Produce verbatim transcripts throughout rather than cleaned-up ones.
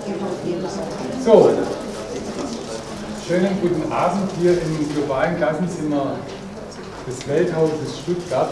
So, schönen guten Abend hier im globalen Klassenzimmer des Welthauses Stuttgart.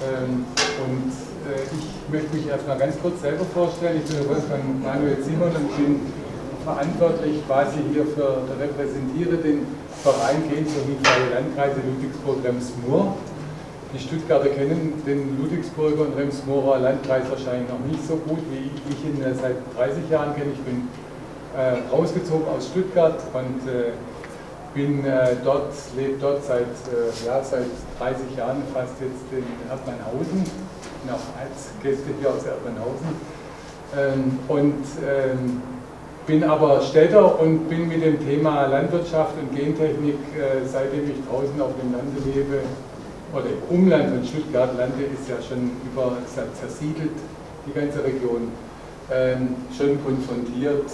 Und ich möchte mich erstmal ganz kurz selber vorstellen. Ich bin Wolfgang Manuel Simon und bin verantwortlich quasi hier für, repräsentiere den Verein Genchemie-freie Landkreise Ludwigsburg-Rems-Murr. Die Stuttgarter kennen den Ludwigsburger und Rems-Murrer Landkreis wahrscheinlich noch nicht so gut, wie ich ihn seit dreißig Jahren kenne. Ich bin äh, rausgezogen aus Stuttgart und äh, bin äh, dort, lebe dort seit, äh, ja, seit dreißig Jahren fast jetzt in Erdmannhausen, noch als Gäste hier aus Erdmannhausen. Ähm, und ähm, bin aber Städter und bin mit dem Thema Landwirtschaft und Gentechnik, äh, seitdem ich draußen auf dem Lande lebe, oder im Umland von Stuttgart, Lande ist ja schon über, zersiedelt, die ganze Region, ähm, schon konfrontiert,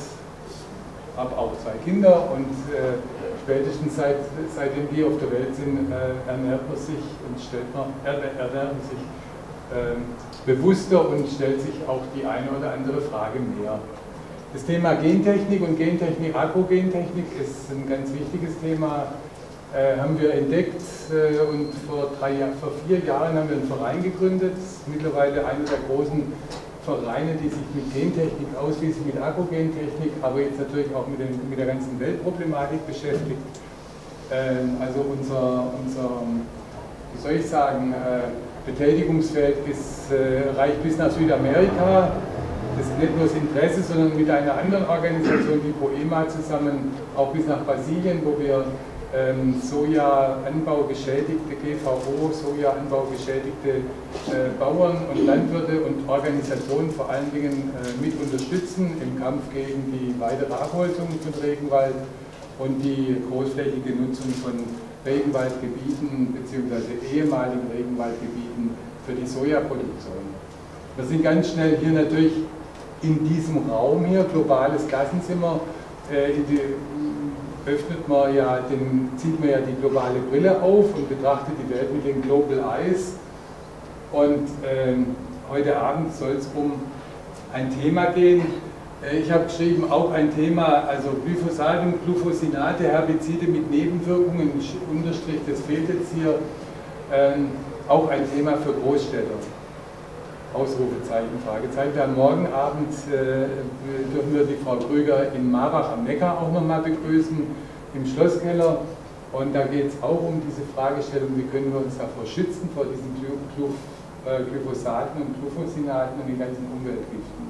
habe auch zwei Kinder und äh, spätestens seit, seitdem die auf der Welt sind, äh, ernährt man sich und stellt man, ernährt man sich äh, bewusster und stellt sich auch die eine oder andere Frage mehr. Das Thema Gentechnik und Gentechnik, Agrogentechnik ist ein ganz wichtiges Thema. Äh, haben wir entdeckt äh, und vor, drei, vor vier Jahren haben wir einen Verein gegründet, mittlerweile einer der großen Vereine, die sich mit Gentechnik ausschließlich mit Agrogentechnik, aber jetzt natürlich auch mit, den, mit der ganzen Weltproblematik beschäftigt. Ähm, also unser, unser, wie soll ich sagen, äh, Betätigungsfeld ist, äh, reicht bis nach Südamerika. Das ist nicht nur das Interesse, sondern mit einer anderen Organisation, die Poema zusammen, auch bis nach Brasilien, wo wir Ähm, Sojaanbau geschädigte, G V O, Sojaanbau geschädigte äh, Bauern und Landwirte und Organisationen vor allen Dingen äh, mit unterstützen im Kampf gegen die weitere Abholzung von Regenwald und die großflächige Nutzung von Regenwaldgebieten bzw. ehemaligen Regenwaldgebieten für die Sojaproduktion. Wir sind ganz schnell hier natürlich in diesem Raum hier, globales Klassenzimmer, äh, in die, öffnet man ja den, zieht man ja die globale Brille auf und betrachtet die Welt mit den Global Eyes. Und ähm, heute Abend soll es um ein Thema gehen. Äh, ich habe geschrieben, auch ein Thema, also Glyphosat und Glufosinate, Herbizide mit Nebenwirkungen, Unterstrich, das fehlt jetzt hier, ähm, auch ein Thema für Großstädter. Ausrufezeichen, Fragezeichen. Dann morgen Abend äh, dürfen wir die Frau Krüger in Marbach am Neckar auch nochmal begrüßen, im Schlosskeller. Und da geht es auch um diese Fragestellung, wie können wir uns davor schützen, vor diesen Glyphosaten und Glyphosinaten und den ganzen Umweltgiften.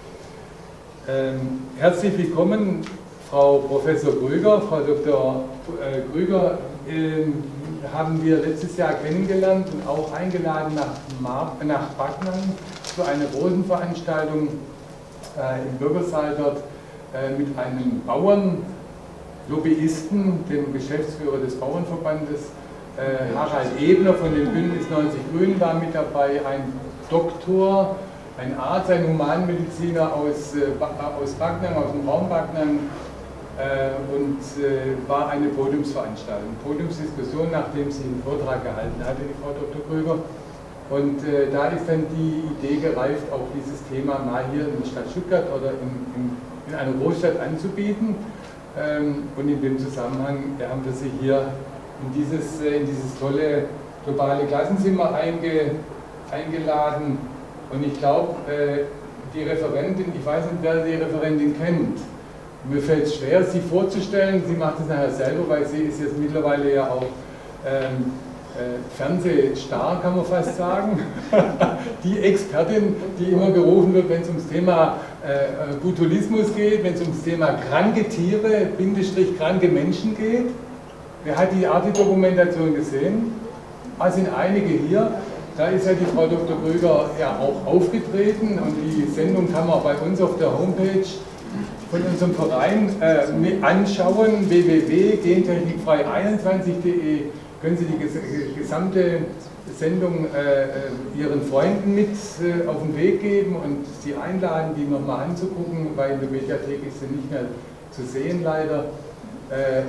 Ähm, herzlich willkommen, Frau Professor Krüger. Frau Doktor Äh, Krüger äh, haben wir letztes Jahr kennengelernt und auch eingeladen nach, Mar nach Backnang zu einer großen Veranstaltung äh, im Bürgersaal dort äh, mit einem Bauern, Lobbyisten, dem Geschäftsführer des Bauernverbandes, äh, Harald Ebner von den Bündnis neunzig Grünen war mit dabei, ein Doktor, ein Arzt, ein Humanmediziner aus, äh, aus Backnang, aus dem Raum Backnang, Äh, und äh, war eine Podiumsveranstaltung, Podiumsdiskussion, nachdem sie einen Vortrag gehalten hatte, die Frau Doktor Krüger. Und äh, da ist dann die Idee gereift, auch dieses Thema mal hier in der Stadt Stuttgart oder in, in, in einer Großstadt anzubieten. Ähm, und in dem Zusammenhang ja, haben wir sie hier in dieses, äh, in dieses tolle globale Klassenzimmer einge, eingeladen. Und ich glaube, äh, die Referentin, ich weiß nicht, wer die Referentin kennt. Mir fällt es schwer, sie vorzustellen. Sie macht es nachher selber, weil sie ist jetzt mittlerweile ja auch ähm, äh, Fernsehstar, kann man fast sagen. Die Expertin, die immer gerufen wird, wenn es ums Thema äh, Botulismus geht, wenn es ums Thema kranke Tiere, Bindestrich kranke Menschen geht. Wer hat die Arti-Dokumentation gesehen? Ah, sind einige hier. Da ist ja die Frau Doktor Krüger ja auch aufgetreten und die Sendung kann man bei uns auf der Homepage von unserem Verein äh, anschauen, w w w punkt gentechnikfrei einundzwanzig punkt de, können Sie die ges gesamte Sendung äh, Ihren Freunden mit äh, auf den Weg geben und Sie einladen, die nochmal anzugucken, weil in der Mediathek ist sie nicht mehr zu sehen leider. Äh,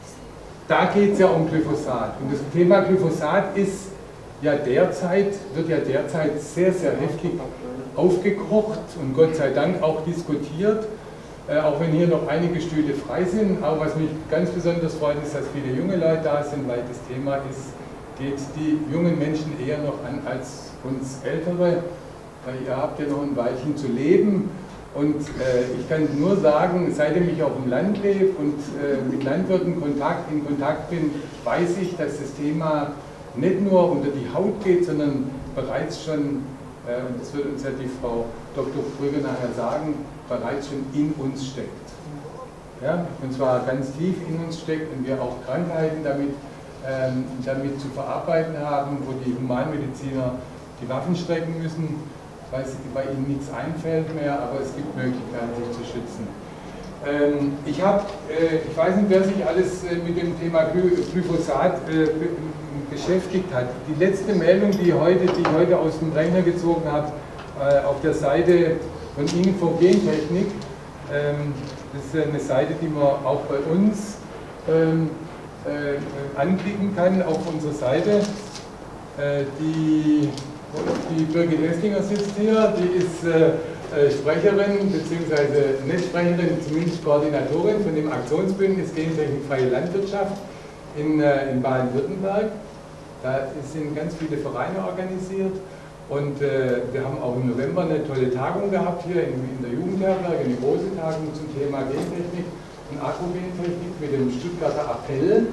da geht es ja um Glyphosat und das Thema Glyphosat ist ja derzeit, wird ja derzeit sehr, sehr heftig aufgekocht und Gott sei Dank auch diskutiert. äh, auch wenn hier noch einige Stühle frei sind. Aber was mich ganz besonders freut, ist, dass viele junge Leute da sind, weil das Thema ist, geht die jungen Menschen eher noch an als uns Ältere, weil ihr habt ja noch ein Weilchen zu leben. Und äh, ich kann nur sagen, seitdem ich auf dem Land lebe und äh, mit Landwirten Kontakt, in Kontakt bin, weiß ich, dass das Thema nicht nur unter die Haut geht, sondern bereits schon, äh, und das wird uns ja die Frau Doktor Krüger nachher sagen, bereits schon in uns steckt. Ja? Und zwar ganz tief in uns steckt und wir auch Krankheiten damit, ähm, damit zu verarbeiten haben, wo die Humanmediziner die Waffen strecken müssen, weil bei ihnen nichts einfällt mehr, aber es gibt Möglichkeiten, sich zu schützen. Ähm, ich habe, äh, ich weiß nicht, wer sich alles äh, mit dem Thema Glyphosat äh, beschäftigt hat. Die letzte Meldung, die, heute, die ich heute aus dem Rechner gezogen habe, äh, auf der Seite von Infogentechnik, ähm, das ist eine Seite, die man auch bei uns ähm, äh, anklicken kann, auf unserer Seite, äh, die Die Birgit Esslinger sitzt hier, die ist äh, Sprecherin, beziehungsweise nicht Sprecherin, zumindest Koordinatorin von dem Aktionsbündnis Gentechnikfreie Landwirtschaft in, äh, in Baden-Württemberg. Da sind ganz viele Vereine organisiert und äh, wir haben auch im November eine tolle Tagung gehabt hier in, in der Jugendherberge, eine große Tagung zum Thema Gentechnik und Agrogentechnik mit dem Stuttgarter Appell.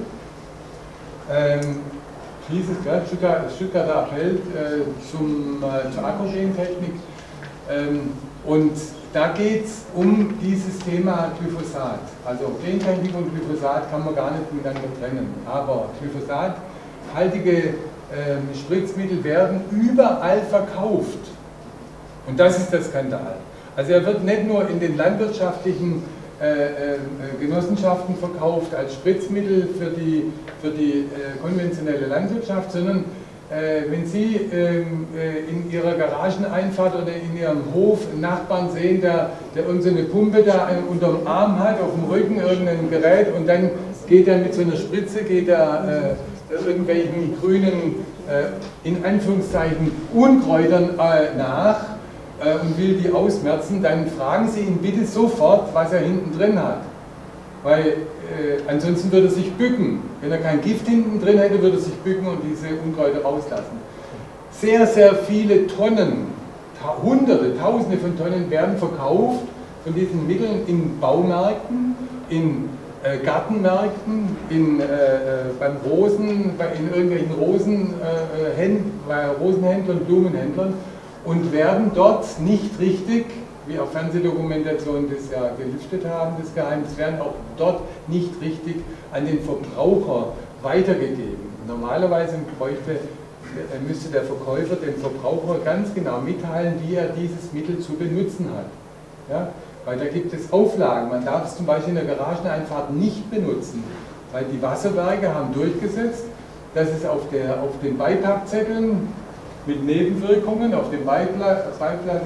Ähm, hieß es, ja, Stuttgart, Stuttgarter Appell äh, zum, äh, zur Agrogentechnik. Ähm, und da geht es um dieses Thema Glyphosat. Also Gentechnik und Glyphosat kann man gar nicht miteinander trennen. Aber glyphosathaltige äh, Spritzmittel werden überall verkauft. Und das ist der Skandal. Also er wird nicht nur in den landwirtschaftlichen Äh, äh, Genossenschaften verkauft als Spritzmittel für die, für die äh, konventionelle Landwirtschaft, sondern äh, wenn Sie ähm, äh, in Ihrer Garageneinfahrt oder in Ihrem Hof einen Nachbarn sehen, der, der irgendeine Pumpe da unterm Arm hat, auf dem Rücken irgendein Gerät und dann geht er mit so einer Spritze, geht er äh, irgendwelchen grünen, äh, in Anführungszeichen, Unkräutern äh, nach, und will die ausmerzen, dann fragen Sie ihn bitte sofort, was er hinten drin hat. Weil äh, ansonsten würde er sich bücken. Wenn er kein Gift hinten drin hätte, würde er sich bücken und diese Unkräuter rauslassen. Sehr, sehr viele Tonnen, ta hunderte, tausende von Tonnen werden verkauft von diesen Mitteln in Baumärkten, in äh, Gartenmärkten, in, äh, beim Rosen, bei, in irgendwelchen Rosen, äh, Händ bei Rosenhändlern, Blumenhändlern, und werden dort nicht richtig, wie auch Fernsehdokumentationen das ja gelüftet haben, das Geheimnis, werden auch dort nicht richtig an den Verbraucher weitergegeben. Normalerweise bräuchte, müsste der Verkäufer dem Verbraucher ganz genau mitteilen, wie er dieses Mittel zu benutzen hat. Ja? Weil da gibt es Auflagen, man darf es zum Beispiel in der Garageneinfahrt nicht benutzen, weil die Wasserwerke haben durchgesetzt, dass es auf, der, auf den Beipackzetteln mit Nebenwirkungen, auf dem Beipackzettel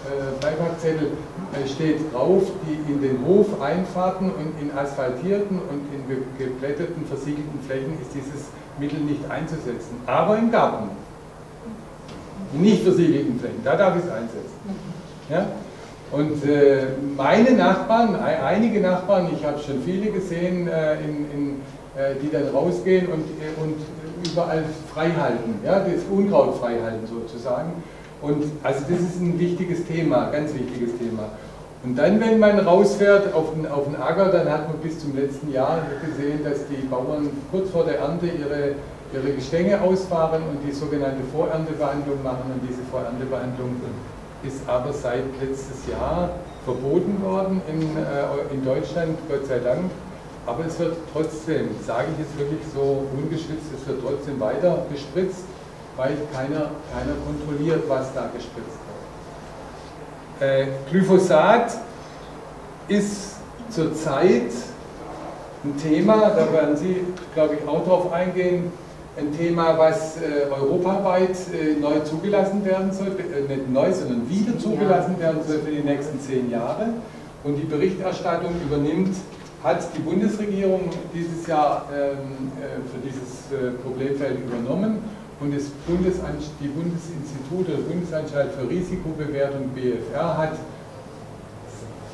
steht drauf, die in den Hofeinfahrten und in asphaltierten und in geplätteten, versiegelten Flächen ist dieses Mittel nicht einzusetzen. Aber im Garten, in nicht versiegelten Flächen, da darf ich es einsetzen. Ja? Und äh, meine Nachbarn, einige Nachbarn, ich habe schon viele gesehen, äh, in, in, äh, die dann rausgehen und, äh, und überall frei halten, ja, das Unkraut frei halten sozusagen. Und also das ist ein wichtiges Thema, ganz wichtiges Thema. Und dann, wenn man rausfährt auf den, auf den Acker, dann hat man bis zum letzten Jahr gesehen, dass die Bauern kurz vor der Ernte ihre, ihre Gestänge ausfahren und die sogenannte Vorerntebehandlung machen. Und diese Vorerntebehandlung ist aber seit letztes Jahr verboten worden in, äh, in Deutschland, Gott sei Dank. Aber es wird trotzdem, sage ich jetzt wirklich so ungeschützt, es wird trotzdem weiter gespritzt, weil keiner, keiner kontrolliert, was da gespritzt wird. Äh, Glyphosat ist zurzeit ein Thema, da werden Sie, glaube ich, auch drauf eingehen, ein Thema, was äh, europaweit äh, neu zugelassen werden soll, äh, nicht neu, sondern wieder zugelassen werden soll für die nächsten zehn Jahre. Und die Berichterstattung übernimmt hat die Bundesregierung dieses Jahr ähm, äh, für dieses äh, Problemfeld übernommen und das Bundesan die Bundesinstitut oder Bundesanstalt für Risikobewertung B F R hat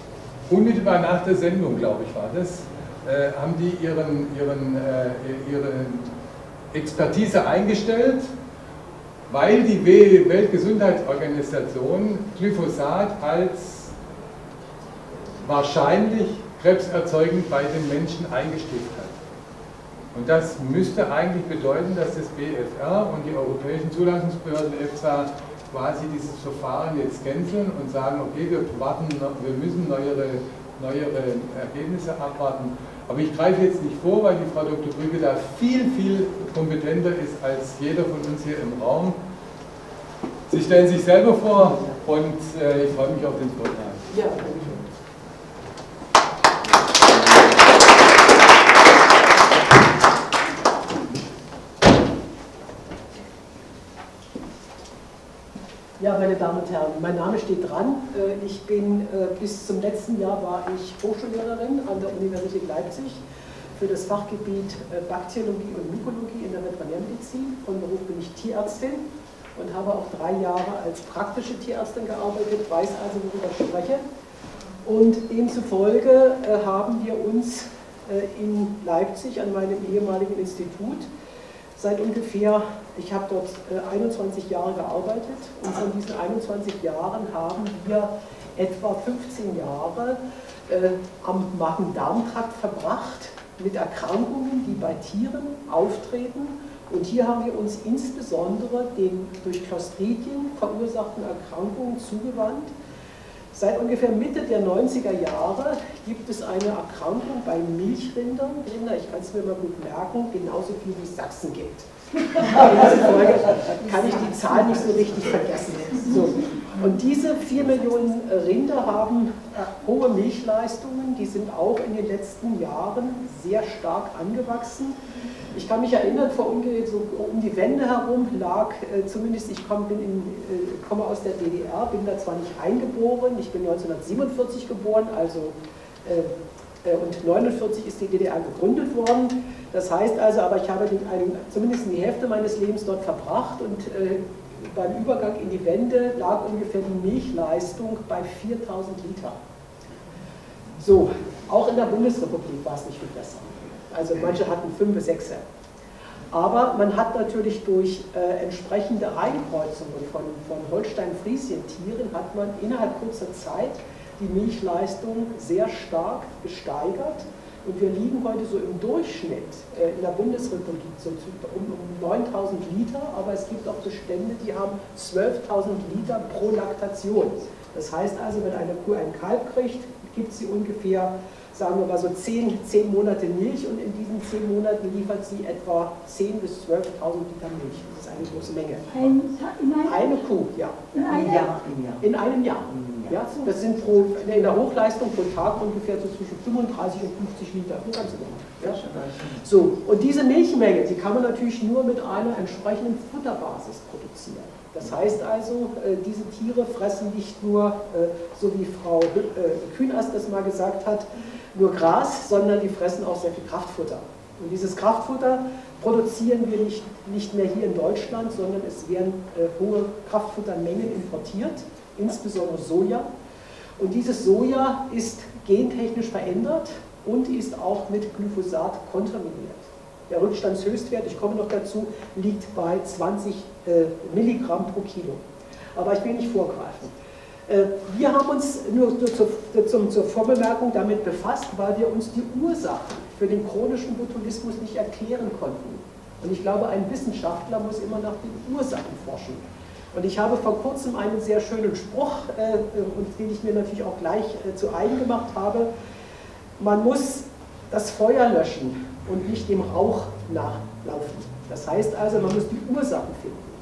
unmittelbar nach der Sendung, glaube ich, war das, äh, haben die ihren, ihren, äh, ihre Expertise eingestellt, weil die Weltgesundheitsorganisation Glyphosat als wahrscheinlich krebserzeugend bei den Menschen eingestuft hat. Und das müsste eigentlich bedeuten, dass das B F R und die europäischen Zulassungsbehörden EFSA quasi dieses Verfahren jetzt canceln und sagen, okay, wir warten, wir müssen neuere, neuere Ergebnisse abwarten. Aber ich greife jetzt nicht vor, weil die Frau Doktor Brügge da viel, viel kompetenter ist als jeder von uns hier im Raum. Sie stellen sich selber vor und äh, ich freue mich auf den Vortrag. Ja, danke schön. Ja, meine Damen und Herren, mein Name steht dran. Ich bin, bis zum letzten Jahr war ich Hochschullehrerin an der Universität Leipzig für das Fachgebiet Bakteriologie und Mykologie in der Veterinärmedizin. Von Beruf bin ich Tierärztin und habe auch drei Jahre als praktische Tierärztin gearbeitet, weiß also, worüber ich spreche. Und demzufolge haben wir uns in Leipzig an meinem ehemaligen Institut seit ungefähr, ich habe dort einundzwanzig Jahre gearbeitet und von diesen einundzwanzig Jahren haben wir etwa fünfzehn Jahre äh, am Magen-Darm-Trakt verbracht mit Erkrankungen, die bei Tieren auftreten. Und hier haben wir uns insbesondere den durch Clostridien verursachten Erkrankungen zugewandt. Seit ungefähr Mitte der neunziger Jahre gibt es eine Erkrankung bei Milchrindern. Rinder, ich kann es mir mal gut merken, genauso viel wie es Sachsen gibt. In dieser Folge kann ich die Zahl nicht so richtig vergessen. So. Und diese vier Millionen Rinder haben hohe Milchleistungen, die sind auch in den letzten Jahren sehr stark angewachsen. Ich kann mich erinnern, vor ungefähr so um die Wende herum lag, äh, zumindest ich komm, bin in, äh, komme aus der D D R, bin da zwar nicht eingeboren, ich bin neunzehnhundertsiebenundvierzig geboren, also äh, äh, und neunundvierzig ist die D D R gegründet worden. Das heißt also, aber ich habe den, einen, zumindest die Hälfte meines Lebens dort verbracht und äh, beim Übergang in die Wende lag ungefähr die Milchleistung bei viertausend Liter. So, auch in der Bundesrepublik war es nicht viel besser. Also manche hatten fünf, sechs. Aber man hat natürlich durch äh, entsprechende Reinkreuzungen von, von Holstein-Friesien-Tieren hat man innerhalb kurzer Zeit die Milchleistung sehr stark gesteigert. Und wir liegen heute so im Durchschnitt äh, in der Bundesrepublik so zu, um, um neuntausend Liter, aber es gibt auch Bestände, die haben zwölftausend Liter pro Laktation. Das heißt also, wenn eine Kuh einen Kalb kriegt, gibt sie ungefähr, sagen wir mal so zehn, zehn Monate Milch und in diesen zehn Monaten liefert sie etwa zehntausend bis zwölftausend Liter Milch. Das ist eine große Menge. Ein, eine Kuh, ja. In einem Jahr. In einem Jahr. Ja, das sind pro, in der Hochleistung pro Tag ungefähr so zwischen fünfunddreißig und fünfzig Liter. Eine ganze Menge. Ja. So, und diese Milchmenge, die kann man natürlich nur mit einer entsprechenden Futterbasis produzieren. Das heißt also, diese Tiere fressen nicht nur, so wie Frau Kühnast das mal gesagt hat, nur Gras, sondern die fressen auch sehr viel Kraftfutter. Und dieses Kraftfutter produzieren wir nicht, nicht mehr hier in Deutschland, sondern es werden äh, hohe Kraftfuttermengen importiert, insbesondere Soja. Und dieses Soja ist gentechnisch verändert und ist auch mit Glyphosat kontaminiert. Der Rückstandshöchstwert, ich komme noch dazu, liegt bei zwanzig äh, Milligramm pro Kilo. Aber ich will nicht vorgreifen. Wir haben uns nur zur, zur, zur Vorbemerkung damit befasst, weil wir uns die Ursachen für den chronischen Botulismus nicht erklären konnten. Und ich glaube, ein Wissenschaftler muss immer nach den Ursachen forschen. Und ich habe vor kurzem einen sehr schönen Spruch, äh, den ich mir natürlich auch gleich äh, zu eigen gemacht habe. Man muss das Feuer löschen und nicht dem Rauch nachlaufen. Das heißt also, man muss die Ursachen finden.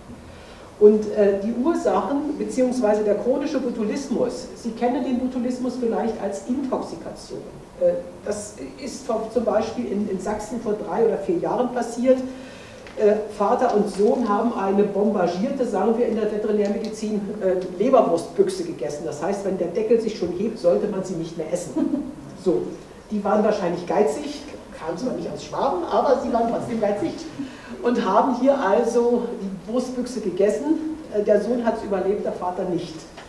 Und äh, die Ursachen, beziehungsweise der chronische Botulismus, Sie kennen den Botulismus vielleicht als Intoxikation. Äh, das ist zum Beispiel in, in Sachsen vor drei oder vier Jahren passiert. Äh, Vater und Sohn haben eine bombardierte, sagen wir in der Veterinärmedizin, äh, Leberwurstbüchse gegessen. Das heißt, wenn der Deckel sich schon hebt, sollte man sie nicht mehr essen. So, die waren wahrscheinlich geizig, kamen zwar nicht aus Schwaben, aber sie waren trotzdem geizig. Und haben hier also die Wurstbüchse gegessen. Der Sohn hat es überlebt, der Vater nicht.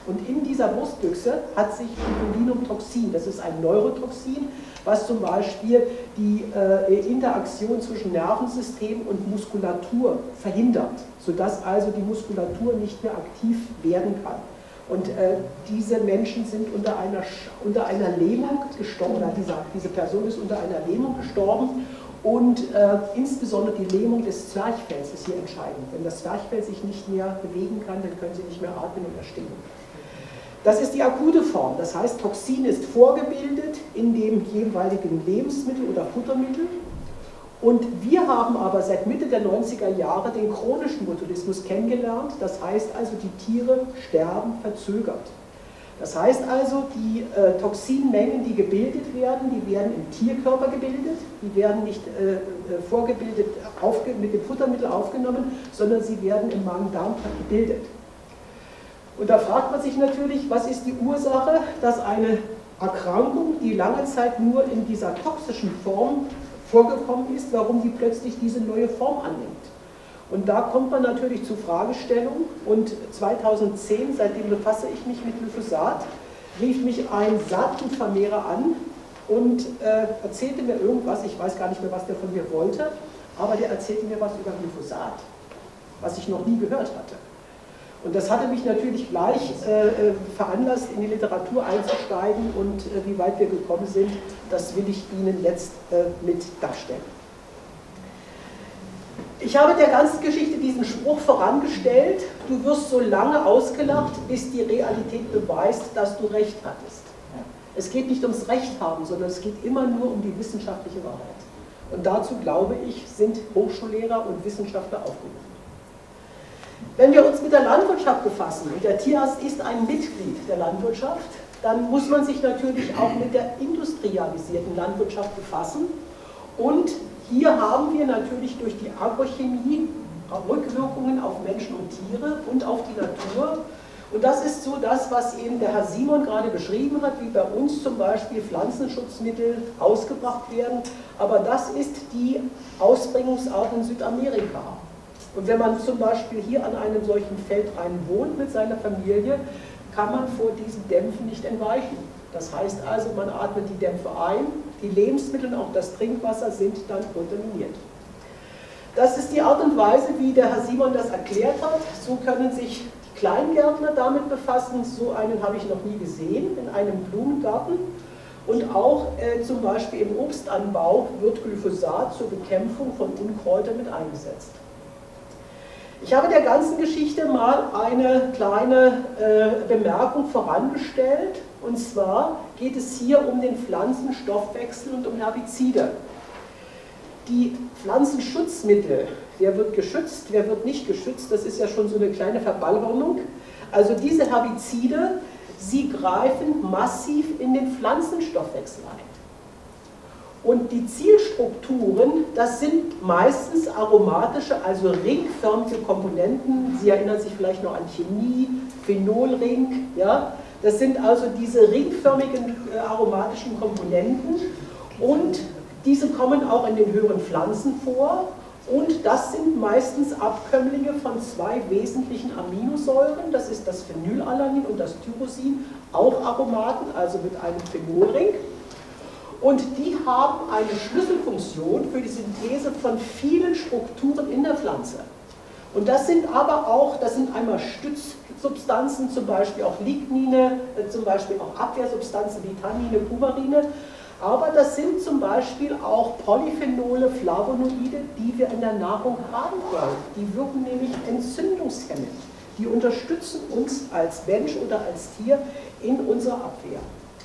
Und in dieser Brustbüchse hat sich Botulinumtoxin, das ist ein Neurotoxin, was zum Beispiel die äh, Interaktion zwischen Nervensystem und Muskulatur verhindert, sodass also die Muskulatur nicht mehr aktiv werden kann. Und äh, diese Menschen sind unter einer, unter einer Lähmung gestorben, oder diese, diese Person ist unter einer Lähmung gestorben. Und äh, insbesondere die Lähmung des Zwerchfells ist hier entscheidend. Wenn das Zwerchfell sich nicht mehr bewegen kann, dann können Sie nicht mehr atmen und ersticken. Das ist die akute Form. Das heißt, Toxin ist vorgebildet in dem jeweiligen Lebensmittel oder Futtermittel. Und wir haben aber seit Mitte der neunziger Jahre den chronischen Botulismus kennengelernt. Das heißt also, die Tiere sterben verzögert. Das heißt also, die äh, Toxinmengen, die gebildet werden, die werden im Tierkörper gebildet, die werden nicht äh, vorgebildet aufge mit dem Futtermittel aufgenommen, sondern sie werden im Magen-Darm-Trakt gebildet. Und da fragt man sich natürlich, was ist die Ursache, dass eine Erkrankung, die lange Zeit nur in dieser toxischen Form vorgekommen ist, warum die plötzlich diese neue Form annimmt. Und da kommt man natürlich zur Fragestellung, und zweitausendzehn, seitdem befasse ich mich mit Glyphosat, rief mich ein Saatgutvermehrer an und äh, erzählte mir irgendwas, ich weiß gar nicht mehr, was der von mir wollte, aber der erzählte mir was über Glyphosat, was ich noch nie gehört hatte. Und das hatte mich natürlich gleich äh, veranlasst, in die Literatur einzusteigen, und äh, wie weit wir gekommen sind, das will ich Ihnen jetzt äh, mit darstellen. Ich habe der ganzen Geschichte diesen Spruch vorangestellt: Du wirst so lange ausgelacht, bis die Realität beweist, dass du Recht hattest. Es geht nicht ums Recht haben, sondern es geht immer nur um die wissenschaftliche Wahrheit. Und dazu, glaube ich, sind Hochschullehrer und Wissenschaftler aufgerufen. Wenn wir uns mit der Landwirtschaft befassen, und der Tierarzt ist ein Mitglied der Landwirtschaft, dann muss man sich natürlich auch mit der industrialisierten Landwirtschaft befassen. Und hier haben wir natürlich durch die Agrochemie Rückwirkungen auf Menschen und Tiere und auf die Natur. Und das ist so das, was eben der Herr Simon gerade beschrieben hat, wie bei uns zum Beispiel Pflanzenschutzmittel ausgebracht werden. Aber das ist die Ausbringungsart in Südamerika. Und wenn man zum Beispiel hier an einem solchen Feldrain wohnt mit seiner Familie, kann man vor diesen Dämpfen nicht entweichen. Das heißt also, man atmet die Dämpfe ein, die Lebensmittel und auch das Trinkwasser sind dann kontaminiert. Das ist die Art und Weise, wie der Herr Simon das erklärt hat. So können sich die Kleingärtner damit befassen. So einen habe ich noch nie gesehen in einem Blumengarten. Und auch äh, zum Beispiel im Obstanbau wird Glyphosat zur Bekämpfung von Unkräutern mit eingesetzt. Ich habe der ganzen Geschichte mal eine kleine äh, Bemerkung vorangestellt, und zwar geht es hier um den Pflanzenstoffwechsel und um Herbizide. Die Pflanzenschutzmittel, wer wird geschützt, wer wird nicht geschützt, das ist ja schon so eine kleine Verballhornung. Also diese Herbizide, sie greifen massiv in den Pflanzenstoffwechsel ein. Und die Zielstrukturen, das sind meistens aromatische, also ringförmige Komponenten. Sie erinnern sich vielleicht noch an Chemie, Phenolring. Ja? Das sind also diese ringförmigen äh, aromatischen Komponenten, und diese kommen auch in den höheren Pflanzen vor. Und das sind meistens Abkömmlinge von zwei wesentlichen Aminosäuren. Das ist das Phenylalanin und das Tyrosin, auch Aromaten, also mit einem Phenolring. Und die haben eine Schlüsselfunktion für die Synthese von vielen Strukturen in der Pflanze. Und das sind aber auch, das sind einmal Stützsubstanzen, zum Beispiel auch Lignine, zum Beispiel auch Abwehrsubstanzen wie Tannine, Coumarine. Aber das sind zum Beispiel auch Polyphenole, Flavonoide, die wir in der Nahrung haben wollen. Die wirken nämlich entzündungshemmend. Die unterstützen uns als Mensch oder als Tier in unserer Abwehr.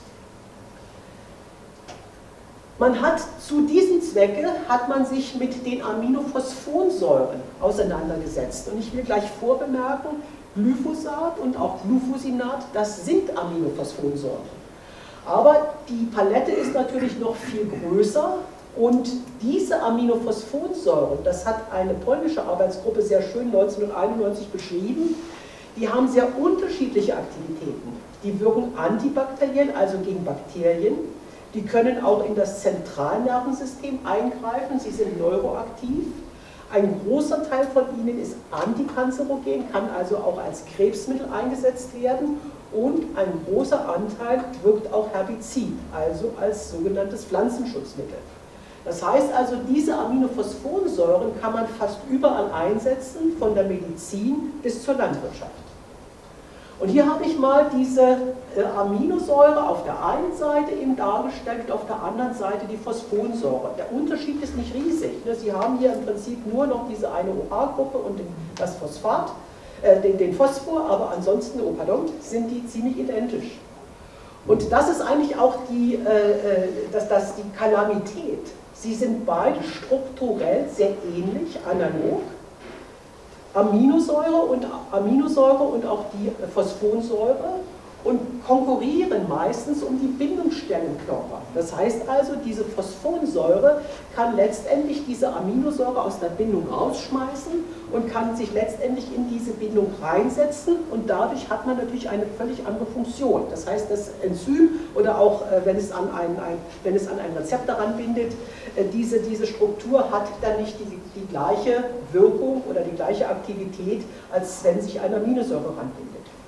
Man hat zu diesem Zwecke hat man sich mit den Aminophosphonsäuren auseinandergesetzt. Und ich will gleich vorbemerken, Glyphosat und auch Glufosinat, das sind Aminophosphonsäuren. Aber die Palette ist natürlich noch viel größer, und diese Aminophosphonsäuren, das hat eine polnische Arbeitsgruppe sehr schön neunzehnhunderteinundneunzig beschrieben, die haben sehr unterschiedliche Aktivitäten. Die wirken antibakteriell, also gegen Bakterien. Die können auch in das Zentralnervensystem eingreifen, sie sind neuroaktiv. Ein großer Teil von ihnen ist antikanzerogen, kann also auch als Krebsmittel eingesetzt werden. und ein großer Anteil wirkt auch herbizid, also als sogenanntes Pflanzenschutzmittel. Das heißt also, diese Aminophosphonsäuren kann man fast überall einsetzen, von der Medizin bis zur Landwirtschaft. Und hier habe ich mal diese äh, Aminosäure auf der einen Seite eben dargestellt und auf der anderen Seite die Phosphonsäure. Der Unterschied ist nicht riesig. Ne? Sie haben hier im Prinzip nur noch diese eine O H-Gruppe und den, das Phosphat, äh, den, den Phosphor, aber ansonsten, oh pardon, sind die ziemlich identisch. Und das ist eigentlich auch die, äh, das, das die Kalamität. Sie sind beide strukturell sehr ähnlich, analog. Aminosäure und, Aminosäure und auch die Phosphonsäure und konkurrieren meistens um die Bindungsstellen im Körper. Das heißt also, diese Phosphonsäure kann letztendlich diese Aminosäure aus der Bindung rausschmeißen und kann sich letztendlich in diese Bindung reinsetzen und dadurch hat man natürlich eine völlig andere Funktion. Das heißt, das Enzym oder auch wenn es an ein, ein, wenn es an ein Rezeptor ranbindet, diese, diese Struktur hat dann nicht die, die gleiche Wirkung oder die gleiche Aktivität, als wenn sich eine Aminosäure ranbindet.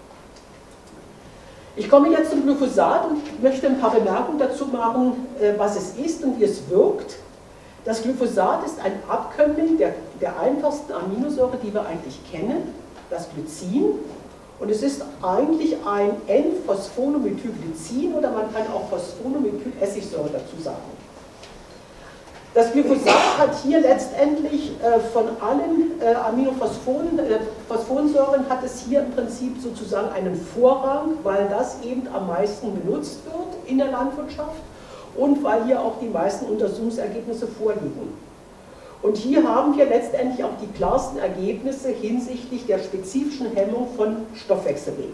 Ich komme jetzt zum Glyphosat und möchte ein paar Bemerkungen dazu machen, was es ist und wie es wirkt. Das Glyphosat ist ein Abkömmling der, der einfachsten Aminosäure, die wir eigentlich kennen, das Glycin. Und es ist eigentlich ein N-Phosphonomethylglycin oder man kann auch Phosphonomethylessigsäure dazu sagen. Das Glyphosat hat hier letztendlich äh, von allen äh, Aminophosphonen, äh, Phosphonsäuren hat es hier im Prinzip sozusagen einen Vorrang, weil das eben am meisten benutzt wird in der Landwirtschaft und weil hier auch die meisten Untersuchungsergebnisse vorliegen. Und hier haben wir letztendlich auch die klarsten Ergebnisse hinsichtlich der spezifischen Hemmung von Stoffwechselwegen.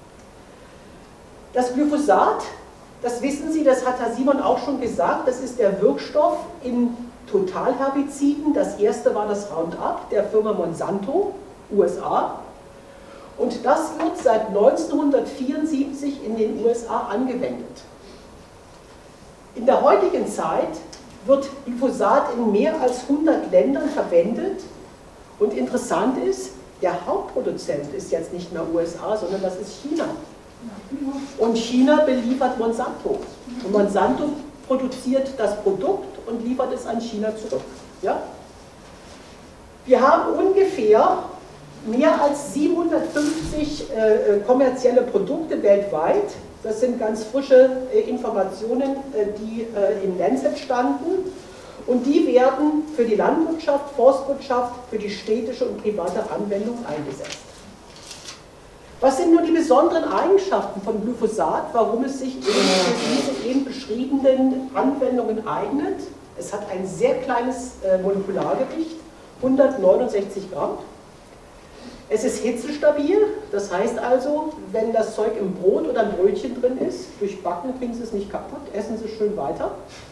Das Glyphosat, das wissen Sie, das hat Herr Simon auch schon gesagt, das ist der Wirkstoff in Totalherbiziden. Das erste war das Roundup der Firma Monsanto, U S A. Und das wird seit neunzehnhundertvierundsiebzig in den U S A angewendet. In der heutigen Zeit wird Glyphosat in mehr als hundert Ländern verwendet. Und interessant ist, der Hauptproduzent ist jetzt nicht mehr U S A, sondern das ist China. Und China beliefert Monsanto. Und Monsanto produziert das Produkt und liefert es an China zurück. Ja? Wir haben ungefähr mehr als siebenhundertfünfzig äh, kommerzielle Produkte weltweit. Das sind ganz frische äh, Informationen, äh, die äh, im Lancet standen. Und die werden für die Landwirtschaft, Forstwirtschaft, für die städtische und private Anwendung eingesetzt. Was sind nun die besonderen Eigenschaften von Glyphosat, warum es sich eben für diese eben beschriebenen Anwendungen eignet? Es hat ein sehr kleines äh, Molekulargewicht, hundertneunundsechzig Gramm. Es ist hitzestabil, das heißt also, wenn das Zeug im Brot oder im Brötchen drin ist, durch Backen kriegen Sie es nicht kaputt, essen Sie schön weiter.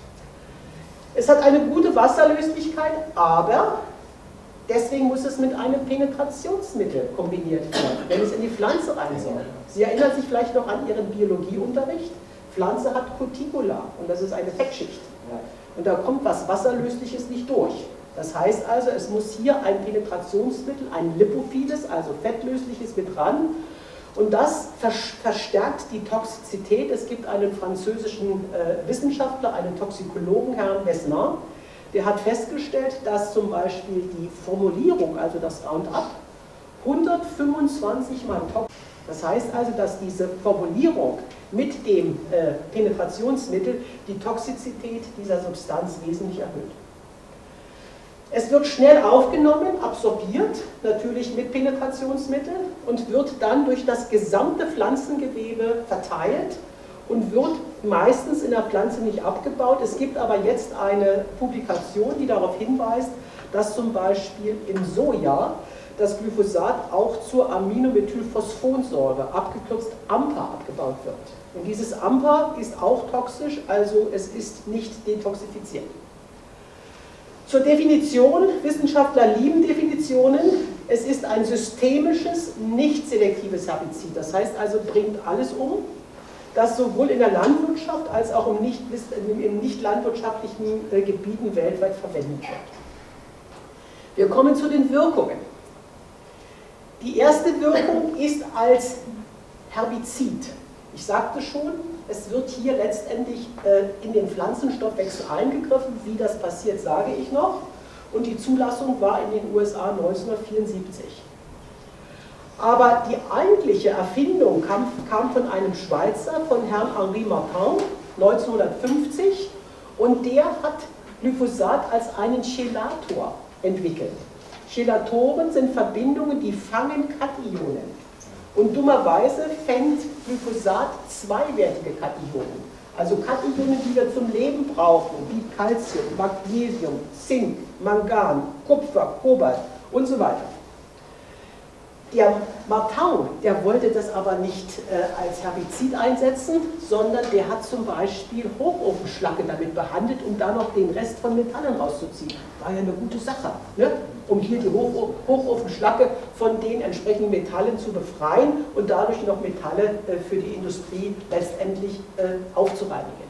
Es hat eine gute Wasserlöslichkeit, aber deswegen muss es mit einem Penetrationsmittel kombiniert werden, wenn es in die Pflanze rein soll. Sie erinnern sich vielleicht noch an Ihren Biologieunterricht. Pflanze hat Cuticula und das ist eine Fettschicht. Und da kommt was Wasserlösliches nicht durch. Das heißt also, es muss hier ein Penetrationsmittel, ein lipophiles, also fettlösliches mit ran. Und das verstärkt die Toxizität. Es gibt einen französischen äh, Wissenschaftler, einen Toxikologen, Herrn Besnard, der hat festgestellt, dass zum Beispiel die Formulierung, also das Roundup, hundertfünfundzwanzig Mal toxisch ist. Das heißt also, dass diese Formulierung mit dem äh, Penetrationsmittel die Toxizität dieser Substanz wesentlich erhöht. Es wird schnell aufgenommen, absorbiert, natürlich mit Penetrationsmittel und wird dann durch das gesamte Pflanzengewebe verteilt und wird meistens in der Pflanze nicht abgebaut. Es gibt aber jetzt eine Publikation, die darauf hinweist, dass zum Beispiel im Soja das Glyphosat auch zur Aminomethylphosphonsäure, abgekürzt AMPA, abgebaut wird. Und dieses AMPA ist auch toxisch, also es ist nicht detoxifizierend. Zur Definition, Wissenschaftler lieben Definitionen, es ist ein systemisches, nicht selektives Herbizid, das heißt also bringt alles um, das sowohl in der Landwirtschaft als auch in nicht, in nicht landwirtschaftlichen Gebieten weltweit verwendet wird. Wir kommen zu den Wirkungen. Die erste Wirkung ist als Herbizid. Ich sagte schon, es wird hier letztendlich äh, in den Pflanzenstoffwechsel eingegriffen. Wie das passiert, sage ich noch. Und die Zulassung war in den U S A neunzehnhundertvierundsiebzig. Aber die eigentliche Erfindung kam, kam von einem Schweizer, von Herrn Henri Martin, neunzehnhundertfünfzig, und der hat Glyphosat als einen Chelator entwickelt. Chelatoren sind Verbindungen, die fangen Kationen. Und dummerweise fängt Glyphosat zweiwertige Kationen. Also Kationen, die wir zum Leben brauchen, wie Calcium, Magnesium, Zink, Mangan, Kupfer, Kobalt und so weiter. Der Martin, der wollte das aber nicht äh, als Herbizid einsetzen, sondern der hat zum Beispiel Hochofenschlacke damit behandelt, um da noch den Rest von Metallen rauszuziehen. War ja eine gute Sache, ne? Um hier die Hoch Hochofenschlacke von den entsprechenden Metallen zu befreien und dadurch noch Metalle äh, für die Industrie letztendlich äh, aufzureinigen.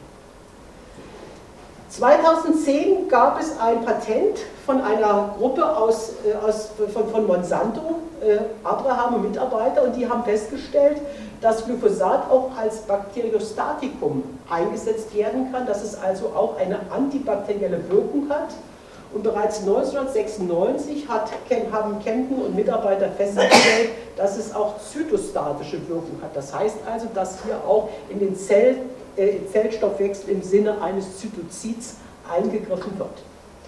zweitausendzehn gab es ein Patent von einer Gruppe aus, äh, aus, von, von Monsanto, äh, Abraham und Mitarbeiter, und die haben festgestellt, dass Glyphosat auch als Bakteriostatikum eingesetzt werden kann, dass es also auch eine antibakterielle Wirkung hat. Und bereits neunzehnhundertsechsundneunzig hat, haben Kenton und Mitarbeiter festgestellt, dass es auch zytostatische Wirkung hat. Das heißt also, dass hier auch in den Zell, äh, Zellstoffwechsel im Sinne eines Zytozids eingegriffen wird.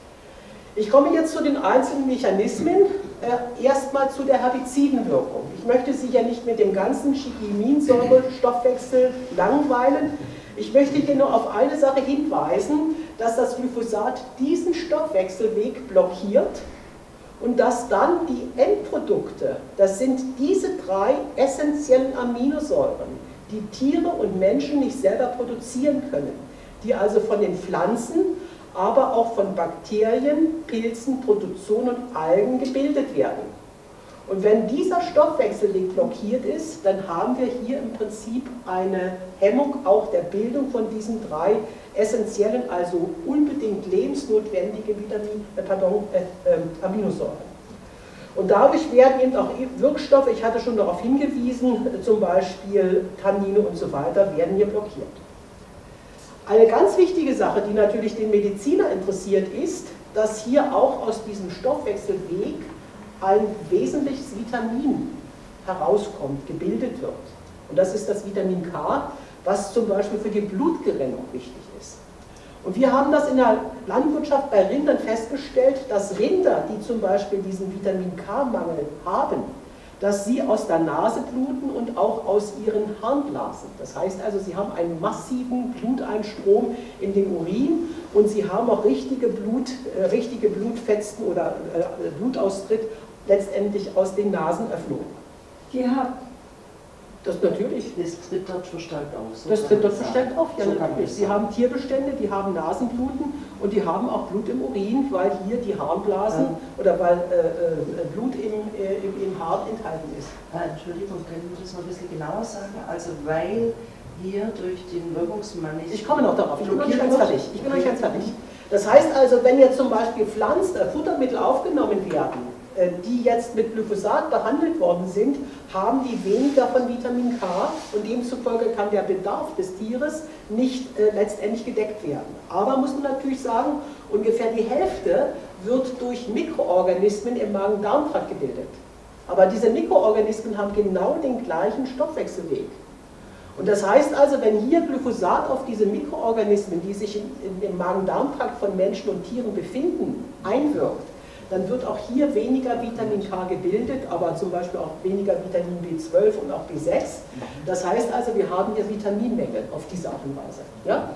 Ich komme jetzt zu den einzelnen Mechanismen. Äh, Erstmal zu der Herbizidenwirkung. Ich möchte Sie ja nicht mit dem ganzen Chitinsäurestoffwechsel langweilen. Ich möchte hier nur auf eine Sache hinweisen, dass das Glyphosat diesen Stoffwechselweg blockiert und dass dann die Endprodukte, das sind diese drei essentiellen Aminosäuren, die Tiere und Menschen nicht selber produzieren können, die also von den Pflanzen, aber auch von Bakterien, Pilzen, Protozoen und Algen gebildet werden. Und wenn dieser Stoffwechselweg blockiert ist, dann haben wir hier im Prinzip eine Hemmung auch der Bildung von diesen drei essentiellen, also unbedingt lebensnotwendige Vitamin, äh, pardon, äh, äh, Aminosäuren. Und dadurch werden eben auch Wirkstoffe, ich hatte schon darauf hingewiesen, zum Beispiel Tannine und so weiter, werden hier blockiert. Eine ganz wichtige Sache, die natürlich den Mediziner interessiert, ist, dass hier auch aus diesem Stoffwechselweg ein wesentliches Vitamin herauskommt, gebildet wird. Und das ist das Vitamin K, was zum Beispiel für die Blutgerinnung wichtig ist. Und wir haben das in der Landwirtschaft bei Rindern festgestellt, dass Rinder, die zum Beispiel diesen Vitamin K-Mangel haben, dass sie aus der Nase bluten und auch aus ihren Harnblasen. Das heißt also, sie haben einen massiven Bluteinstrom in den Urin und sie haben auch richtige, Blut, äh, richtige Blutfetzen oder äh, Blutaustritt letztendlich aus den Nasenöffnungen. Ja. Das natürlich. Das tritt dort verstärkt auf. So das tritt dort verstärkt auf, ja so natürlich. Sie haben Tierbestände, die haben Nasenbluten und die haben auch Blut im Urin, weil hier die Harnblasen ja. oder weil äh, Blut im, äh, im, im Haar enthalten ist. Ah, Entschuldigung, können Sie das noch ein bisschen genauer sagen? Also weil hier durch den Wirkungsmangel... Ich komme noch darauf, ich bin noch nicht ganz fertig. Ich bin noch nicht ganz fertig. Das heißt also, wenn jetzt zum Beispiel Pflanzen, äh, Futtermittel aufgenommen werden, die jetzt mit Glyphosat behandelt worden sind, haben die weniger von Vitamin K und demzufolge kann der Bedarf des Tieres nicht äh, letztendlich gedeckt werden. Aber muss man natürlich sagen, ungefähr die Hälfte wird durch Mikroorganismen im Magen-Darm-Trakt gebildet. Aber diese Mikroorganismen haben genau den gleichen Stoffwechselweg. Und das heißt also, wenn hier Glyphosat auf diese Mikroorganismen, die sich in, in, im Magen-Darm-Trakt von Menschen und Tieren befinden, einwirkt, dann wird auch hier weniger Vitamin K gebildet, aber zum Beispiel auch weniger Vitamin B zwölf und auch B sechs. Das heißt also, wir haben hier Vitaminmängel auf diese Art und Weise. Ja?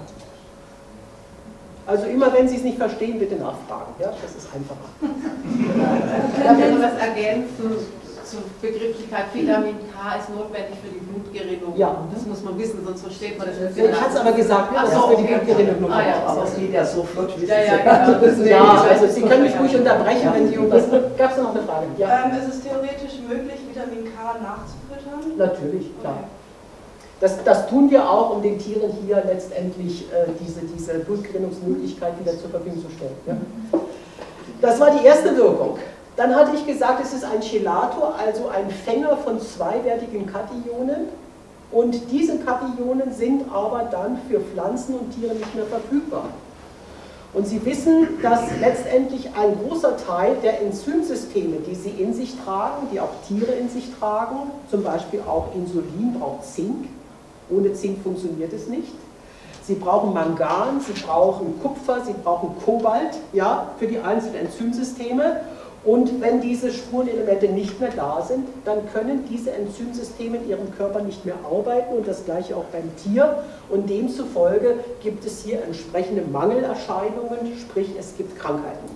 Also immer wenn Sie es nicht verstehen, bitte nachfragen. Ja? Das ist einfacher. Können Sie noch was ergänzen zur Begrifflichkeit? Vitamin K ist notwendig für die Blutgerinnung. Ja. Das muss man wissen, sonst versteht man das nicht. Ich hatte es aber gesagt, Ach dass so, es für die okay. Blutgerinnung notwendig Ah, ja, ist. aber es geht ja so flott, wie Ja, Sie ja, sagen. genau. Ja, also Sie können mich ruhig unterbrechen, wenn Sie irgendwas... Gab es noch eine Frage? Ja. Ähm, ist es theoretisch möglich, Vitamin K nachzufüttern? Natürlich, klar. Das, das tun wir auch, um den Tieren hier letztendlich äh, diese, diese Blutgerinnungsmöglichkeit wieder zur Verfügung zu stellen. Ja. Das war die erste Wirkung. Dann hatte ich gesagt, es ist ein Chelator, also ein Fänger von zweiwertigen Kationen. Und diese Kationen sind aber dann für Pflanzen und Tiere nicht mehr verfügbar. Und Sie wissen, dass letztendlich ein großer Teil der Enzymsysteme, die Sie in sich tragen, die auch Tiere in sich tragen, zum Beispiel auch Insulin braucht Zink. Ohne Zink funktioniert es nicht. Sie brauchen Mangan, Sie brauchen Kupfer, Sie brauchen Kobalt, ja, für die einzelnen Enzymsysteme. Und wenn diese Spurenelemente nicht mehr da sind, dann können diese Enzymsysteme in ihrem Körper nicht mehr arbeiten und das gleiche auch beim Tier. Und demzufolge gibt es hier entsprechende Mangelerscheinungen, sprich es gibt Krankheiten.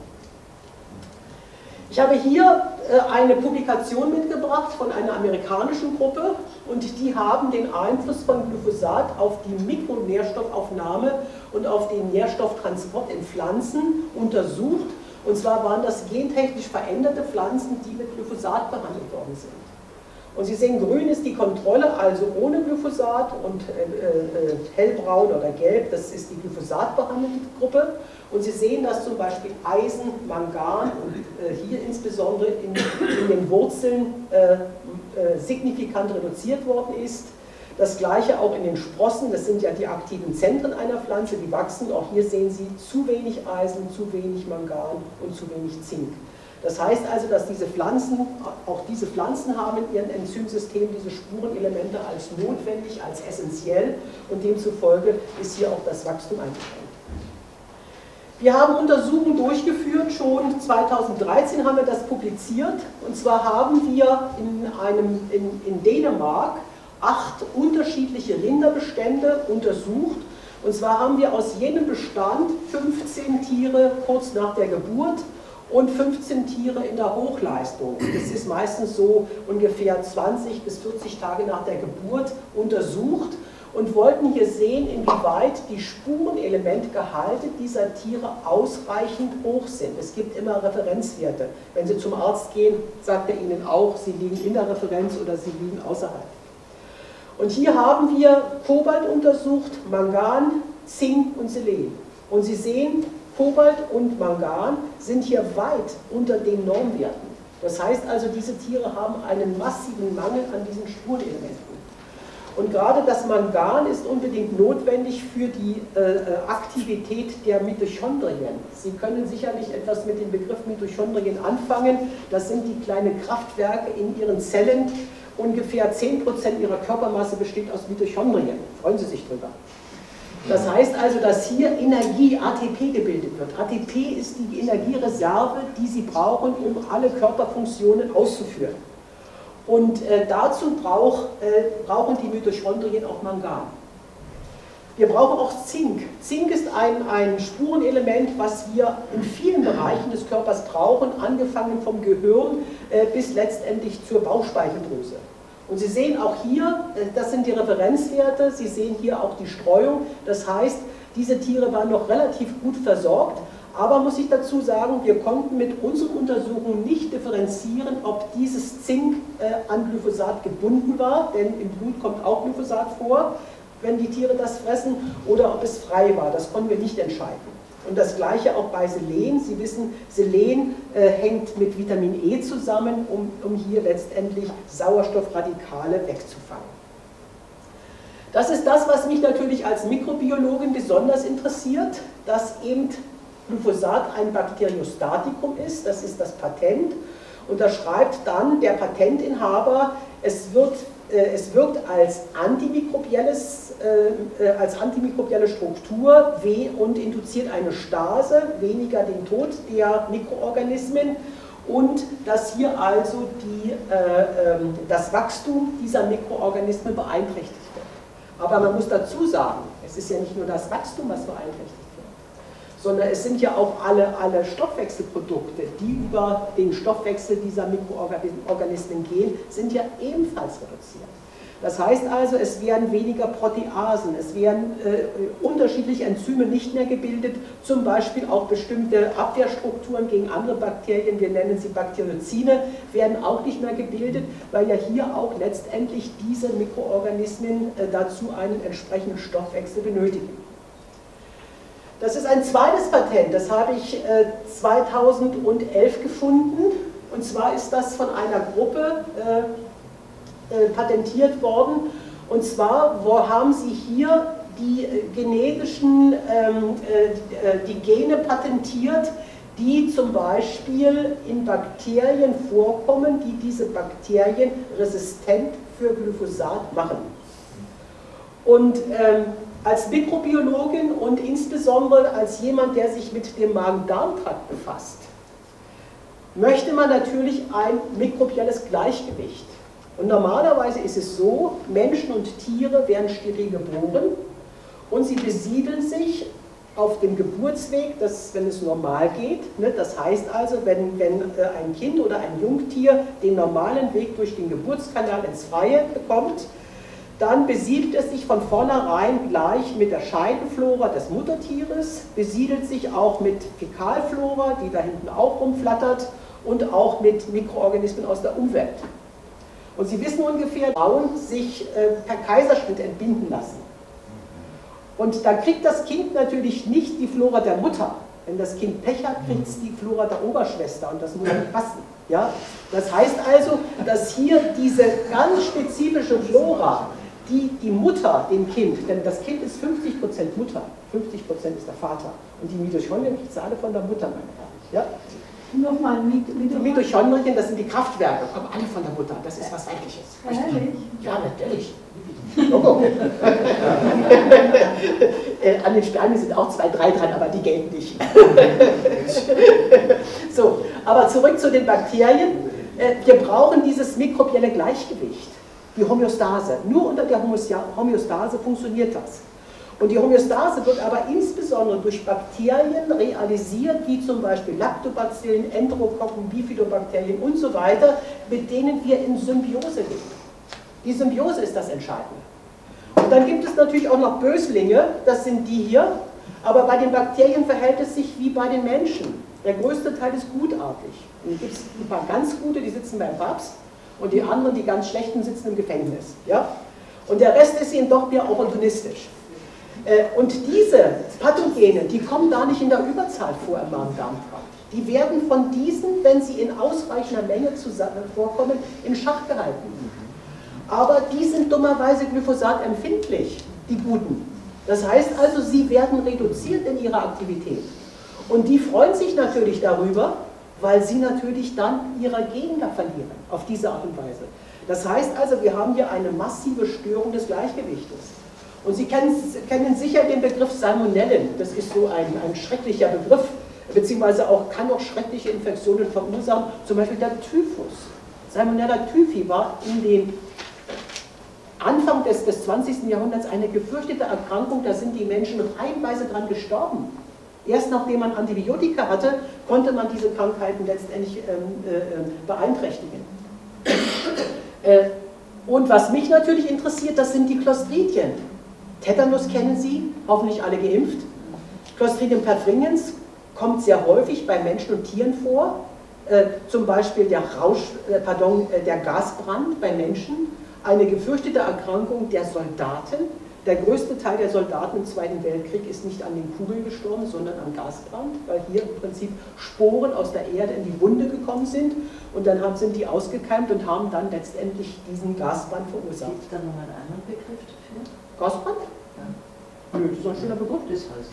Ich habe hier eine Publikation mitgebracht von einer amerikanischen Gruppe und die haben den Einfluss von Glyphosat auf die Mikronährstoffaufnahme und auf den Nährstofftransport in Pflanzen untersucht. Und zwar waren das gentechnisch veränderte Pflanzen, die mit Glyphosat behandelt worden sind. Und Sie sehen, grün ist die Kontrolle, also ohne Glyphosat, und äh, äh, hellbraun oder gelb, das ist die glyphosatbehandelte Gruppe. Und Sie sehen, dass zum Beispiel Eisen, Mangan und äh, hier insbesondere in, in den Wurzeln äh, äh, signifikant reduziert worden ist. Das gleiche auch in den Sprossen, das sind ja die aktiven Zentren einer Pflanze, die wachsen. Auch hier sehen Sie zu wenig Eisen, zu wenig Mangan und zu wenig Zink. Das heißt also, dass diese Pflanzen, auch diese Pflanzen haben in ihren Enzymsystemen diese Spurenelemente als notwendig, als essentiell und demzufolge ist hier auch das Wachstum eingeschränkt. Wir haben Untersuchungen durchgeführt, schon zweitausenddreizehn haben wir das publiziert, und zwar haben wir in, einem, in, in Dänemark acht unterschiedliche Rinderbestände untersucht. Und zwar haben wir aus jedem Bestand fünfzehn Tiere kurz nach der Geburt und fünfzehn Tiere in der Hochleistung. Das ist meistens so ungefähr zwanzig bis vierzig Tage nach der Geburt untersucht und wollten hier sehen, inwieweit die Spurenelementgehalte dieser Tiere ausreichend hoch sind. Es gibt immer Referenzwerte. Wenn Sie zum Arzt gehen, sagt er Ihnen auch, Sie liegen in der Referenz oder Sie liegen außerhalb. Und hier haben wir Kobalt untersucht, Mangan, Zink und Selen. Und Sie sehen, Kobalt und Mangan sind hier weit unter den Normwerten. Das heißt also, diese Tiere haben einen massiven Mangel an diesen Spurenelementen. Und gerade das Mangan ist unbedingt notwendig für die äh, Aktivität der Mitochondrien. Sie können sicherlich etwas mit dem Begriff Mitochondrien anfangen. Das sind die kleinen Kraftwerke in Ihren Zellen. Ungefähr zehn Prozent ihrer Körpermasse besteht aus Mitochondrien. Freuen Sie sich drüber. Das heißt also, dass hier Energie, A T P, gebildet wird. A T P ist die Energiereserve, die Sie brauchen, um alle Körperfunktionen auszuführen. Und äh, dazu brauch, äh, brauchen die Mitochondrien auch Mangan. Wir brauchen auch Zink. Zink ist ein, ein Spurenelement, was wir in vielen Bereichen des Körpers brauchen, angefangen vom Gehirn äh, bis letztendlich zur Bauchspeicheldrüse. Und Sie sehen auch hier, äh, das sind die Referenzwerte, Sie sehen hier auch die Streuung. Das heißt, diese Tiere waren noch relativ gut versorgt, aber muss ich dazu sagen, wir konnten mit unseren Untersuchungen nicht differenzieren, ob dieses Zink äh, an Glyphosat gebunden war, denn im Blut kommt auch Glyphosat vor, wenn die Tiere das fressen, oder ob es frei war. Das konnten wir nicht entscheiden. Und das gleiche auch bei Selen. Sie wissen, Selen äh, hängt mit Vitamin E zusammen, um, um hier letztendlich Sauerstoffradikale wegzufangen. Das ist das, was mich natürlich als Mikrobiologin besonders interessiert, dass eben Glyphosat ein Bakteriostatikum ist. Das ist das Patent. Und da schreibt dann der Patentinhaber, es wird Es wirkt als, antimikrobielles, äh, als antimikrobielle Struktur und induziert eine Stase, weniger den Tod der Mikroorganismen, und dass hier also die, äh, das Wachstum dieser Mikroorganismen beeinträchtigt wird. Aber man muss dazu sagen, es ist ja nicht nur das Wachstum, was beeinträchtigt wird, sondern es sind ja auch alle, alle Stoffwechselprodukte, die über den Stoffwechsel dieser Mikroorganismen gehen, sind ja ebenfalls reduziert. Das heißt also, es werden weniger Proteasen, es werden äh, unterschiedliche Enzyme nicht mehr gebildet, zum Beispiel auch bestimmte Abwehrstrukturen gegen andere Bakterien, wir nennen sie Bakteriozine, werden auch nicht mehr gebildet, weil ja hier auch letztendlich diese Mikroorganismen äh, dazu einen entsprechenden Stoffwechsel benötigen. Das ist ein zweites Patent, das habe ich äh, zweitausendelf gefunden, und zwar ist das von einer Gruppe äh, äh, patentiert worden, Und zwar, wo haben Sie hier die genetischen, ähm, äh, die Gene patentiert, die zum Beispiel in Bakterien vorkommen, die diese Bakterien resistent für Glyphosat machen. Und ähm, als Mikrobiologin und insbesondere als jemand, der sich mit dem Magen-Darm-Trakt befasst, möchte man natürlich ein mikrobielles Gleichgewicht. Und normalerweise ist es so, Menschen und Tiere werden steril geboren und sie besiedeln sich auf dem Geburtsweg, das, wenn es normal geht. Ne, das heißt also, wenn, wenn äh, ein Kind oder ein Jungtier den normalen Weg durch den Geburtskanal ins Freie bekommt, dann besiedelt es sich von vornherein gleich mit der Scheidenflora des Muttertieres, besiedelt sich auch mit Fäkalflora, die da hinten auch rumflattert, und auch mit Mikroorganismen aus der Umwelt. Und Sie wissen ungefähr, Frauen sich äh, per Kaiserschnitt entbinden lassen. Und da kriegt das Kind natürlich nicht die Flora der Mutter. Wenn das Kind Pech hat, kriegt es die Flora der Oberschwester und das muss nicht passen. Ja? Das heißt also, dass hier diese ganz spezifische Flora, die die Mutter dem Kind, denn das Kind ist fünfzig Prozent Mutter, fünfzig Prozent ist der Vater. Und die Mitochondrien kriegt sie alle von der Mutter, meine Herren. Ja? Nochmal, Die Mitochondrien, das sind die Kraftwerke, kommen alle von der Mutter, das ist was Eigentliches. Ehrlich? Ja, natürlich. Logo. äh, an den Spermien sind auch zwei, drei dran, aber die gelten nicht. So, aber zurück zu den Bakterien. Äh, wir brauchen dieses mikrobielle Gleichgewicht, die Homöostase. Nur unter der Homöostase funktioniert das. Und die Homöostase wird aber insbesondere durch Bakterien realisiert, wie zum Beispiel Lactobacillen, Enterokokken, Bifidobakterien und so weiter, mit denen wir in Symbiose leben. Die Symbiose ist das Entscheidende. Und dann gibt es natürlich auch noch Böslinge, das sind die hier, aber bei den Bakterien verhält es sich wie bei den Menschen. Der größte Teil ist gutartig. Und dann gibt es ein paar ganz gute, die sitzen beim Papst, und die anderen, die ganz schlechten, sitzen im Gefängnis. Ja? Und der Rest ist ihnen doch mehr opportunistisch. Und diese Pathogene, die kommen gar nicht in der Überzahl vor im Magen-Darm-Trakt. Die werden von diesen, wenn sie in ausreichender Menge zusammen vorkommen, in Schach gehalten. Aber die sind dummerweise glyphosatempfindlich, die Guten. Das heißt also, sie werden reduziert in ihrer Aktivität. Und die freuen sich natürlich darüber, weil sie natürlich dann ihre Gegner verlieren, auf diese Art und Weise. Das heißt also, wir haben hier eine massive Störung des Gleichgewichtes. Und Sie kennen, kennen sicher den Begriff Salmonellen. Das ist so ein, ein schrecklicher Begriff, beziehungsweise auch, kann auch schreckliche Infektionen verursachen, zum Beispiel der Typhus. Salmonella typhi war in den Anfang des, des zwanzigsten Jahrhunderts eine gefürchtete Erkrankung, da sind die Menschen reihenweise dran gestorben. Erst nachdem man Antibiotika hatte, konnte man diese Krankheiten letztendlich ähm, äh, beeinträchtigen. äh, und was mich natürlich interessiert, das sind die Clostridien. Tetanus kennen Sie, hoffentlich alle geimpft. Clostridium perfringens kommt sehr häufig bei Menschen und Tieren vor. Äh, zum Beispiel der, Rausch, äh, pardon, äh, der Gasbrand bei Menschen, eine gefürchtete Erkrankung der Soldaten. Der größte Teil der Soldaten im Zweiten Weltkrieg ist nicht an den Kugeln gestorben, sondern am Gasbrand, weil hier im Prinzip Sporen aus der Erde in die Wunde gekommen sind und dann haben, sind die ausgekeimt und haben dann letztendlich diesen Gasbrand verursacht. Gibt es da nochmal einen anderen Begriff dafür? Gasbrand? Ja. Nö, das ist ein schöner Begriff. Das heißt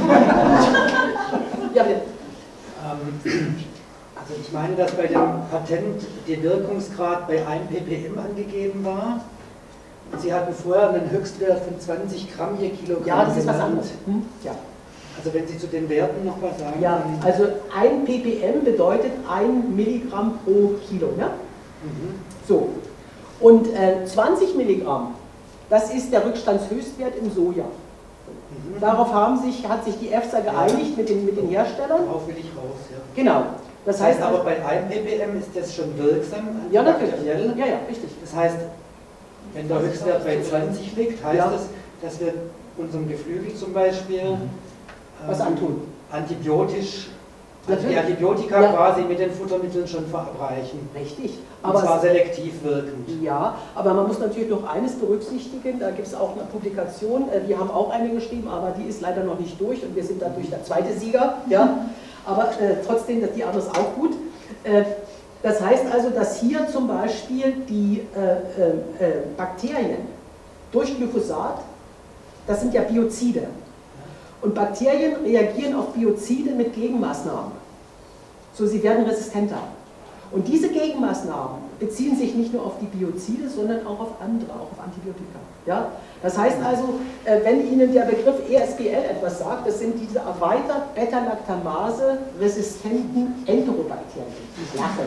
so. Ja, bitte. Ähm, also ich meine, dass bei dem Patent der Wirkungsgrad bei einem ppm angegeben war. Sie hatten vorher einen Höchstwert von zwanzig Gramm je Kilogramm. Ja, das ist was genannt. anderes. Hm? Ja. Also wenn Sie zu den Werten noch was sagen. Ja, also ein ppm bedeutet ein Milligramm pro Kilo. Ja? Mhm. So. Und äh, zwanzig Milligramm, das ist der Rückstandshöchstwert im Soja. Mhm. Darauf haben sich, hat sich die EFSA geeinigt mit den, mit den Herstellern. Darauf will ich raus, ja. Genau. Das heißt aber bei einem ppm ist das schon wirksam? Ja, natürlich. Bakteriell? Ja, ja, richtig. Das heißt, wenn der Höchstwert bei zwanzig liegt, heißt ja. das, dass wir unserem Geflügel zum Beispiel ähm, was antun. Antibiotisch, also die Natürlich. Antibiotika Ja. quasi mit den Futtermitteln schon verabreichen. Richtig. Und Aber zwar es, selektiv wirkend. ja, aber man muss natürlich noch eines berücksichtigen, da gibt es auch eine Publikation, äh, wir haben auch eine geschrieben, aber die ist leider noch nicht durch und wir sind dadurch der zweite Sieger. Ja. Aber äh, trotzdem, die andere ist auch gut. Äh, Das heißt also, dass hier zum Beispiel die äh, äh, Bakterien durch Glyphosat, das sind ja Biozide. Und Bakterien reagieren auf Biozide mit Gegenmaßnahmen. So, sie werden resistenter. Und diese Gegenmaßnahmen beziehen sich nicht nur auf die Biozide, sondern auch auf andere, auch auf Antibiotika. Ja? Das heißt also, wenn Ihnen der Begriff E S B L etwas sagt, das sind diese erweitert Beta-Lactamase-resistenten Enterobakterien. Ich lache.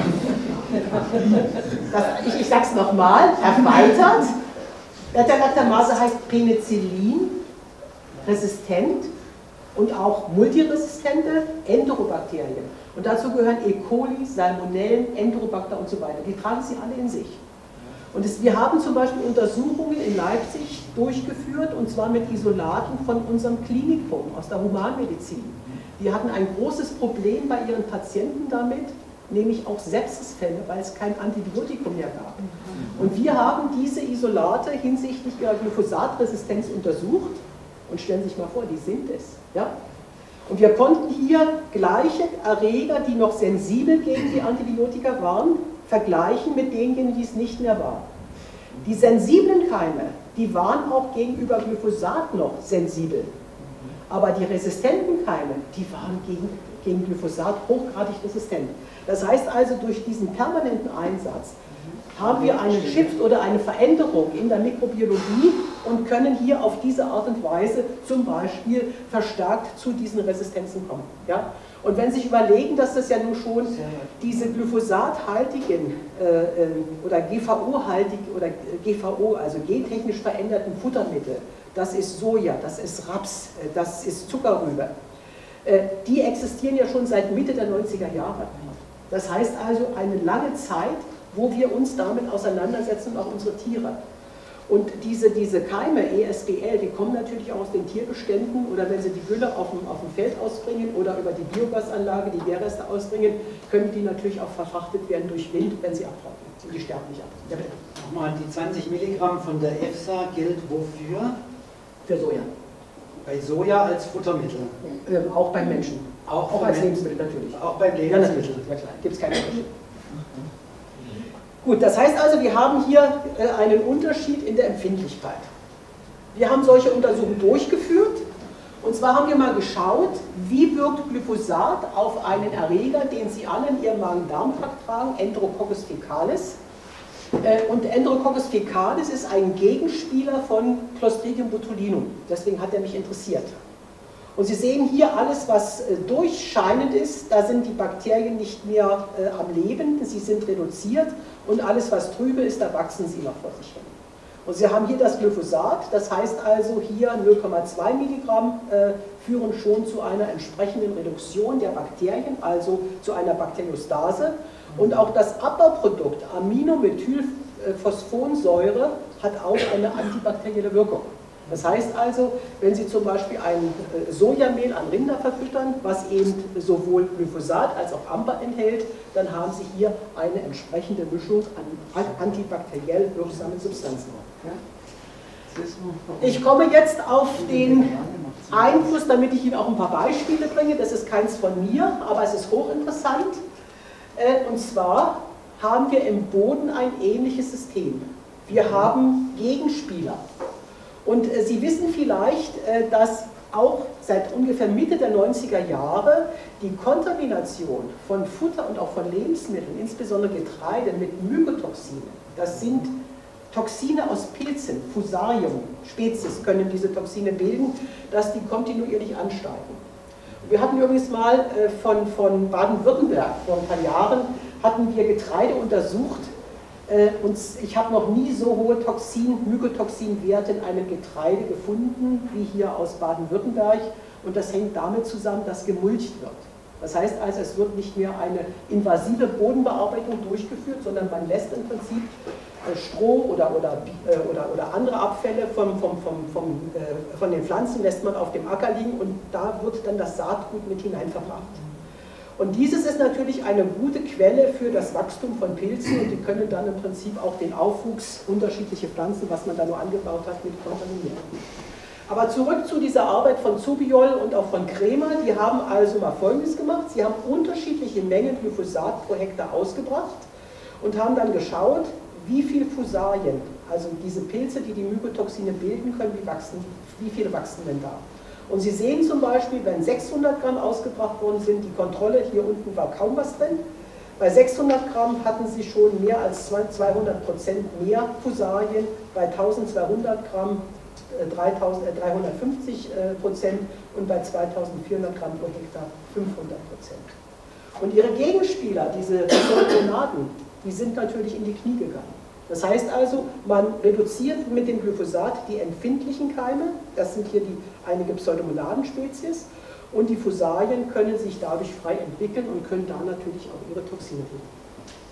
Das, ich ich sage es nochmal, erweitert. Beta-Lactamase heißt Penicillin-resistent und auch multiresistente Enterobakterien. Und dazu gehören E. coli, Salmonellen, Enterobacter und so weiter. Die tragen sie alle in sich. Und es, wir haben zum Beispiel Untersuchungen in Leipzig durchgeführt, und zwar mit Isolaten von unserem Klinikum aus der Humanmedizin. Die hatten ein großes Problem bei ihren Patienten damit, nämlich auch Sepsisfälle, weil es kein Antibiotikum mehr gab. Und wir haben diese Isolate hinsichtlich ihrer Glyphosatresistenz untersucht und stellen Sie sich mal vor, die sind es. Ja? Und wir konnten hier gleiche Erreger, die noch sensibel gegen die Antibiotika waren, vergleichen mit denen, die es nicht mehr war. Die sensiblen Keime, die waren auch gegenüber Glyphosat noch sensibel. Aber die resistenten Keime, die waren gegen, gegen Glyphosat hochgradig resistent. Das heißt also, durch diesen permanenten Einsatz haben wir einen Shift oder eine Veränderung in der Mikrobiologie und können hier auf diese Art und Weise zum Beispiel verstärkt zu diesen Resistenzen kommen. Ja? Und wenn Sie sich überlegen, dass das ja nun schon diese glyphosathaltigen äh, oder G V O-haltigen oder G V O, also gentechnisch veränderten Futtermittel, das ist Soja, das ist Raps, das ist Zuckerrübe, äh, die existieren ja schon seit Mitte der neunziger Jahre. Das heißt also eine lange Zeit, wo wir uns damit auseinandersetzen, auch unsere Tiere. Und diese, diese Keime, E S B L, die kommen natürlich auch aus den Tierbeständen, oder wenn sie die Gülle auf dem, auf dem Feld ausbringen oder über die Biogasanlage die Gärreste ausbringen, können die natürlich auch verfrachtet werden durch Wind, wenn sie abtrocknen. Und die sterben nicht ab. Ja, bitte. Nochmal, die zwanzig Milligramm von der EFSA gilt wofür? Für Soja. Bei Soja als Futtermittel? Ähm, auch beim Menschen. Auch, auch als Lebensmittel natürlich. Auch beim Lebensmittel? Ja, klar. Gibt es keinen Unterschied. Gut, das heißt also, wir haben hier einen Unterschied in der Empfindlichkeit. Wir haben solche Untersuchungen durchgeführt, und zwar haben wir mal geschaut, wie wirkt Glyphosat auf einen Erreger, den Sie alle in Ihrem Magen-Darm-Trakt tragen, Enterococcus fecalis. Und Enterococcus fecalis ist ein Gegenspieler von Clostridium botulinum, deswegen hat er mich interessiert. Und Sie sehen hier alles, was äh, durchscheinend ist, da sind die Bakterien nicht mehr äh, am Leben, sie sind reduziert, und alles, was trübe ist, da wachsen sie noch vor sich hin. Und Sie haben hier das Glyphosat, das heißt also hier null Komma zwei Milligramm äh, führen schon zu einer entsprechenden Reduktion der Bakterien, also zu einer Bakteriostase. Und auch das Abbauprodukt Aminomethylphosphonsäure hat auch eine antibakterielle Wirkung. Das heißt also, wenn Sie zum Beispiel ein Sojamehl an Rinder verfüttern, was eben sowohl Glyphosat als auch Amber enthält, dann haben Sie hier eine entsprechende Mischung an antibakteriell wirksamen Substanzen. Ich komme jetzt auf den Einfluss, damit ich Ihnen auch ein paar Beispiele bringe. Das ist keins von mir, aber es ist hochinteressant. Und zwar haben wir im Boden ein ähnliches System. Wir haben Gegenspieler. Und äh, Sie wissen vielleicht, äh, dass auch seit ungefähr Mitte der neunziger Jahre die Kontamination von Futter und auch von Lebensmitteln, insbesondere Getreide, mit Mykotoxinen, das sind Toxine aus Pilzen, Fusarium, Spezies können diese Toxine bilden, dass die kontinuierlich ansteigen. Wir hatten übrigens mal äh, von, von Baden-Württemberg vor ein paar Jahren, hatten wir Getreide untersucht. Und ich habe noch nie so hohe Toxin, Mykotoxinwerte in einem Getreide gefunden, wie hier aus Baden-Württemberg. Und das hängt damit zusammen, dass gemulcht wird. Das heißt also, es wird nicht mehr eine invasive Bodenbearbeitung durchgeführt, sondern man lässt im Prinzip Stroh oder, oder, oder, oder andere Abfälle vom, vom, vom, vom, von den Pflanzen lässt man auf dem Acker liegen, und da wird dann das Saatgut mit hineinverbracht. Und dieses ist natürlich eine gute Quelle für das Wachstum von Pilzen, und die können dann im Prinzip auch den Aufwuchs unterschiedlicher Pflanzen, was man da nur angebaut hat, mit kontaminieren. Aber zurück zu dieser Arbeit von Zubiol und auch von Kremer. Die haben also mal Folgendes gemacht: Sie haben unterschiedliche Mengen Glyphosat pro Hektar ausgebracht und haben dann geschaut, wie viel Fusarien also diese Pilze, die die Mykotoxine bilden können, wie, wachsen, wie viele wachsen denn da? Und Sie sehen zum Beispiel, wenn sechshundert Gramm ausgebracht worden sind, die Kontrolle, hier unten war kaum was drin. Bei sechshundert Gramm hatten Sie schon mehr als zweihundert Prozent mehr Fusarien, bei eintausendzweihundert Gramm dreihundertfünfzig Prozent und bei zweitausendvierhundert Gramm pro Hektar fünfhundert Prozent. Und Ihre Gegenspieler, diese Pseudomonaden, die sind natürlich in die Knie gegangen. Das heißt also, man reduziert mit dem Glyphosat die empfindlichen Keime, das sind hier die einige Pseudomonaden-Spezies, und die Fusarien können sich dadurch frei entwickeln und können da natürlich auch ihre Toxine bilden.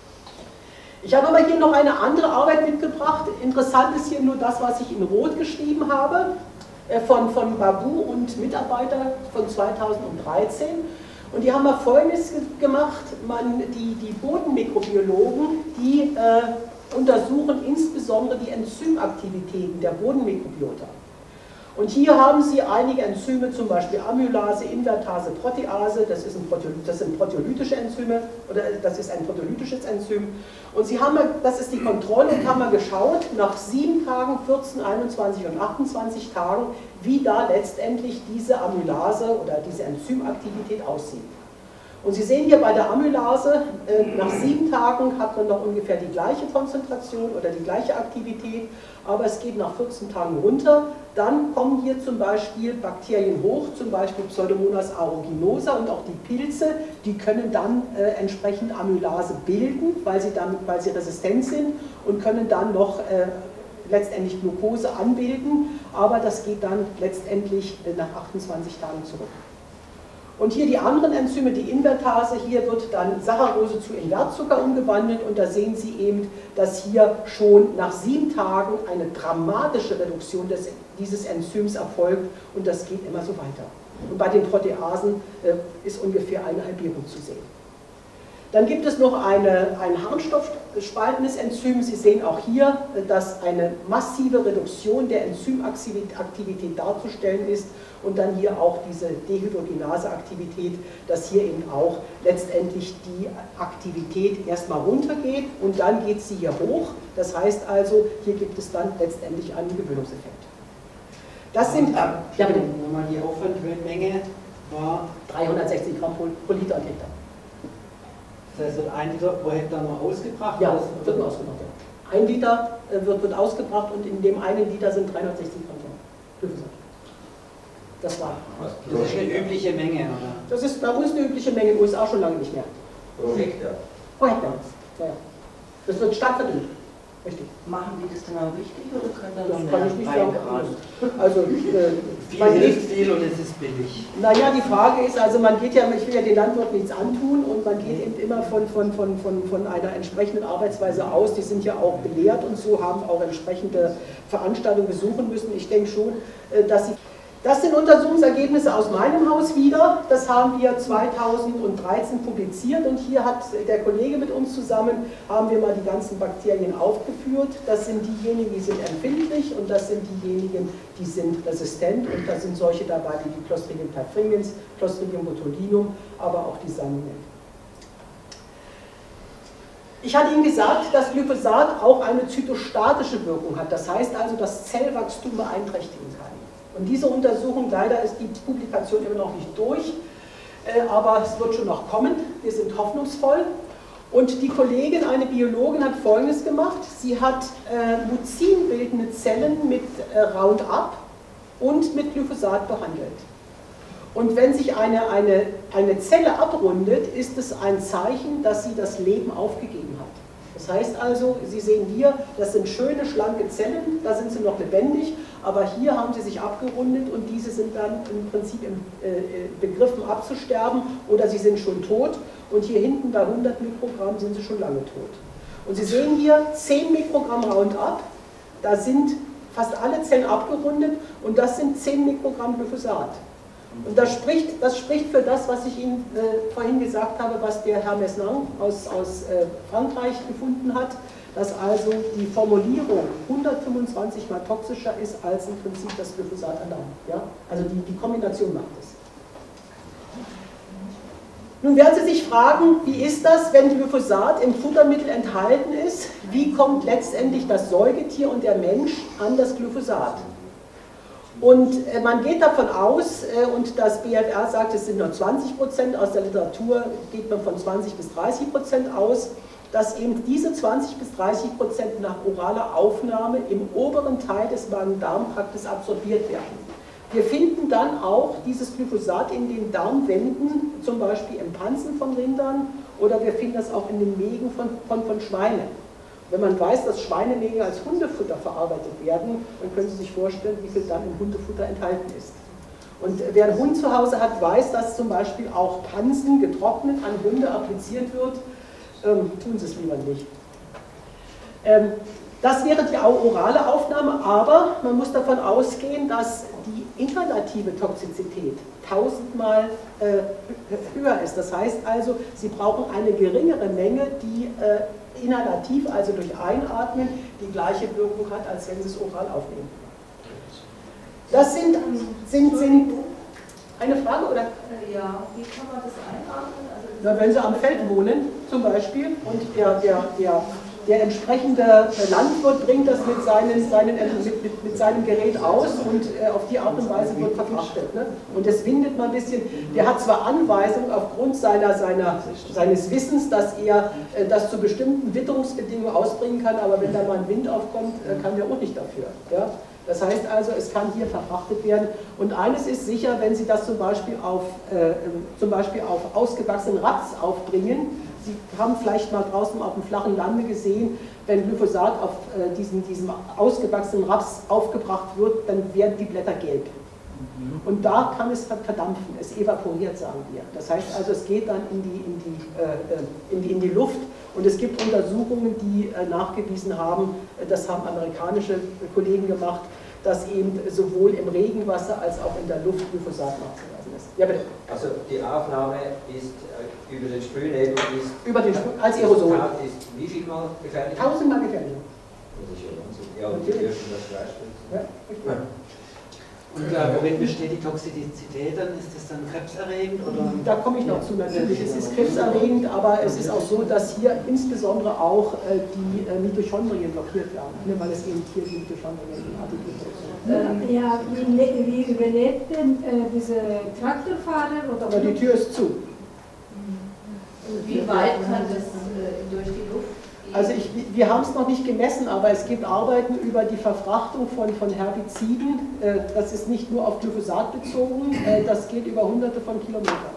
Ich habe aber hier noch eine andere Arbeit mitgebracht. Interessant ist hier nur das, was ich in Rot geschrieben habe, von, von Babu und Mitarbeiter von zweitausenddreizehn. Und die haben mal Folgendes gemacht: Man, die, die Bodenmikrobiologen, die äh, untersuchen insbesondere die Enzymaktivitäten der Bodenmikrobiota. Und hier haben Sie einige Enzyme, zum Beispiel Amylase, Invertase, Protease, das, ist ein Proteoly das sind proteolytische Enzyme, oder das ist ein proteolytisches Enzym. Und Sie haben, das ist die Kontrolle, und haben mal geschaut, nach sieben Tagen, vierzehn, einundzwanzig und achtundzwanzig Tagen, wie da letztendlich diese Amylase oder diese Enzymaktivität aussieht. Und Sie sehen hier bei der Amylase, äh, nach sieben Tagen hat man noch ungefähr die gleiche Konzentration oder die gleiche Aktivität, aber es geht nach vierzehn Tagen runter. Dann kommen hier zum Beispiel Bakterien hoch, zum Beispiel Pseudomonas aeruginosa, und auch die Pilze, die können dann äh, entsprechend Amylase bilden, weil sie, dann, weil sie resistent sind, und können dann noch äh, letztendlich Glucose anbilden, aber das geht dann letztendlich äh, nach achtundzwanzig Tagen zurück. Und hier die anderen Enzyme, die Invertase, hier wird dann Saccharose zu Invertzucker umgewandelt, und da sehen Sie eben, dass hier schon nach sieben Tagen eine dramatische Reduktion des, dieses Enzyms erfolgt, und das geht immer so weiter. Und bei den Proteasen äh, ist ungefähr eine Halbierung zu sehen. Dann gibt es noch eine, ein harnstoffspaltendes Enzym. Sie sehen auch hier, dass eine massive Reduktion der Enzymaktivität darzustellen ist, und dann hier auch diese Dehydrogenase-Aktivität, dass hier eben auch letztendlich die Aktivität erstmal runtergeht und dann geht sie hier hoch. Das heißt also, hier gibt es dann letztendlich einen Gewöhnungseffekt. Das sind, ja, ja bitte. Nochmal, die Aufwandmenge war dreihundertsechzig Gramm pro, pro Liter und Hektar. Das heißt, wird ein Liter pro Hektar noch ausgebracht? Ja, wird nur ausgebracht. Ja. Ein Liter wird, wird ausgebracht, und in dem einen Liter sind dreihundertsechzig Gramm Glyphosat. Das war. Das ist eine übliche Menge, oder? Das ist bei uns eine übliche Menge, in den U S A schon lange nicht mehr. Pro Hektar. Pro Hektar. Ja, ja. Das wird stark verdünnt. Richtig. Machen die das dann auch richtig, oder können da Das noch kann mehr ich nicht sagen. reingraben? Also, äh, Viel man hilft geht, viel und es ist billig. naja, die Frage ist, also man geht ja, ich will ja den Landwirten nichts antun, und man geht eben immer von, von, von, von, von einer entsprechenden Arbeitsweise aus. Die sind ja auch belehrt und so, haben auch entsprechende Veranstaltungen besuchen müssen. Ich denke schon, dass sie... Das sind Untersuchungsergebnisse aus meinem Haus wieder. Das haben wir zweitausenddreizehn publiziert, und hier hat der Kollege mit uns zusammen, haben wir mal die ganzen Bakterien aufgeführt. Das sind diejenigen, die sind empfindlich, und das sind diejenigen, die sind resistent, und da sind solche dabei wie die Clostridium perfringens, Clostridium botulinum, aber auch die Salmonellen. Ich hatte Ihnen gesagt, dass Glyphosat auch eine zytostatische Wirkung hat. Das heißt also, dass Zellwachstum beeinträchtigen kann. Und diese Untersuchung, leider ist die Publikation immer noch nicht durch, äh, aber es wird schon noch kommen. Wir sind hoffnungsvoll. Und die Kollegin, eine Biologin, hat Folgendes gemacht. Sie hat äh, mucinbildende Zellen mit äh, Roundup und mit Glyphosat behandelt. Und wenn sich eine, eine, eine Zelle abrundet, ist es ein Zeichen, dass sie das Leben aufgegeben hat. Das heißt also, Sie sehen hier, das sind schöne, schlanke Zellen, da sind sie noch lebendig, aber hier haben sie sich abgerundet, und diese sind dann im Prinzip im äh, Begriffen abzusterben, oder sie sind schon tot, und hier hinten bei hundert Mikrogramm sind sie schon lange tot. Und Sie sehen hier zehn Mikrogramm Roundup, da sind fast alle Zellen abgerundet, und das sind zehn Mikrogramm Glyphosat. Und das spricht, das spricht für das, was ich Ihnen äh, vorhin gesagt habe, was der Herr Mesnang aus, aus äh, Frankreich gefunden hat, dass also die Formulierung hundertfünfundzwanzig mal toxischer ist als im Prinzip das Glyphosat allein. Ja? Also die, die Kombination macht es. Nun werden Sie sich fragen, wie ist das, wenn Glyphosat im Futtermittel enthalten ist? Wie kommt letztendlich das Säugetier und der Mensch an das Glyphosat? Und äh, man geht davon aus, äh, und das B F R sagt, es sind nur zwanzig Prozent, aus der Literatur geht man von zwanzig bis dreißig Prozent aus, dass eben diese zwanzig bis dreißig Prozent nach oraler Aufnahme im oberen Teil des Magen-Darm-Traktes absorbiert werden. Wir finden dann auch dieses Glyphosat in den Darmwänden, zum Beispiel im Pansen von Rindern, oder wir finden das auch in den Mägen von, von, von Schweinen. Wenn man weiß, dass Schweinemägen als Hundefutter verarbeitet werden, dann können Sie sich vorstellen, wie viel dann im Hundefutter enthalten ist. Und wer einen Hund zu Hause hat, weiß, dass zum Beispiel auch Pansen getrocknet an Hunde appliziert wird. Ähm, tun Sie es lieber nicht. Ähm, das wäre die orale Aufnahme, aber man muss davon ausgehen, dass die inhalative Toxizität tausendmal äh, höher ist. Das heißt also, Sie brauchen eine geringere Menge, die äh, inhalativ, also durch Einatmen, die gleiche Wirkung hat, als wenn Sie es oral aufnehmen. Das sind, sind, sind eine Frage, oder? Ja, wie kann man das einatmen? Also das Na, wenn Sie am Feld wohnen, zum Beispiel, und der, der, der, der entsprechende Landwirt bringt das mit, seinen, seinen, mit, mit, mit seinem Gerät aus und äh, auf die Art und Weise wird verfrachtet. Ne? Und das windet man ein bisschen. Der hat zwar Anweisungen aufgrund seiner, seiner, seines Wissens, dass er äh, das zu bestimmten Witterungsbedingungen ausbringen kann, aber wenn da mal ein Wind aufkommt, äh, kann der auch nicht dafür. Ja? Das heißt also, es kann hier verfrachtet werden. Und eines ist sicher, wenn Sie das zum Beispiel auf, äh, zum Beispiel auf ausgewachsenen Raps aufbringen, Sie haben vielleicht mal draußen auf dem flachen Lande gesehen, wenn Glyphosat auf äh, diesem, diesem ausgewachsenen Raps aufgebracht wird, dann werden die Blätter gelb. Und da kann es verdampfen, es evaporiert, sagen wir. Das heißt also, es geht dann in die, in die, äh, in die, in die Luft. Und es gibt Untersuchungen, die äh, nachgewiesen haben, äh, das haben amerikanische Kollegen gemacht, dass eben sowohl im Regenwasser als auch in der Luft Glyphosat nachzuweisen ist. Ja, bitte. Also die Aufnahme ist äh, über den Sprühnebel ist über den Sprüh, als Aerosol. Ist wie viel mal gefährlich? Tausendmal gefährlicher. Das ist ja Wahnsinn. Ja, und die dürfen das Fleisch. Ja, Und äh, worin besteht die Toxizität dann? Ist das dann krebserregend? Oder? Da komme ich noch zu natürlich. Es ist krebserregend, aber es ist auch so, dass hier insbesondere auch äh, die äh, Mitochondrien blockiert werden, ne, weil es eben hier die Mitochondrien ähm, ja, wie, wie überlebt denn äh, diese Traktorfahrer? Oder aber die Tür ist zu. Wie weit kann das äh, durch die Luft? Also ich, wir haben es noch nicht gemessen, aber es gibt Arbeiten über die Verfrachtung von, von Herbiziden. Das ist nicht nur auf Glyphosat bezogen, das geht über hunderte von Kilometern.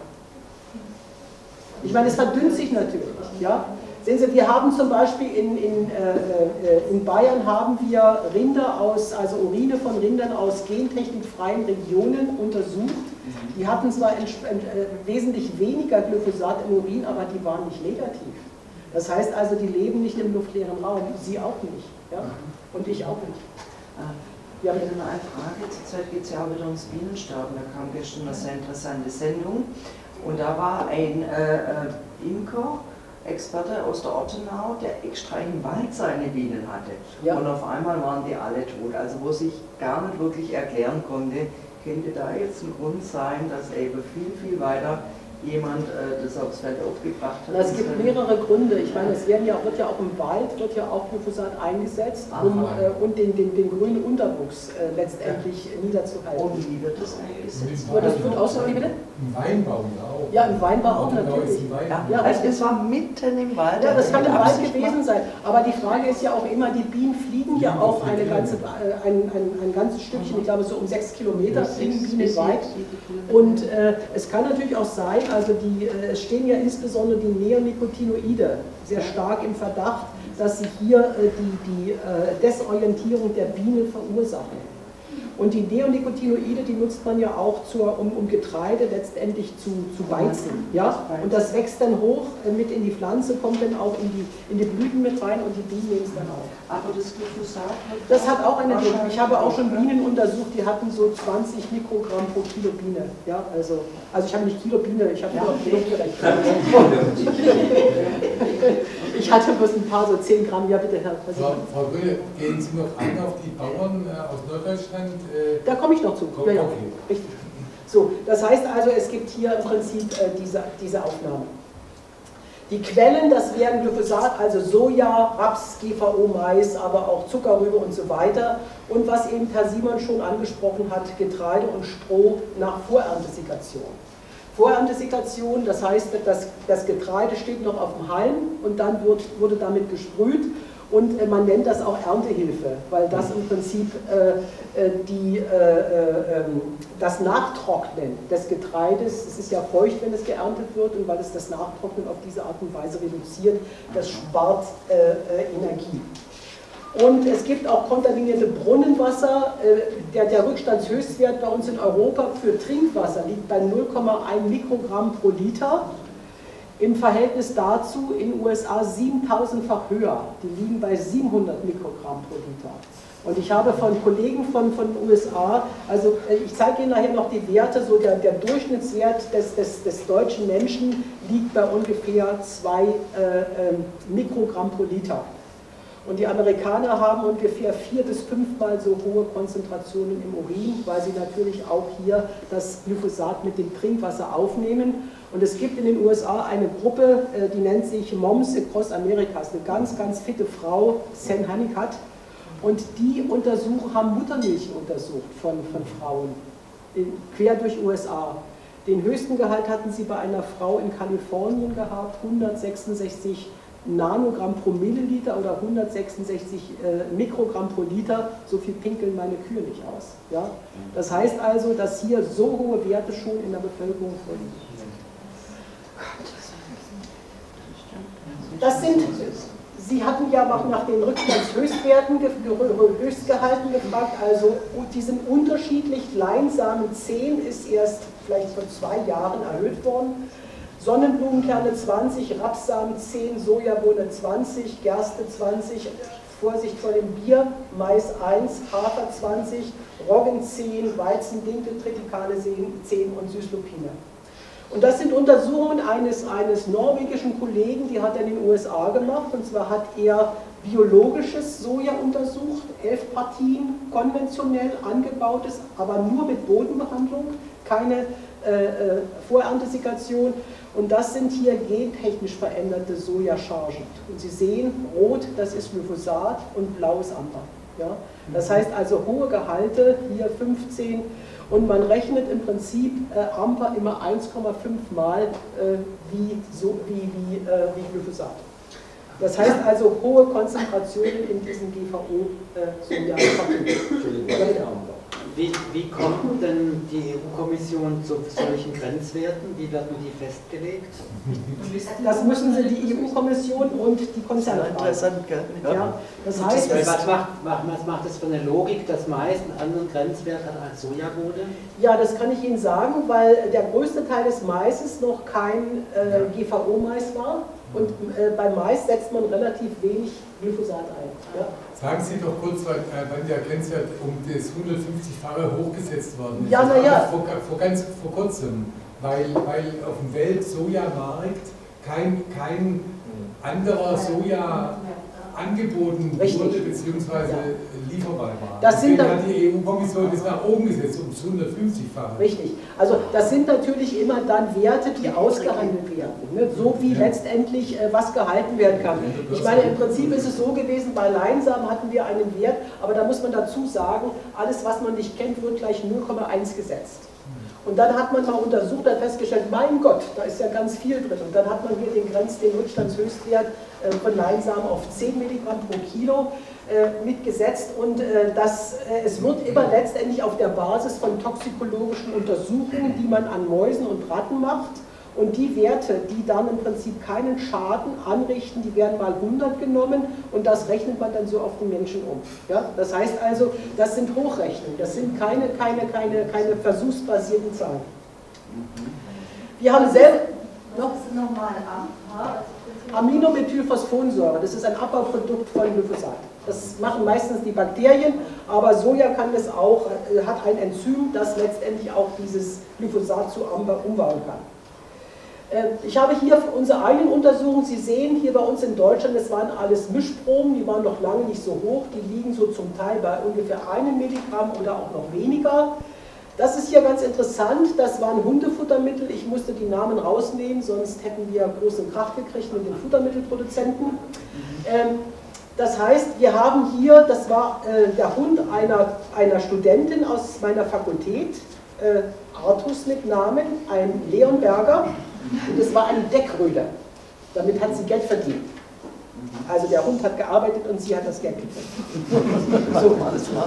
Ich meine, es verdünnt sich natürlich. Ja? Sehen Sie, wir haben zum Beispiel in, in, äh, in Bayern haben wir Rinder aus, also Urine von Rindern aus gentechnikfreien Regionen untersucht. Die hatten zwar äh, wesentlich weniger Glyphosat im Urin, aber die waren nicht negativ. Das heißt also, die leben nicht im luftleeren Raum, Sie auch nicht. Ja? Und ich auch nicht. Ja, ich habe noch eine Frage. Zurzeit geht es ja auch wieder ums Bienensterben. Da kam gestern eine sehr interessante Sendung. Und da war ein äh, Imker, Experte aus der Ortenau, der extra im Wald seine Bienen hatte. Ja. Und auf einmal waren die alle tot. Also wo sich gar nicht wirklich erklären konnte, könnte da jetzt ein Grund sein, dass eben viel, viel weiter jemand äh, das aufs Feld aufgebracht hat. Es gibt mehrere Gründe. Ich meine, es werden ja, wird ja auch im Wald wird ja auch Glyphosat eingesetzt, um äh, und den, den, den grünen Unterwuchs äh, letztendlich ja. niederzuhalten. Und wie wird das eingesetzt? Aber das wird auch, wie bitte? Im Weinbau auch. Ja, im Weinbau auch natürlich. Ja, ja, also es war mitten im Wald. Ja, das kann im Wald gewesen sein. Aber die Frage ist ja auch immer, die Bienen fliegen ja auch eine ganze, äh, ein, ein, ein ganzes Stückchen, ich glaube so um sechs Kilometer fliegen Bienen weit. Und äh, es kann natürlich auch sein, also die, äh, es stehen ja insbesondere die Neonicotinoide sehr stark im Verdacht, dass sie hier äh, die, die äh, Desorientierung der Bienen verursachen. Und die Neonicotinoide, die nutzt man ja auch, zur, um, um Getreide letztendlich zu, zu weizen. Ja? Und das wächst dann hoch äh, mit in die Pflanze, kommt dann auch in die, in die Blüten mit rein und die Bienen nehmen es dann auf. Aber das Glyphosat? Das hat auch eine Wirkung. Ich habe auch schon Bienen untersucht, die hatten so zwanzig Mikrogramm pro Kilo Biene. Ja, also, also ich habe nicht Kilo Biene, ich habe ja, nur Kilo gerechnet. Ich hatte bloß ein paar, so zehn Gramm, ja bitte, Herr Präsident. Frau, Frau Grüne, gehen Sie noch ein auf die Bauern äh, aus Norddeutschland? Äh, da komme ich noch zu. Komm, ja, ja. Okay. Richtig. So, das heißt also, es gibt hier im Prinzip äh, diese, diese Aufnahme. Die Quellen, das wären Glyphosat, also Soja, Raps, G V O, Mais, aber auch Zuckerrübe und so weiter. Und was eben Herr Simon schon angesprochen hat, Getreide und Stroh nach Vorerntesikation. Vorerntesikation, das heißt, das, das Getreide steht noch auf dem Halm und dann wird, wurde damit gesprüht. Und äh, man nennt das auch Erntehilfe, weil das im Prinzip äh, die, äh, äh, das Nachtrocknen des Getreides, es ist ja feucht, wenn es geerntet wird, und weil es das Nachtrocknen auf diese Art und Weise reduziert, das spart äh, äh, Energie. Und es gibt auch kontaminierte Brunnenwasser. Der, der Rückstandshöchstwert bei uns in Europa für Trinkwasser liegt bei null Komma eins Mikrogramm pro Liter. Im Verhältnis dazu in den U S A siebentausendfach höher. Die liegen bei siebenhundert Mikrogramm pro Liter. Und ich habe von Kollegen von den U S A, also ich zeige Ihnen nachher noch die Werte, so der, der Durchschnittswert des, des, des deutschen Menschen liegt bei ungefähr zwei äh, Mikrogramm pro Liter. Und die Amerikaner haben ungefähr vier bis fünfmal so hohe Konzentrationen im Urin, weil sie natürlich auch hier das Glyphosat mit dem Trinkwasser aufnehmen. Und es gibt in den U S A eine Gruppe, die nennt sich Moms Across Americas, eine ganz, ganz fitte Frau, Sam Honeycutt. Und die untersuchen, haben Muttermilch untersucht von, von Frauen, in, quer durch U S A. Den höchsten Gehalt hatten sie bei einer Frau in Kalifornien gehabt, hundertsechsundsechzig Nanogramm pro Milliliter oder hundertsechsundsechzig äh, Mikrogramm pro Liter, so viel pinkeln meine Kühe nicht aus. Ja? Das heißt also, dass hier so hohe Werte schon in der Bevölkerung vorliegen. Das sind, Sie hatten ja auch nach den Rückstandshöchstwerten, Höchstgehalten gefragt, also die sind unterschiedlich. Leinsamen zehn ist erst vielleicht vor zwei Jahren erhöht worden. Sonnenblumenkerne zwanzig, Rapssamen zehn, Sojabohne zwanzig, Gerste zwanzig, Vorsicht vor dem Bier, Mais eins, Hafer zwanzig, Roggen zehn, Weizen, Dinkel, Triticale zehn und Süßlupine. Und das sind Untersuchungen eines, eines norwegischen Kollegen, die hat er in den U S A gemacht, und zwar hat er biologisches Soja untersucht, elf Partien, konventionell angebautes, aber nur mit Bodenbehandlung, keine äh, äh, Vorerntesikation. Und das sind hier gentechnisch veränderte Sojachargen. Und Sie sehen, rot, das ist Glyphosat, und blau ist Amber. Ja? Das heißt also hohe Gehalte, hier fünfzehn, und man rechnet im Prinzip äh, Amber immer eins Komma fünf Mal äh, wie, so, wie, wie, äh, wie Glyphosat. Das heißt also hohe Konzentrationen in diesen G V O-Soja. Wie, wie kommt denn die E U-Kommission zu solchen Grenzwerten? Wie werden die festgelegt? Das müssen Sie die E U-Kommission und die Konzerne fragen. Interessant, gell? Ja, das heißt, was, macht, was macht das für eine Logik, dass Mais einen anderen Grenzwert hat als Sojabohne? Ja, das kann ich Ihnen sagen, weil der größte Teil des Maises noch kein äh, G V O-Mais war. Und äh, beim Mais setzt man relativ wenig Glyphosat ein. Ja? Sagen Sie doch kurz, wann äh, der Grenzwert um das hundertfünfzigfache hochgesetzt worden ist. Ja, na ja. Vor, vor, ganz vor kurzem, weil, weil auf dem Welt-Sojamarkt kein, kein anderer Soja angeboten Richtig. wurde bzw. Ja. lieferbar war. Das sind Deswegen hat die E U-Kommission das nach oben gesetzt, um das hundertfünfzigfache. Richtig. Also das sind natürlich immer dann Werte, die ausgehandelt werden. Ne? So wie ja. letztendlich äh, was gehalten werden kann. Ich meine, im Prinzip ist es so gewesen, bei Leinsamen hatten wir einen Wert, aber da muss man dazu sagen, alles was man nicht kennt, wird gleich null Komma eins gesetzt. Und dann hat man mal untersucht, hat festgestellt, mein Gott, da ist ja ganz viel drin. Und dann hat man hier den Grenz, den Rückstandshöchstwert äh, von Leinsamen auf zehn Milligramm pro Kilo äh, mitgesetzt. Und äh, das, äh, es wird immer letztendlich auf der Basis von toxikologischen Untersuchungen, die man an Mäusen und Ratten macht. Und die Werte, die dann im Prinzip keinen Schaden anrichten, die werden mal hundert genommen, und das rechnet man dann so auf den Menschen um. Ja? Das heißt also, das sind Hochrechnungen, das sind keine, keine, keine, keine versuchsbasierten Zahlen. Wir haben selbst noch nochmal Aminomethylphosphonsäure, das ist ein Abbauprodukt von Glyphosat. Das machen meistens die Bakterien, aber Soja kann das auch, hat ein Enzym, das letztendlich auch dieses Glyphosat zu Amber umwandeln kann. Ich habe hier unsere eigenen Untersuchungen, Sie sehen hier bei uns in Deutschland, das waren alles Mischproben, die waren noch lange nicht so hoch, die liegen so zum Teil bei ungefähr einem Milligramm oder auch noch weniger. Das ist hier ganz interessant, das waren Hundefuttermittel, ich musste die Namen rausnehmen, sonst hätten wir großen Krach gekriegt mit den Futtermittelproduzenten. Ähm, das heißt, wir haben hier, das war äh, der Hund einer, einer Studentin aus meiner Fakultät, äh, Artus mit Namen, ein Leonberger, und das war eine Deckröhle. Damit hat sie Geld verdient. Also der Hund hat gearbeitet und sie hat das Geld gekriegt. So.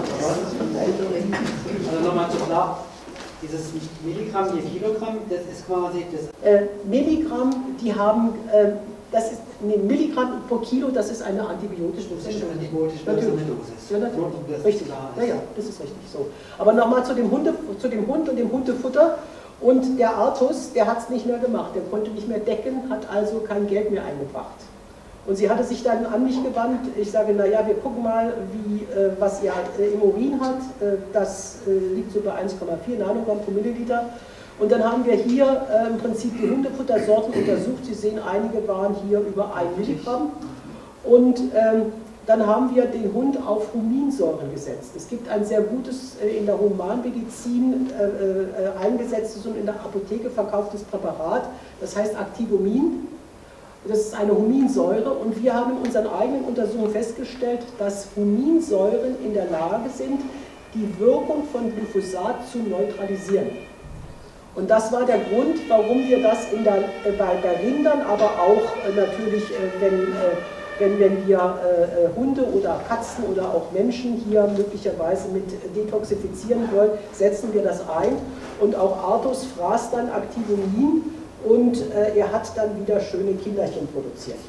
Also nochmal zu klar, dieses Milligramm je Kilogramm, das ist quasi das... Äh, Milligramm, die haben, äh, das ist, nee, Milligramm pro Kilo, das ist eine antibiotische Dosis. Das ist eine antibiotische Natürlich. Dosis. Ja, natürlich. Nur, um das Richtig. klar ist. Ja, ja, das ist richtig so. Aber nochmal zu dem Hunde, zu dem Hund und dem Hundefutter. Und der Artus, der hat es nicht mehr gemacht, der konnte nicht mehr decken, hat also kein Geld mehr eingebracht. Und sie hatte sich dann an mich gewandt. Ich sage, naja, wir gucken mal, wie, äh, was ihr äh, im Urin hat. Äh, das äh, liegt so bei eins Komma vier Nanogramm pro Milliliter. Und dann haben wir hier äh, im Prinzip die Hundefuttersorten untersucht. Sie sehen, einige waren hier über ein Milligramm. Und ähm, dann haben wir den Hund auf Huminsäuren gesetzt. Es gibt ein sehr gutes, äh, in der Humanmedizin äh, äh, eingesetztes und in der Apotheke verkauftes Präparat. Das heißt Activomin. Das ist eine Huminsäure und wir haben in unseren eigenen Untersuchungen festgestellt, dass Huminsäuren in der Lage sind, die Wirkung von Glyphosat zu neutralisieren. Und das war der Grund, warum wir das in der, äh, bei, bei Rindern, aber auch äh, natürlich, äh, wenn, äh, wenn, wenn wir äh, Hunde oder Katzen oder auch Menschen hier möglicherweise mit detoxifizieren wollen, setzen wir das ein. Und auch Artus fraß dann Activomin. Und äh, er hat dann wieder schöne Kinderchen produziert.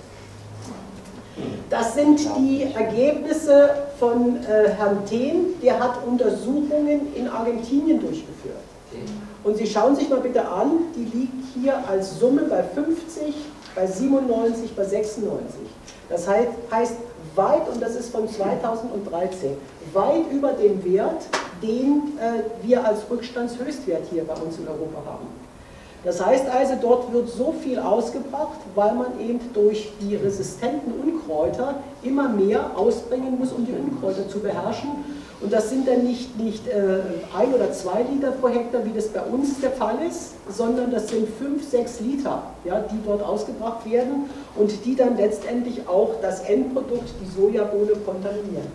Das sind die Ergebnisse von äh, Herrn Thien, der hat Untersuchungen in Argentinien durchgeführt. Und Sie schauen sich mal bitte an, die liegt hier als Summe bei fünfzig, bei siebenundneunzig, bei sechsundneunzig. Das heißt, heißt weit, und das ist von zweitausenddreizehn, weit über dem Wert, den äh, wir als Rückstandshöchstwert hier bei uns in Europa haben. Das heißt also, dort wird so viel ausgebracht, weil man eben durch die resistenten Unkräuter immer mehr ausbringen muss, um die Unkräuter zu beherrschen. Und das sind dann nicht, nicht äh, ein oder zwei Liter pro Hektar, wie das bei uns der Fall ist, sondern das sind fünf, sechs Liter, ja, die dort ausgebracht werden und die dann letztendlich auch das Endprodukt, die Sojabohne, kontaminieren.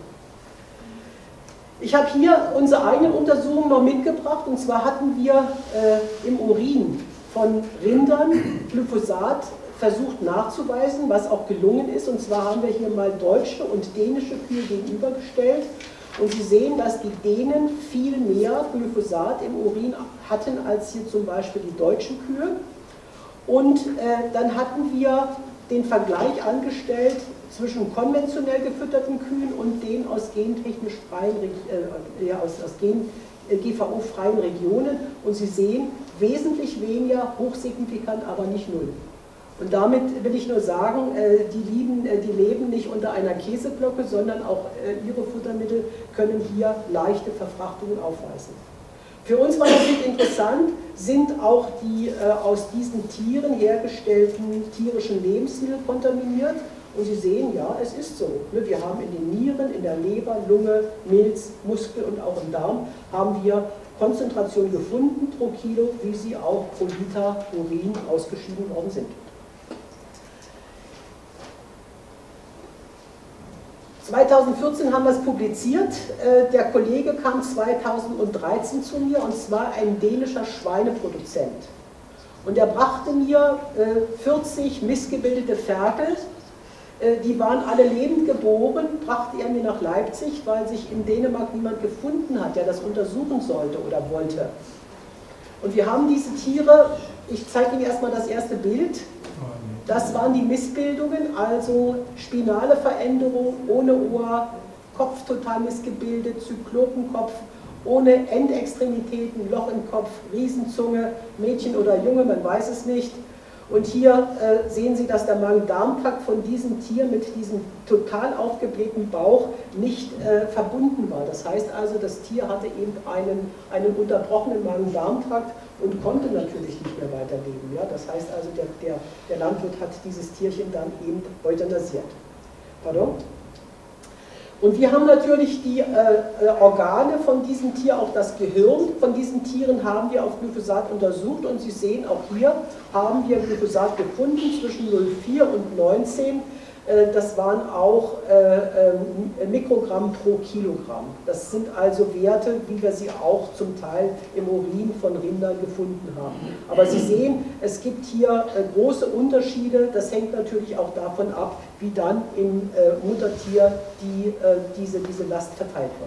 Ich habe hier unsere eigenen Untersuchungen noch mitgebracht, und zwar hatten wir äh, im Urin von Rindern Glyphosat versucht nachzuweisen, was auch gelungen ist. Und zwar haben wir hier mal deutsche und dänische Kühe gegenübergestellt. Und Sie sehen, dass die Dänen viel mehr Glyphosat im Urin hatten als hier zum Beispiel die deutschen Kühe. Und äh, dann hatten wir den Vergleich angestellt zwischen konventionell gefütterten Kühen und den aus gentechnisch freien, äh, ja, aus, aus Gen, äh, G V O-freien Regionen. Und Sie sehen, wesentlich weniger, hochsignifikant, aber nicht null. Und damit will ich nur sagen, äh, die, lieben, äh, die leben nicht unter einer Käseglocke, sondern auch äh, ihre Futtermittel können hier leichte Verfrachtungen aufweisen. Für uns war natürlich interessant, sind auch die äh, aus diesen Tieren hergestellten tierischen Lebensmittel kontaminiert. Und Sie sehen, ja, es ist so. Wir haben in den Nieren, in der Leber, Lunge, Milz, Muskel und auch im Darm haben wir Konzentrationen gefunden pro Kilo, wie sie auch pro Liter Urin ausgeschieden worden sind. zweitausendvierzehn haben wir es publiziert. Der Kollege kam zweitausenddreizehn zu mir, und zwar ein dänischer Schweineproduzent. Und er brachte mir vierzig missgebildete Ferkel. Die waren alle lebend geboren, brachte er mir nach Leipzig, weil sich in Dänemark niemand gefunden hat, der das untersuchen sollte oder wollte. Und wir haben diese Tiere, ich zeige Ihnen erstmal das erste Bild. Das waren die Missbildungen, also spinale Veränderung, ohne Ohr, Kopf total missgebildet, Zyklopenkopf, ohne Endextremitäten, Loch im Kopf, Riesenzunge, Mädchen oder Junge, man weiß es nicht. Und hier äh, sehen Sie, dass der Magen-Darm-Trakt von diesem Tier mit diesem total aufgeblähten Bauch nicht äh, verbunden war. Das heißt also, das Tier hatte eben einen, einen unterbrochenen Magen-Darm-Trakt und konnte natürlich nicht mehr weiterleben. Ja? Das heißt also, der, der, der Landwirt hat dieses Tierchen dann eben euthanasiert. Pardon? Und wir haben natürlich die äh, Organe von diesem Tier, auch das Gehirn von diesen Tieren haben wir auf Glyphosat untersucht und Sie sehen, auch hier haben wir Glyphosat gefunden zwischen null Komma vier und neunzehn. Äh, das waren auch äh, äh, Mikrogramm pro Kilogramm. Das sind also Werte, wie wir sie auch zum Teil im Urin von Rindern gefunden haben. Aber Sie sehen, es gibt hier äh, große Unterschiede. Das hängt natürlich auch davon ab, wie dann im äh, Muttertier die, äh, diese, diese Last verteilt wird.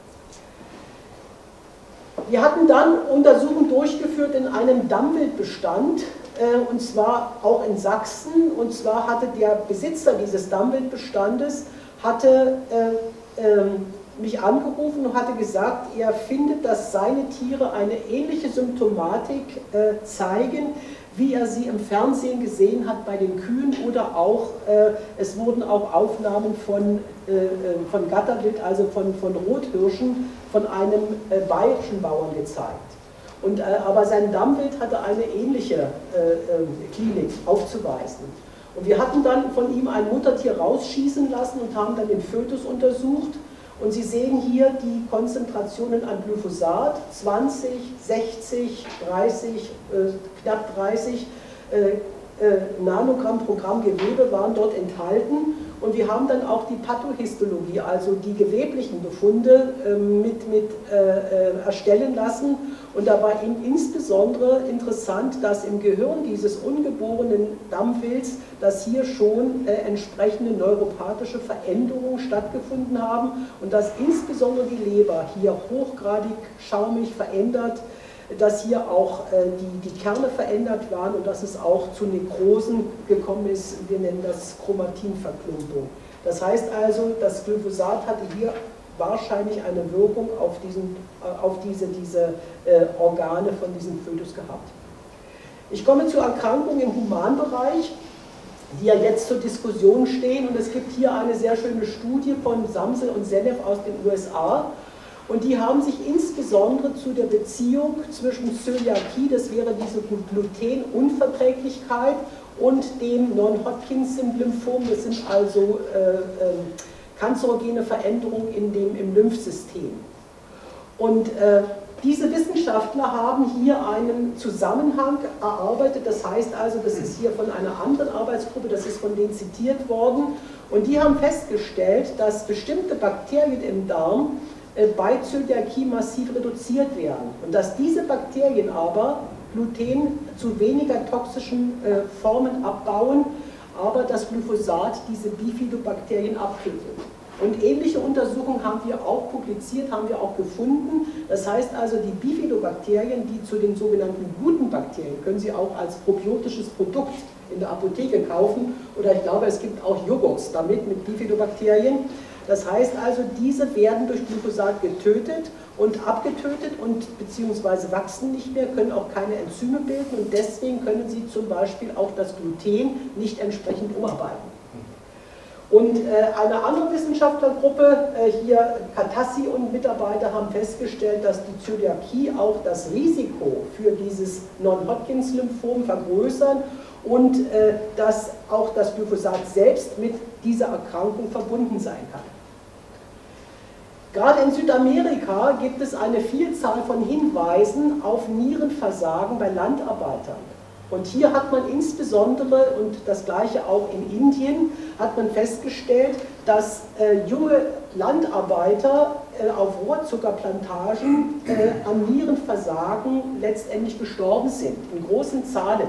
Wir hatten dann Untersuchungen durchgeführt in einem Dammwildbestand, äh, und zwar auch in Sachsen. Und zwar hatte der Besitzer dieses Dammwildbestandes hatte, äh, äh, mich angerufen und hatte gesagt, er findet, dass seine Tiere eine ähnliche Symptomatik äh, zeigen, wie er sie im Fernsehen gesehen hat bei den Kühen oder auch, äh, es wurden auch Aufnahmen von, äh, von Gatterwild, also von, von Rothirschen, von einem äh, bayerischen Bauern gezeigt. Und, äh, aber sein Dammwild hatte eine ähnliche äh, äh, Klinik aufzuweisen. Und wir hatten dann von ihm ein Muttertier rausschießen lassen und haben dann den Fötus untersucht. Und Sie sehen hier die Konzentrationen an Glyphosat, zwanzig, sechzig, dreißig, äh, knapp dreißig äh, äh, Nanogramm pro Gramm Gewebe waren dort enthalten. Und wir haben dann auch die Pathohistologie, also die geweblichen Befunde äh, mit, mit äh, erstellen lassen. Und da war ihm insbesondere interessant, dass im Gehirn dieses ungeborenen Dammwilds, dass hier schon äh, entsprechende neuropathische Veränderungen stattgefunden haben und dass insbesondere die Leber hier hochgradig schaumig verändert, dass hier auch äh, die, die Kerne verändert waren und dass es auch zu Nekrosen gekommen ist. Wir nennen das Chromatinverklumpung. Das heißt also, das Glyphosat hatte hier wahrscheinlich eine Wirkung auf, diesen, auf diese, diese äh, Organe von diesem Fötus gehabt. Ich komme zu Erkrankungen im Humanbereich, die ja jetzt zur Diskussion stehen. Und es gibt hier eine sehr schöne Studie von Samsel und Senef aus den U S A. Und die haben sich insbesondere zu der Beziehung zwischen Zöliakie, das wäre diese Glutenunverträglichkeit, und dem Non-Hodgkin-Lymphom, das sind also äh, äh, kanzerogene Veränderungen in dem, im Lymphsystem. Und äh, diese Wissenschaftler haben hier einen Zusammenhang erarbeitet, das heißt also, das ist hier von einer anderen Arbeitsgruppe, das ist von denen zitiert worden, und die haben festgestellt, dass bestimmte Bakterien im Darm äh, bei Zöliakie massiv reduziert werden und dass diese Bakterien aber Gluten zu weniger toxischen äh, Formen abbauen, aber das Glyphosat diese Bifidobakterien abtötet. Und ähnliche Untersuchungen haben wir auch publiziert, haben wir auch gefunden. Das heißt also, die Bifidobakterien, die zu den sogenannten guten Bakterien, können Sie auch als probiotisches Produkt in der Apotheke kaufen. Oder ich glaube, es gibt auch Joghurts damit mit Bifidobakterien. Das heißt also, diese werden durch Glyphosat getötet und abgetötet und beziehungsweise wachsen nicht mehr, können auch keine Enzyme bilden und deswegen können sie zum Beispiel auch das Gluten nicht entsprechend umarbeiten. Und äh, eine andere Wissenschaftlergruppe, äh, hier Katassi und Mitarbeiter, haben festgestellt, dass die Zöliakie auch das Risiko für dieses Non-Hodgkin-Lymphom vergrößern und äh, dass auch das Glyphosat selbst mit dieser Erkrankung verbunden sein kann. Gerade in Südamerika gibt es eine Vielzahl von Hinweisen auf Nierenversagen bei Landarbeitern. Und hier hat man insbesondere, und das gleiche auch in Indien, hat man festgestellt, dass äh, junge Landarbeiter äh, auf Rohrzuckerplantagen äh, an Nierenversagen letztendlich gestorben sind, in großen Zahlen.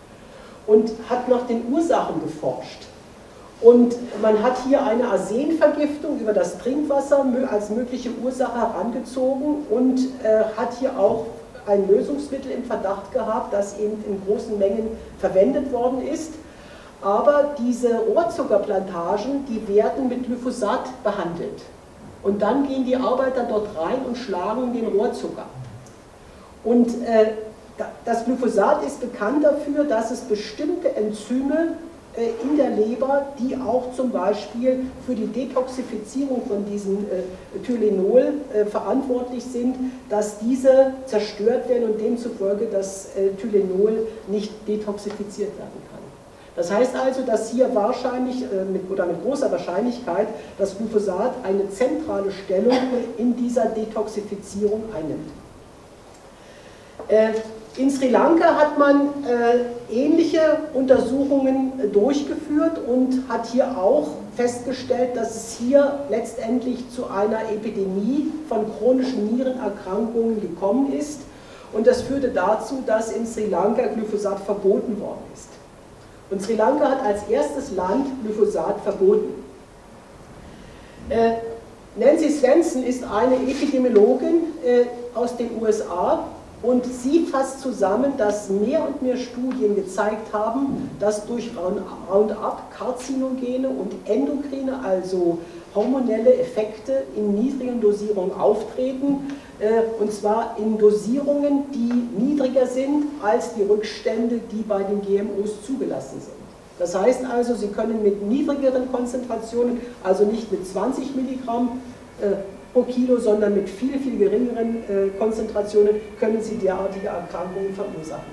Und hat nach den Ursachen geforscht. Und man hat hier eine Arsenvergiftung über das Trinkwasser als mögliche Ursache herangezogen und äh, hat hier auch ein Lösungsmittel im Verdacht gehabt, das eben in großen Mengen verwendet worden ist. Aber diese Rohrzuckerplantagen, die werden mit Glyphosat behandelt. Und dann gehen die Arbeiter dort rein und schlagen den Rohrzucker. Und äh, das Glyphosat ist bekannt dafür, dass es bestimmte Enzyme äh, in der Leber, die auch zum Beispiel für die Detoxifizierung von diesem äh, Tylenol äh, verantwortlich sind, dass diese zerstört werden und demzufolge das äh, Tylenol nicht detoxifiziert werden kann. Das heißt also, dass hier wahrscheinlich äh, mit, oder mit großer Wahrscheinlichkeit das Glyphosat eine zentrale Stellung in dieser Detoxifizierung einnimmt. Äh, in Sri Lanka hat man äh, ähnliche Untersuchungen äh, durchgeführt und hat hier auch festgestellt, dass es hier letztendlich zu einer Epidemie von chronischen Nierenerkrankungen gekommen ist. Und das führte dazu, dass in Sri Lanka Glyphosat verboten worden ist. Und Sri Lanka hat als erstes Land Glyphosat verboten. Äh, Nancy Swenson ist eine Epidemiologin äh, aus den U S A und sie fasst zusammen, dass mehr und mehr Studien gezeigt haben, dass durch Roundup karzinogene und endokrine, also hormonelle Effekte in niedrigen Dosierungen auftreten, äh, und zwar in Dosierungen, die niedriger sind als die Rückstände, die bei den G M Os zugelassen sind. Das heißt also, Sie können mit niedrigeren Konzentrationen, also nicht mit zwanzig Milligramm äh, pro Kilo, sondern mit viel, viel geringeren äh, Konzentrationen, können Sie derartige Erkrankungen verursachen.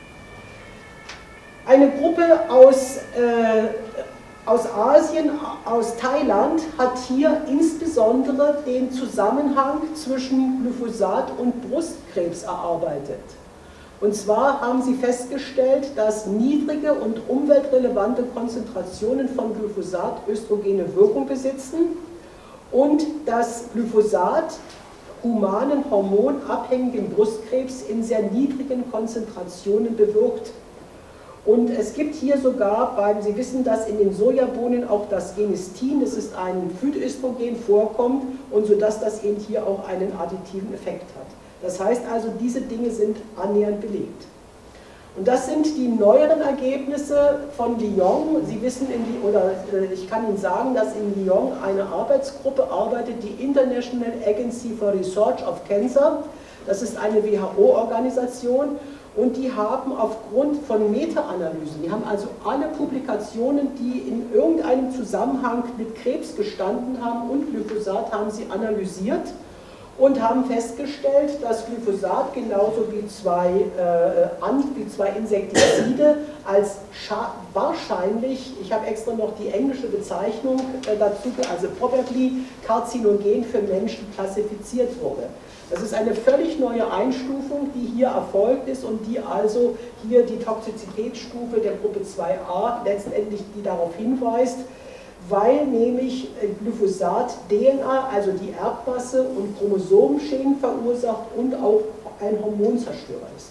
Eine Gruppe aus äh, aus Asien, aus Thailand, hat hier insbesondere den Zusammenhang zwischen Glyphosat und Brustkrebs erarbeitet. Und zwar haben sie festgestellt, dass niedrige und umweltrelevante Konzentrationen von Glyphosat östrogene Wirkung besitzen und dass Glyphosat humanen hormonabhängigen Brustkrebs in sehr niedrigen Konzentrationen bewirkt. Und es gibt hier sogar, beim, Sie wissen, dass in den Sojabohnen auch das Genistin, das ist ein Phytoöstrogen, vorkommt und sodass das eben hier auch einen additiven Effekt hat. Das heißt also, diese Dinge sind annähernd belegt. Und das sind die neueren Ergebnisse von Lyon. Sie wissen, in die, oder ich kann Ihnen sagen, dass in Lyon eine Arbeitsgruppe arbeitet, die International Agency for Research of Cancer. Das ist eine W H O-Organisation. Und die haben aufgrund von Meta-Analysen, die haben also alle Publikationen, die in irgendeinem Zusammenhang mit Krebs gestanden haben und Glyphosat, haben sie analysiert und haben festgestellt, dass Glyphosat genauso wie zwei, äh, an, wie zwei Insektizide als wahrscheinlich, ich habe extra noch die englische Bezeichnung äh, dazu, also probably karzinogen für Menschen klassifiziert wurde. Das ist eine völlig neue Einstufung, die hier erfolgt ist und die also hier die Toxizitätsstufe der Gruppe zwei a letztendlich die darauf hinweist, weil nämlich Glyphosat D N A, also die Erbmasse und Chromosomenschäden verursacht und auch ein Hormonzerstörer ist.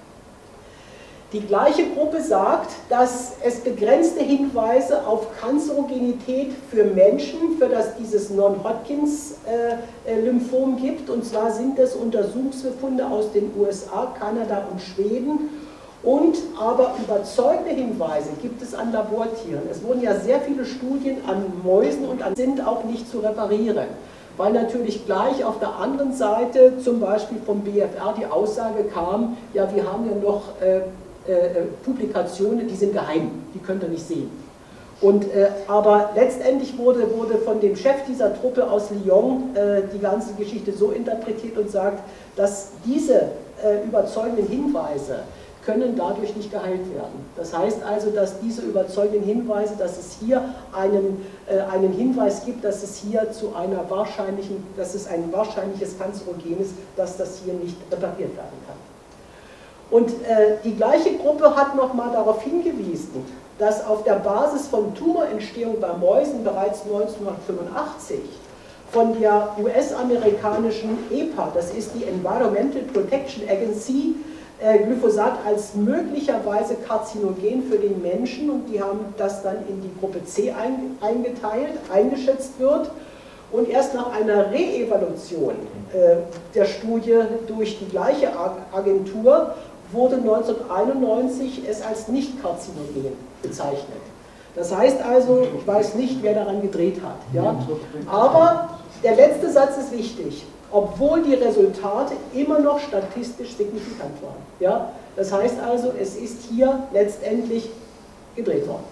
Die gleiche Gruppe sagt, dass es begrenzte Hinweise auf Kanzerogenität für Menschen, für das dieses Non-Hodgkins-Lymphom gibt. Und zwar sind es Untersuchungsbefunde aus den U S A, Kanada und Schweden. Und aber überzeugende Hinweise gibt es an Labortieren. Es wurden ja sehr viele Studien an Mäusen und an sind auch nicht zu reparieren. Weil natürlich gleich auf der anderen Seite, zum Beispiel vom B F R, die Aussage kam, ja, wir haben ja noch äh, äh, Publikationen, die sind geheim, die könnt ihr nicht sehen. Und, äh, aber letztendlich wurde, wurde von dem Chef dieser Truppe aus Lyon äh, die ganze Geschichte so interpretiert und sagt, dass diese äh, überzeugenden Hinweise können dadurch nicht geheilt werden. Das heißt also, dass diese überzeugenden Hinweise, dass es hier einen, äh, einen Hinweis gibt, dass es hier zu einer wahrscheinlichen, dass es ein wahrscheinliches Kanzerogen ist, dass das hier nicht repariert werden kann. Und äh, die gleiche Gruppe hat nochmal darauf hingewiesen, dass auf der Basis von Tumorentstehung bei Mäusen bereits neunzehnhundertfünfundachtzig von der U S-amerikanischen E P A, das ist die Environmental Protection Agency, äh, Glyphosat als möglicherweise karzinogen für den Menschen, und die haben das dann in die Gruppe C ein, eingeteilt, eingeschätzt wird. Und erst nach einer Reevaluation äh, der Studie durch die gleiche Agentur wurde neunzehnhunderteinundneunzig es als nicht karzinogen bezeichnet. Das heißt also, ich weiß nicht, wer daran gedreht hat. Ja? Aber der letzte Satz ist wichtig, obwohl die Resultate immer noch statistisch signifikant waren. Ja? Das heißt also, es ist hier letztendlich gedreht worden.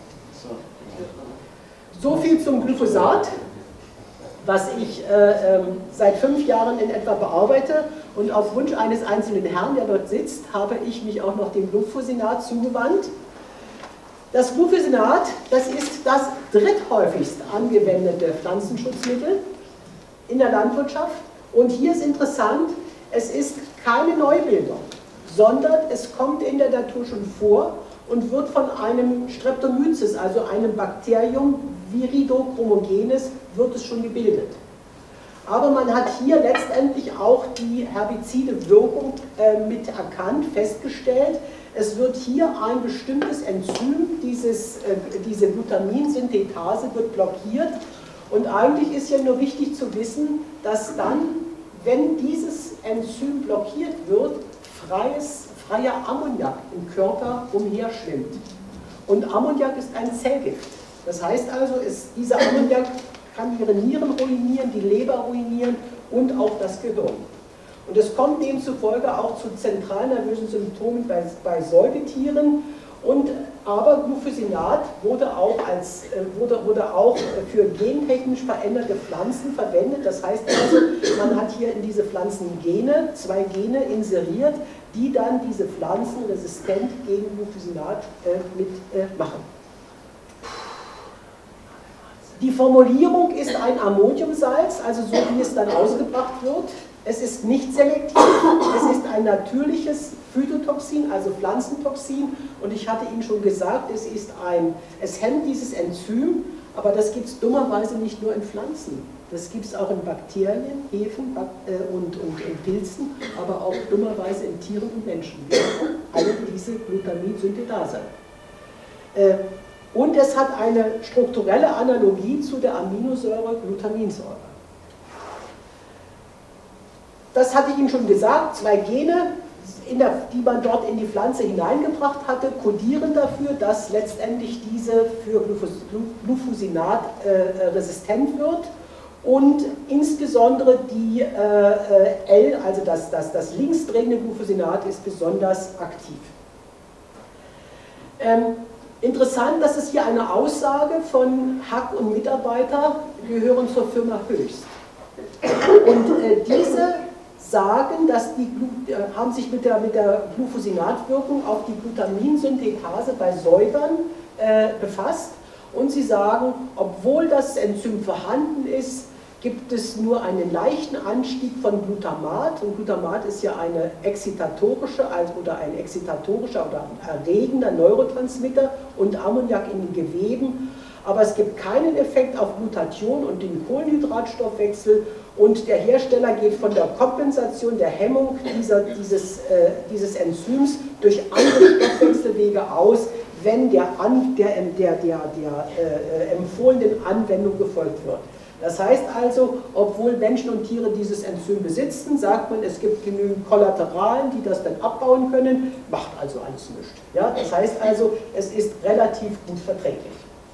So viel zum Glyphosat, was ich äh, ähm, seit fünf Jahren in etwa bearbeite, und auf Wunsch eines einzelnen Herrn, der dort sitzt, habe ich mich auch noch dem Glyphosinat zugewandt. Das Glufosinat, das ist das dritthäufigst angewendete Pflanzenschutzmittel in der Landwirtschaft. Und hier ist interessant, es ist keine Neubildung, sondern es kommt in der Natur schon vor und wird von einem Streptomyces, also einem Bakterium, Viridochromogenes, wird es schon gebildet. Aber man hat hier letztendlich auch die herbizide Wirkung äh, mit erkannt, festgestellt. Es wird hier ein bestimmtes Enzym, dieses, äh, diese Glutaminsynthetase wird blockiert. Und eigentlich ist ja nur wichtig zu wissen, dass dann, wenn dieses Enzym blockiert wird, freies, freier Ammoniak im Körper umherschwimmt. Und Ammoniak ist ein Zellgift. Das heißt also, es, dieser Ammoniak kann ihre Nieren ruinieren, die Leber ruinieren und auch das Gehirn. Und es kommt demzufolge auch zu zentralnervösen Symptomen bei, bei Säugetieren. Und, aber Glufosinat wurde auch, als, wurde, wurde auch für gentechnisch veränderte Pflanzen verwendet. Das heißt also, man hat hier in diese Pflanzen Gene, zwei Gene inseriert, die dann diese Pflanzen resistent gegen Glufosinat äh, mitmachen. Äh, Die Formulierung ist ein Ammoniumsalz, also so wie es dann ausgebracht wird. Es ist nicht selektiv, es ist ein natürliches Phytotoxin, also Pflanzentoxin. Und ich hatte Ihnen schon gesagt, es, ist ein, es hemmt dieses Enzym, aber das gibt es dummerweise nicht nur in Pflanzen. Das gibt es auch in Bakterien, Hefen und, und in Pilzen, aber auch dummerweise in Tieren und Menschen. Wir haben alle diese Glutaminsynthetase. Und es hat eine strukturelle Analogie zu der Aminosäure Glutaminsäure. Das hatte ich Ihnen schon gesagt, zwei Gene, in der, die man dort in die Pflanze hineingebracht hatte, kodieren dafür, dass letztendlich diese für Glufosinat äh, resistent wird und insbesondere die äh, L, also das, das, das linksdrehende Glufosinat, ist besonders aktiv. Ähm, Interessant, dass es hier eine Aussage von Hack und Mitarbeiter gehören zur Firma Höchst. Und äh, diese sagen, dass die, äh, haben sich mit der, mit der Glufosinatwirkung auf die Glutaminsynthetase bei Säugern äh, befasst. Und sie sagen, obwohl das Enzym vorhanden ist, gibt es nur einen leichten Anstieg von Glutamat. Und Glutamat ist ja eine excitatorische oder ein excitatorischer oder erregender Neurotransmitter und Ammoniak in den Geweben. Aber es gibt keinen Effekt auf Glutathion und den Kohlenhydratstoffwechsel. Und der Hersteller geht von der Kompensation, der Hemmung dieser, dieses, äh, dieses Enzyms durch andere Stoffwechselwege aus, wenn der, an, der, der, der, der äh, empfohlenen Anwendung gefolgt wird. Das heißt also, obwohl Menschen und Tiere dieses Enzym besitzen, sagt man, es gibt genügend Kollateralen, die das dann abbauen können, macht also alles nichts. Ja, das heißt also, es ist relativ gut verträglich.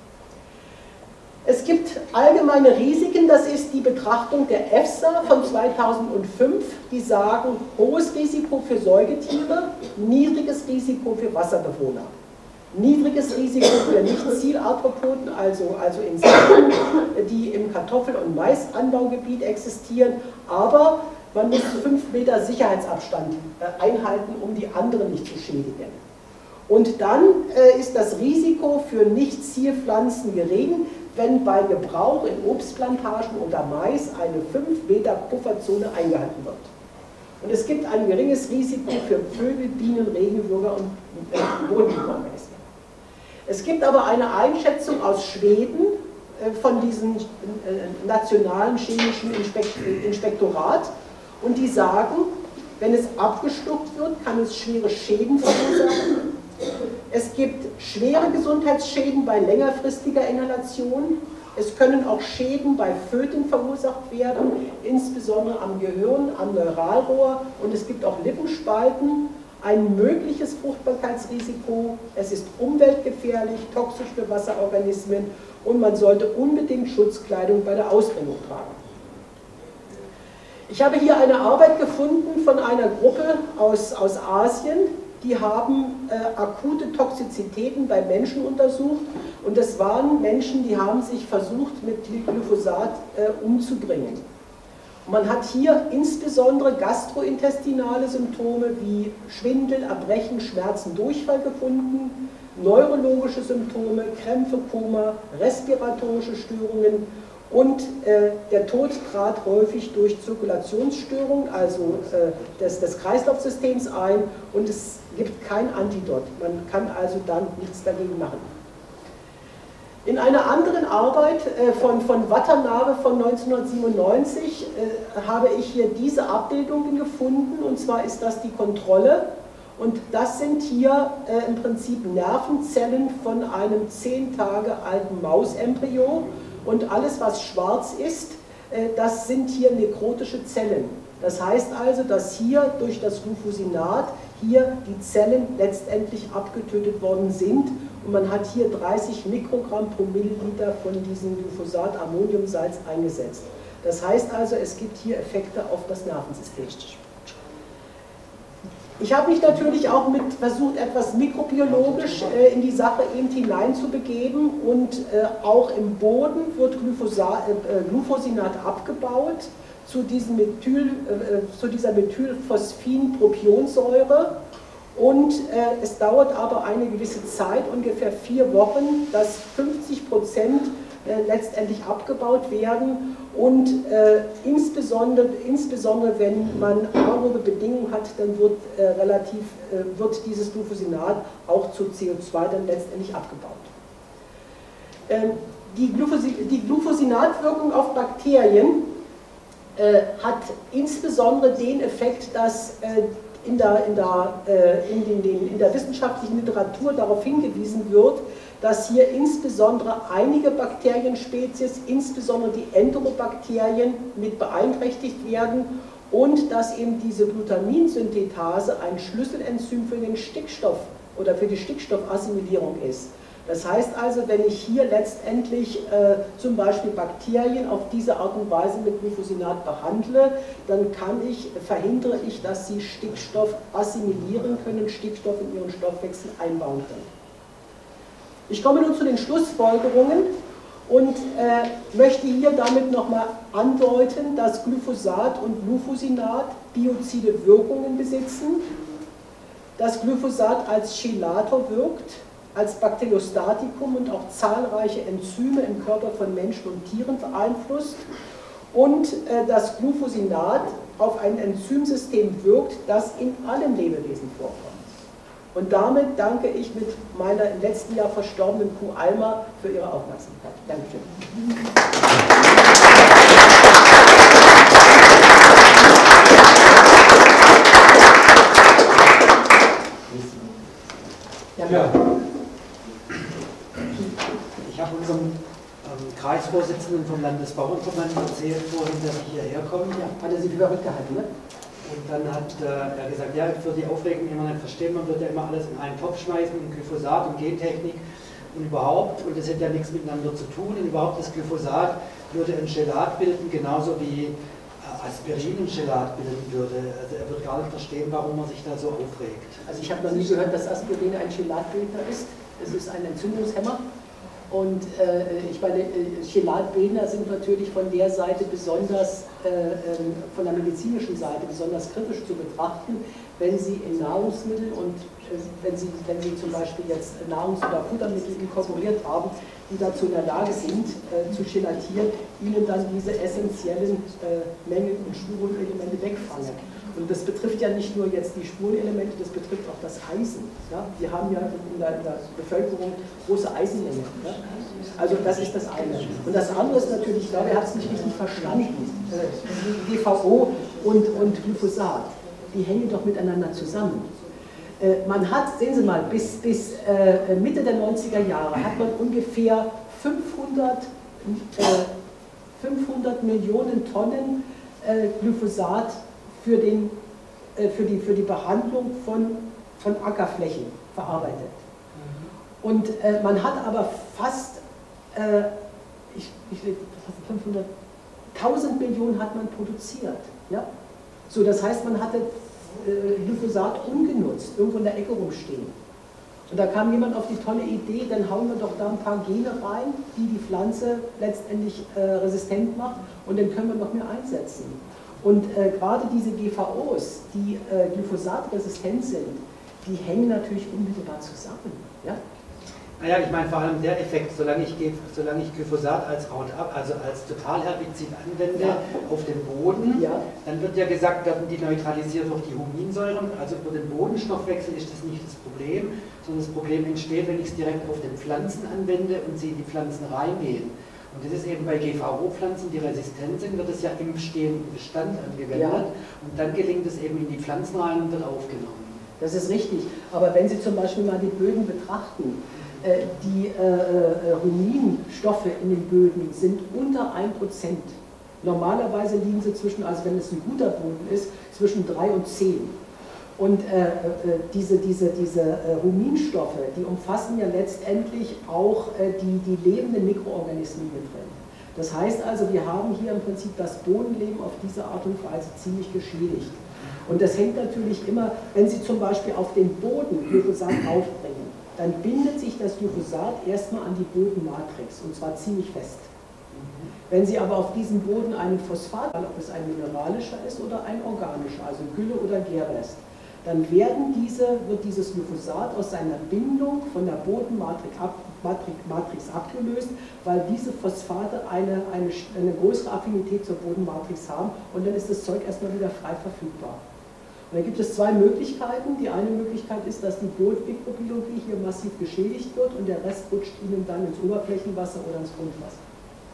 Es gibt allgemeine Risiken, das ist die Betrachtung der EFSA von zweitausendfünf, die sagen, hohes Risiko für Säugetiere, niedriges Risiko für Wasserbewohner. Niedriges Risiko für Nicht-Zielarthropoden, also, also Insekten, die im Kartoffel- und Maisanbaugebiet existieren, aber man muss fünf Meter Sicherheitsabstand einhalten, um die anderen nicht zu schädigen. Und dann äh, ist das Risiko für Nicht-Zielpflanzen gering, wenn bei Gebrauch in Obstplantagen oder Mais eine fünf Meter Pufferzone eingehalten wird. Und es gibt ein geringes Risiko für Vögel, Bienen, Regenwürmer und äh, Bodenmikrorganismen. Es gibt aber eine Einschätzung aus Schweden äh, von diesem äh, nationalen chemischen Inspekt Inspektorat und die sagen, wenn es abgeschluckt wird, kann es schwere Schäden verursachen. Es gibt schwere Gesundheitsschäden bei längerfristiger Inhalation. Es können auch Schäden bei Föten verursacht werden, insbesondere am Gehirn, am Neuralrohr, und es gibt auch Lippenspalten. Ein mögliches Fruchtbarkeitsrisiko, es ist umweltgefährlich, toxisch für Wasserorganismen und man sollte unbedingt Schutzkleidung bei der Ausbringung tragen. Ich habe hier eine Arbeit gefunden von einer Gruppe aus, aus Asien, die haben äh, akute Toxizitäten bei Menschen untersucht und das waren Menschen, die haben sich versucht mit Glyphosat äh, umzubringen. Man hat hier insbesondere gastrointestinale Symptome wie Schwindel, Erbrechen, Schmerzen, Durchfall gefunden. neurologische Symptome, Krämpfe, Koma, respiratorische Störungen und äh, der Tod trat häufig durch Zirkulationsstörungen, also äh, des, des Kreislaufsystems ein, und es gibt kein Antidot. Man kann also dann nichts dagegen machen. In einer anderen Arbeit äh, von, von Watanabe von neunzehnhundertsiebenundneunzig äh, habe ich hier diese Abbildungen gefunden, und zwar ist das die Kontrolle, und das sind hier äh, im Prinzip Nervenzellen von einem zehn Tage alten Mausembryo, und alles, was schwarz ist, äh, das sind hier nekrotische Zellen. Das heißt also, dass hier durch das Glufosinat hier die Zellen letztendlich abgetötet worden sind, und man hat hier dreißig Mikrogramm pro Milliliter von diesem Glyphosat-Ammoniumsalz eingesetzt. Das heißt also, es gibt hier Effekte auf das Nervensystem. Ich habe mich natürlich auch mit versucht, etwas mikrobiologisch äh, in die Sache eben hineinzubegeben, und äh, auch im Boden wird Glyphosat, äh, Glufosinat abgebaut zu, diesem Methyl, äh, zu dieser Methylphosphin-Propionsäure. Und äh, es dauert aber eine gewisse Zeit, ungefähr vier Wochen, dass fünfzig Prozent äh, letztendlich abgebaut werden, und äh, insbesondere, insbesondere wenn man anaerobe Bedingungen hat, dann wird, äh, relativ, äh, wird dieses Glufosinat auch zu C O zwei dann letztendlich abgebaut. Ähm, die, Glufosi die Glufosinatwirkung auf Bakterien äh, hat insbesondere den Effekt, dass äh, In der, in, der, in, den, in der wissenschaftlichen Literatur darauf hingewiesen wird, dass hier insbesondere einige Bakterienspezies, insbesondere die Enterobakterien, mit beeinträchtigt werden, und dass eben diese Glutaminsynthetase ein Schlüsselenzym für den Stickstoff oder für die Stickstoffassimilierung ist. Das heißt also, wenn ich hier letztendlich äh, zum Beispiel Bakterien auf diese Art und Weise mit Glufosinat behandle, dann kann ich, verhindere ich, dass sie Stickstoff assimilieren können, Stickstoff in ihren Stoffwechsel einbauen können. Ich komme nun zu den Schlussfolgerungen und äh, möchte hier damit nochmal andeuten, dass Glyphosat und Glufosinat biozide Wirkungen besitzen, dass Glyphosat als Chelator wirkt, als Bakteriostatikum und auch zahlreiche Enzyme im Körper von Menschen und Tieren beeinflusst, und äh, dass Glufosinat auf ein Enzymsystem wirkt, das in allen Lebewesen vorkommt. Und damit danke ich mit meiner im letzten Jahr verstorbenen Kuh Alma für Ihre Aufmerksamkeit. Dankeschön. Ja. Ich habe unserem ähm, Kreisvorsitzenden vom Landesbauernverband erzählt vorhin, dass ich hierher komme. Ja, hat er Sie für verrückt gehalten, ne? Und dann hat äh, er gesagt, ja, ich würde die Aufregung immer nicht verstehen, man würde ja immer alles in einen Topf schmeißen, in Glyphosat und Gentechnik und überhaupt, und das hätte ja nichts miteinander zu tun, und überhaupt das Glyphosat würde ein Gelat bilden, genauso wie äh, Aspirin ein Gelat bilden würde. Also er wird gar nicht verstehen, warum man sich da so aufregt. Also ich habe noch nie gehört, dass Aspirin ein Chelatbildner ist. Es ist ein Entzündungshemmer. Und äh, ich meine, Chelatbildner sind natürlich von der Seite besonders, äh, von der medizinischen Seite besonders kritisch zu betrachten, wenn sie in Nahrungsmittel und äh, wenn, sie, wenn sie zum Beispiel jetzt Nahrungs- oder Futtermittel inkorporiert haben, die dazu in der Lage sind, äh, zu gelatieren, ihnen dann diese essentiellen äh, Mängel und Spurenelemente wegfangen. Und das betrifft ja nicht nur jetzt die Spurenelemente, das betrifft auch das Eisen. Ja? Wir haben ja in der, in der Bevölkerung große Eisenmengen. Ja? Also das ist das eine. Und das andere ist natürlich, ich glaube, er hat es nicht richtig verstanden. Äh, G V O und, und Glyphosat, die hängen doch miteinander zusammen. Äh, man hat, sehen Sie mal, bis, bis äh, Mitte der neunziger Jahre hat man ungefähr fünfhundert, äh, fünfhundert Millionen Tonnen äh, Glyphosat für, den, äh, für, die, für die Behandlung von, von Ackerflächen verarbeitet. Mhm. Und äh, man hat aber fast, äh, ich, ich, fünfhundert, tausend Millionen hat man produziert. Ja? So, das heißt, man hatte äh, Glyphosat ungenutzt, irgendwo in der Ecke rumstehen. Und da kam jemand auf die tolle Idee, dann hauen wir doch da ein paar Gene rein, die die Pflanze letztendlich äh, resistent macht, und dann können wir noch mehr einsetzen. Und äh, gerade diese G V Os, die äh, glyphosatresistent sind, die hängen natürlich unmittelbar zusammen. Ja? Naja, ich meine vor allem der Effekt, solange ich, solange ich Glyphosat als Roundup, also als Totalherbizid anwende ja. auf den Boden, ja. dann wird ja gesagt, werden die neutralisiert durch die Huminsäuren, also über den Bodenstoffwechsel ist das nicht das Problem, sondern das Problem entsteht, wenn ich es direkt auf den Pflanzen anwende und sie in die Pflanzen reingehen. Und das ist eben bei G V O-Pflanzen, die resistent sind, wird es ja im bestehenden Bestand angewendet ja. und dann gelingt es eben in die Pflanzen rein und wird aufgenommen. Das ist richtig, aber wenn Sie zum Beispiel mal die Böden betrachten, die äh, Huminstoffe in den Böden sind unter ein Prozent. Normalerweise liegen sie zwischen, also wenn es ein guter Boden ist, zwischen drei und zehn. Und äh, äh, diese, diese, diese äh, Huminstoffe, die umfassen ja letztendlich auch äh, die, die lebenden Mikroorganismen hier drin. Das heißt also, wir haben hier im Prinzip das Bodenleben auf diese Art und Weise ziemlich geschädigt. Und das hängt natürlich immer, wenn Sie zum Beispiel auf den Boden Glyphosat aufbringen, dann bindet sich das Glyphosat erstmal an die Bodenmatrix und zwar ziemlich fest. Wenn Sie aber auf diesem Boden einen Phosphat, ob es ein mineralischer ist oder ein organischer, also Gülle oder Gärrest, dann werden diese, wird dieses Glyphosat aus seiner Bindung von der Bodenmatrix ab, Matrix, Matrix abgelöst, weil diese Phosphate eine, eine, eine größere Affinität zur Bodenmatrix haben und dann ist das Zeug erstmal wieder frei verfügbar. Und dann gibt es zwei Möglichkeiten. Die eine Möglichkeit ist, dass die Bodenmikrobiologie hier massiv geschädigt wird und der Rest rutscht Ihnen dann ins Oberflächenwasser oder ins Grundwasser.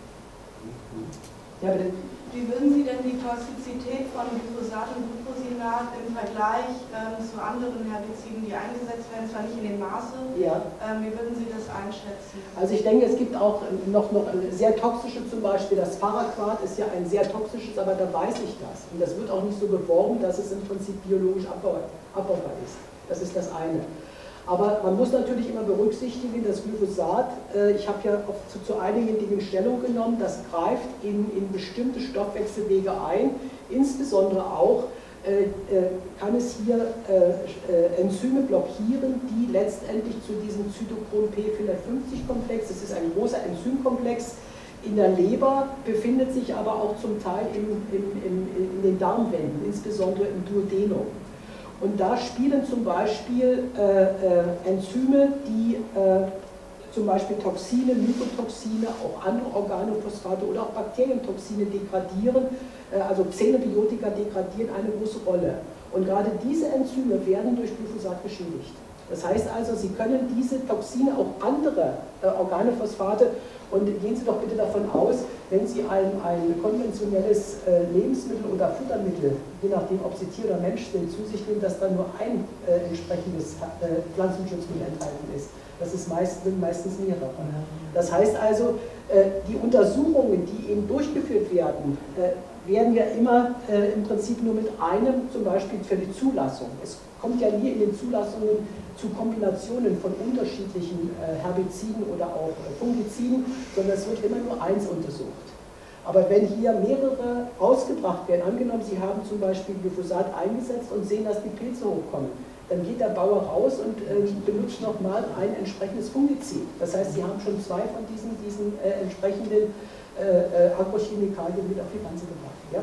Ja, bitte. Wie würden Sie denn die Toxizität von Glyphosat und Glufosinat im Vergleich ähm, zu anderen Herbiziden, die eingesetzt werden, zwar nicht in dem Maße, ja. ähm, wie würden Sie das einschätzen? Also ich denke, es gibt auch noch, noch sehr toxische, zum Beispiel das Paraquat ist ja ein sehr toxisches, aber da weiß ich das. Und das wird auch nicht so beworben, dass es im Prinzip biologisch abbaubar, abbaubar ist. Das ist das eine. Aber man muss natürlich immer berücksichtigen, dass Glyphosat, äh, ich habe ja oft zu, zu einigen Dingen Stellung genommen, das greift in, in bestimmte Stoffwechselwege ein, insbesondere auch äh, äh, kann es hier äh, äh, Enzyme blockieren, die letztendlich zu diesem Zytochrom P vierhundertfünfzig Komplex, das ist ein großer Enzymkomplex, in der Leber, befindet sich aber auch zum Teil in, in, in, in den Darmwänden, insbesondere im Duodenum. Und da spielen zum Beispiel äh, äh, Enzyme, die äh, zum Beispiel Toxine, Mykotoxine, auch andere Organophosphate oder auch Bakterientoxine degradieren, äh, also Xenobiotika degradieren eine große Rolle. Und gerade diese Enzyme werden durch Glyphosat geschädigt. Das heißt also, Sie können diese Toxine, auch andere äh, Organophosphate, und gehen Sie doch bitte davon aus, wenn Sie ein, ein konventionelles äh, Lebensmittel oder Futtermittel, je nachdem ob Sie Tier oder Mensch sind, zu sich nehmen, dass da nur ein äh, entsprechendes äh, Pflanzenschutzmittel enthalten ist. Das ist meist, sind meistens mehrere. Das heißt also, äh, die Untersuchungen, die eben durchgeführt werden, äh, werden ja immer äh, im Prinzip nur mit einem, zum Beispiel für die Zulassung. Es kommt ja nie in den Zulassungen zu Kombinationen von unterschiedlichen äh, Herbiziden oder auch äh, Fungiziden, sondern es wird immer nur eins untersucht. Aber wenn hier mehrere ausgebracht werden, angenommen, Sie haben zum Beispiel Glyphosat eingesetzt und sehen, dass die Pilze hochkommen, dann geht der Bauer raus und äh, benutzt nochmal ein entsprechendes Fungizid. Das heißt, Sie haben schon zwei von diesen, diesen äh, entsprechenden äh, äh, Agrochemikalien mit auf die Pflanze gebracht. Ja?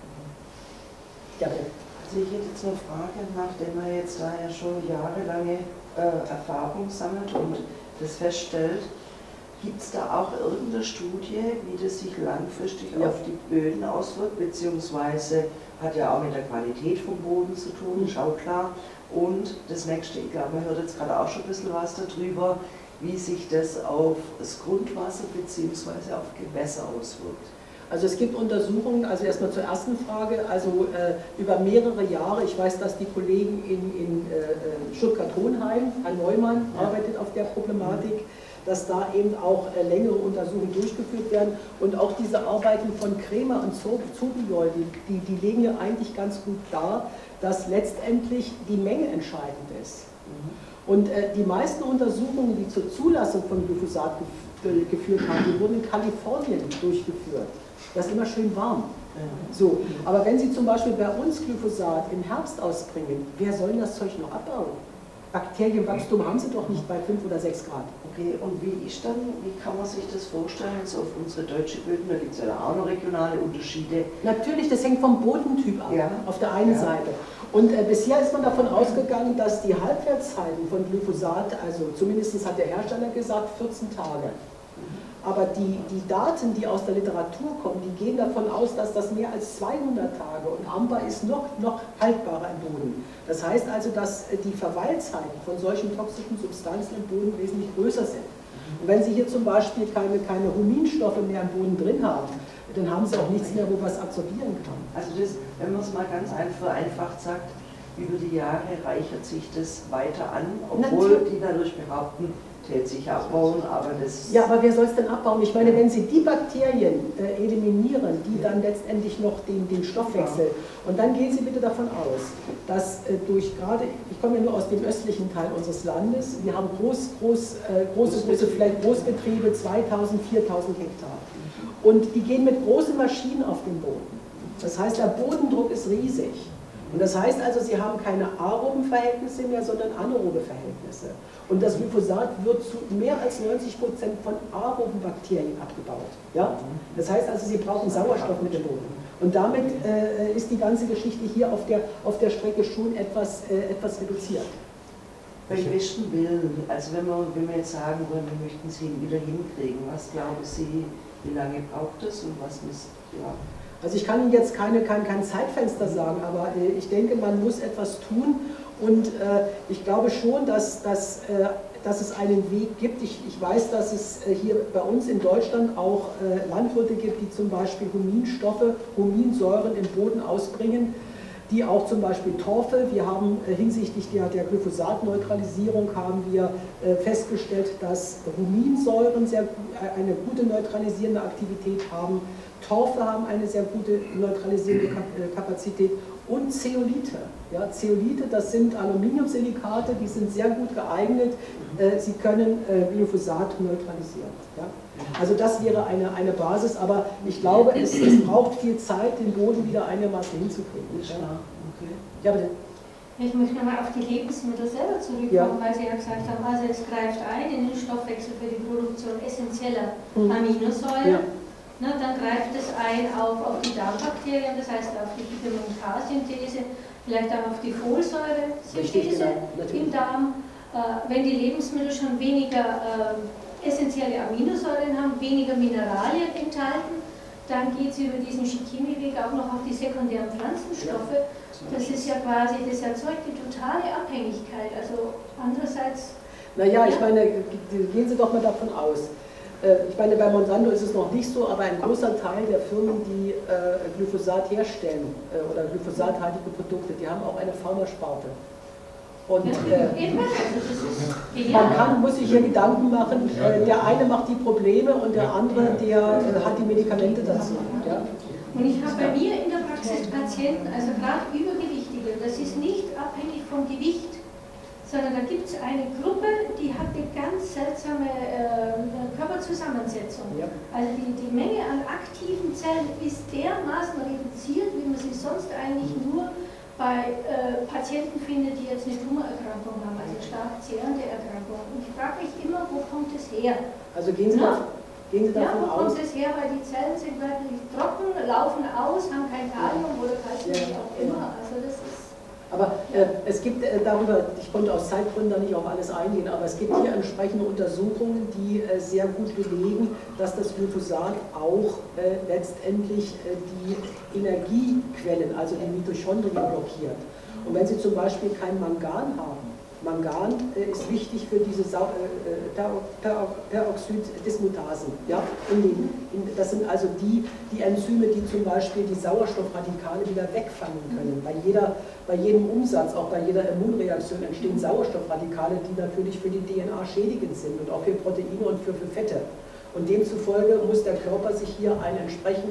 Ja, bitte. Also ich hätte jetzt eine Frage, nachdem man jetzt da ja schon jahrelange äh, Erfahrung sammelt und das feststellt, gibt es da auch irgendeine Studie, wie das sich langfristig ja. auf die Böden auswirkt, beziehungsweise hat ja auch mit der Qualität vom Boden zu tun, mhm. schau klar. Und das nächste, ich glaube, man hört jetzt gerade auch schon ein bisschen was darüber, wie sich das auf das Grundwasser beziehungsweise auf Gewässer auswirkt. Also es gibt Untersuchungen, also erstmal zur ersten Frage, also äh, über mehrere Jahre, ich weiß, dass die Kollegen in, in äh, Stuttgart-Hohenheim, Herr Neumann ja. arbeitet auf der Problematik, dass da eben auch äh, längere Untersuchungen durchgeführt werden und auch diese Arbeiten von Krämer und Zobiol, die, die, die legen ja eigentlich ganz gut dar, dass letztendlich die Menge entscheidend ist. Mhm. Und äh, die meisten Untersuchungen, die zur Zulassung von Glyphosat gef geführt haben, die wurden in Kalifornien durchgeführt. Das ist immer schön warm. So, aber wenn Sie zum Beispiel bei uns Glyphosat im Herbst ausbringen, wer soll das Zeug noch abbauen? Bakterienwachstum haben sie doch nicht bei fünf oder sechs Grad. Okay, und wie ist dann, wie kann man sich das vorstellen, so auf unsere deutsche Böden, da gibt es ja auch noch regionale Unterschiede? Natürlich, das hängt vom Bodentyp ab, ja. Auf der einen ja. Seite. Und äh, bisher ist man davon ausgegangen, dass die Halbwertszeiten von Glyphosat, also zumindest hat der Hersteller gesagt, vierzehn Tage. Aber die, die Daten, die aus der Literatur kommen, die gehen davon aus, dass das mehr als zweihundert Tage und Amber ist noch, noch haltbarer im Boden. Das heißt also, dass die Verweilzeiten von solchen toxischen Substanzen im Boden wesentlich größer sind. Und wenn Sie hier zum Beispiel keine, keine Huminstoffe mehr im Boden drin haben, dann haben Sie auch nichts mehr, wo was absorbieren kann. Also das, wenn man es mal ganz vereinfacht sagt, über die Jahre reichert sich das weiter an, obwohl Natürlich. die dadurch behaupten, täte sich abbauen, aber das... Ja, aber wer soll es denn abbauen? Ich meine, wenn Sie die Bakterien äh, eliminieren, die dann letztendlich noch den, den Stoffwechsel, und dann gehen Sie bitte davon aus, dass äh, durch gerade, ich komme ja nur aus dem östlichen Teil unseres Landes, wir haben groß, groß, äh, große, große Flächen, Großbetriebe, zweitausend, viertausend Hektar. Und die gehen mit großen Maschinen auf den Boden. Das heißt, der Bodendruck ist riesig. Und das heißt also, Sie haben keine aeroben Verhältnisse mehr, sondern anaerobe Verhältnisse. Und das Glyphosat wird zu mehr als neunzig Prozent von aeroben Bakterien abgebaut. Ja? Das heißt also, Sie brauchen Sauerstoff mit dem Boden. Und damit äh, ist die ganze Geschichte hier auf der, auf der Strecke schon etwas, äh, etwas reduziert. Beim besten Willen, also wenn wir, wenn wir jetzt sagen wollen, wir möchten es wieder hinkriegen, was glauben Sie, wie lange braucht es und was müsst ja. Also ich kann Ihnen jetzt keine, kein, kein Zeitfenster sagen, aber äh, ich denke, man muss etwas tun und äh, ich glaube schon, dass, dass, äh, dass es einen Weg gibt. Ich, ich weiß, dass es äh, hier bei uns in Deutschland auch äh, Landwirte gibt, die zum Beispiel Huminstoffe, Huminsäuren im Boden ausbringen, die auch zum Beispiel Torfe, wir haben äh, hinsichtlich der, der Glyphosatneutralisierung haben wir äh, festgestellt, dass Huminsäuren sehr, äh, eine gute neutralisierende Aktivität haben. Torfe haben eine sehr gute neutralisierende Kapazität und Zeolite. Ja, Zeolite, das sind Aluminiumsilikate, die sind sehr gut geeignet. Sie können Glyphosat neutralisieren. Ja. Also das wäre eine, eine Basis, aber ich glaube, es, es braucht viel Zeit, den Boden wieder einigermaßen hinzukriegen. Ja. Okay. Ja, bitte. Ich möchte nochmal auf die Lebensmittel selber zurückkommen, ja. weil Sie ja gesagt haben, also es greift ein in den Stoffwechsel für die Produktion essentieller mhm. Aminosäuren. Ja. Na, dann greift es ein auf, auf die Darmbakterien, das heißt auf die Vitamin-K-Synthese, vielleicht auch auf die Folsäure-Synthese genau. im Darm. Äh, wenn die Lebensmittel schon weniger äh, essentielle Aminosäuren haben, weniger Mineralien enthalten, dann geht es über diesen Shikimi-Weg auch noch auf die sekundären Pflanzenstoffe. Das ist ja quasi, das erzeugt die totale Abhängigkeit. Also andererseits... Naja, ich meine, gehen Sie doch mal davon aus. Ich meine, bei Monsanto ist es noch nicht so, aber ein großer Teil der Firmen, die äh, Glyphosat herstellen äh, oder glyphosathaltige Produkte, die haben auch eine Pharmasparte. Und äh, man kann, muss sich hier Gedanken machen, äh, der eine macht die Probleme und der andere, der äh, hat die Medikamente dazu. Ja? Und ich habe bei mir in der Praxis Patienten, also gerade Übergewichtige, das ist nicht abhängig vom Gewicht, sondern da gibt es eine Gruppe, die hat eine ganz seltsame äh, Körperzusammensetzung. Ja. Also die, die Menge an aktiven Zellen ist dermaßen reduziert, wie man sie sonst eigentlich nur bei äh, Patienten findet, die jetzt eine Tumorerkrankung haben, also stark zehrende Erkrankungen. Und ich frage mich immer, wo kommt es her? Also gehen Sie, da, gehen Sie davon aus? Ja, wo kommt es her? Weil die Zellen sind wirklich trocken, laufen aus, haben kein Kalium oder Calcium, ja, wie auch immer. Also das ist Aber äh, es gibt äh, darüber, ich konnte aus Zeitgründen da nicht auf alles eingehen, aber es gibt hier entsprechende Untersuchungen, die äh, sehr gut belegen, dass das Glyphosat auch äh, letztendlich äh, die Energiequellen, also die Mitochondrien blockiert. Und wenn Sie zum Beispiel kein Mangan haben, Mangan äh, ist wichtig für diese Sau äh, Peroxid-Dismutasen. Ja? In den, in, das sind also die, die Enzyme, die zum Beispiel die Sauerstoffradikale wieder wegfangen können. Bei, jeder, bei jedem Umsatz, auch bei jeder Immunreaktion entstehen Sauerstoffradikale, die natürlich für die D N A schädigend sind und auch für Proteine und für, für Fette. Und demzufolge muss der Körper sich hier ein entsprechendes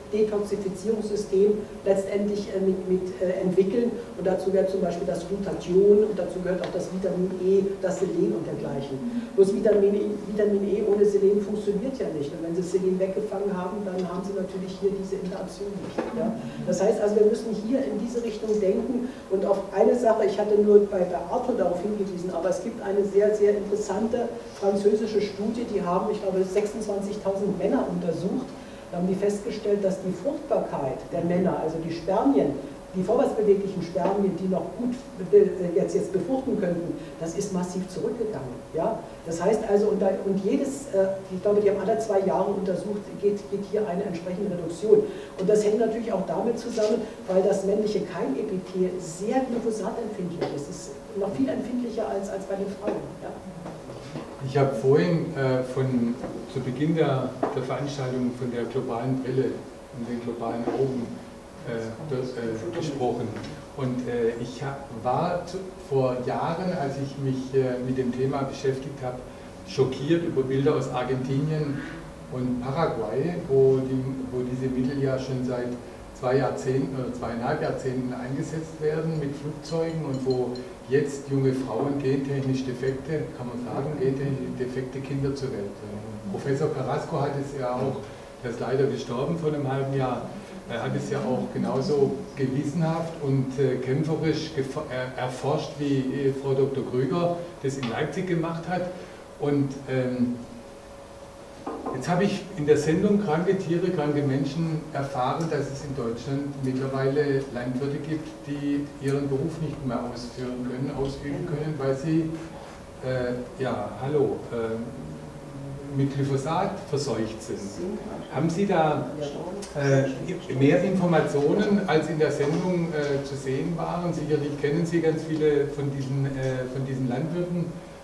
Detoxifizierungssystem letztendlich äh, mit, mit äh, entwickeln. Und dazu gehört zum Beispiel das Glutathion und dazu gehört auch das Vitamin E, das Selen und dergleichen. Bloß Vitamin E, Vitamin E ohne Selen funktioniert ja nicht. Und wenn Sie Selen weggefangen haben, dann haben Sie natürlich hier diese Interaktion nicht. Ja? Das heißt also, wir müssen hier in diese Richtung denken. Und auf eine Sache, ich hatte nur bei, bei Arthur darauf hingewiesen, aber es gibt eine sehr, sehr interessante französische Studie, die haben, ich glaube, sechsundzwanzigtausend Männer untersucht. Da haben die festgestellt, dass die Fruchtbarkeit der Männer, also die Spermien, die vorwärtsbeweglichen Spermien, die noch gut jetzt, jetzt befruchten könnten, das ist massiv zurückgegangen. Ja? Das heißt also, und, da, und jedes, ich glaube, die haben alle zwei Jahre untersucht, geht, geht hier eine entsprechende Reduktion. Und das hängt natürlich auch damit zusammen, weil das männliche Keimepithel sehr glyphosatempfindlich ist. Es ist noch viel empfindlicher als, als bei den Frauen. Ja? Ich habe vorhin äh, von, zu Beginn der, der Veranstaltung von der globalen Brille und den globalen Augen äh, das, äh, gesprochen. Und äh, ich hab, war zu, vor Jahren, als ich mich äh, mit dem Thema beschäftigt habe, schockiert über Bilder aus Argentinien und Paraguay, wo, die, wo diese Mittel ja schon seit zwei Jahrzehnten oder zweieinhalb Jahrzehnten eingesetzt werden mit Flugzeugen und wo jetzt junge Frauen gentechnisch defekte, kann man sagen, gentechnisch defekte Kinder zur Welt bringen. Professor Carrasco hat es ja auch, der ist leider gestorben vor einem halben Jahr, er hat es ja auch genauso gewissenhaft und äh, kämpferisch äh, erforscht, wie äh, Frau Doktor Krüger das in Leipzig gemacht hat. Und ähm, jetzt habe ich in der Sendung Kranke Tiere, kranke Menschen erfahren, dass es in Deutschland mittlerweile Landwirte gibt, die ihren Beruf nicht mehr ausführen können, ausüben können, weil sie, äh, ja, hallo, äh, mit Glyphosat verseucht sind. Haben Sie da äh, mehr Informationen, als in der Sendung äh, zu sehen waren? Sicherlich kennen Sie ganz viele von diesen, äh, von diesen Landwirten,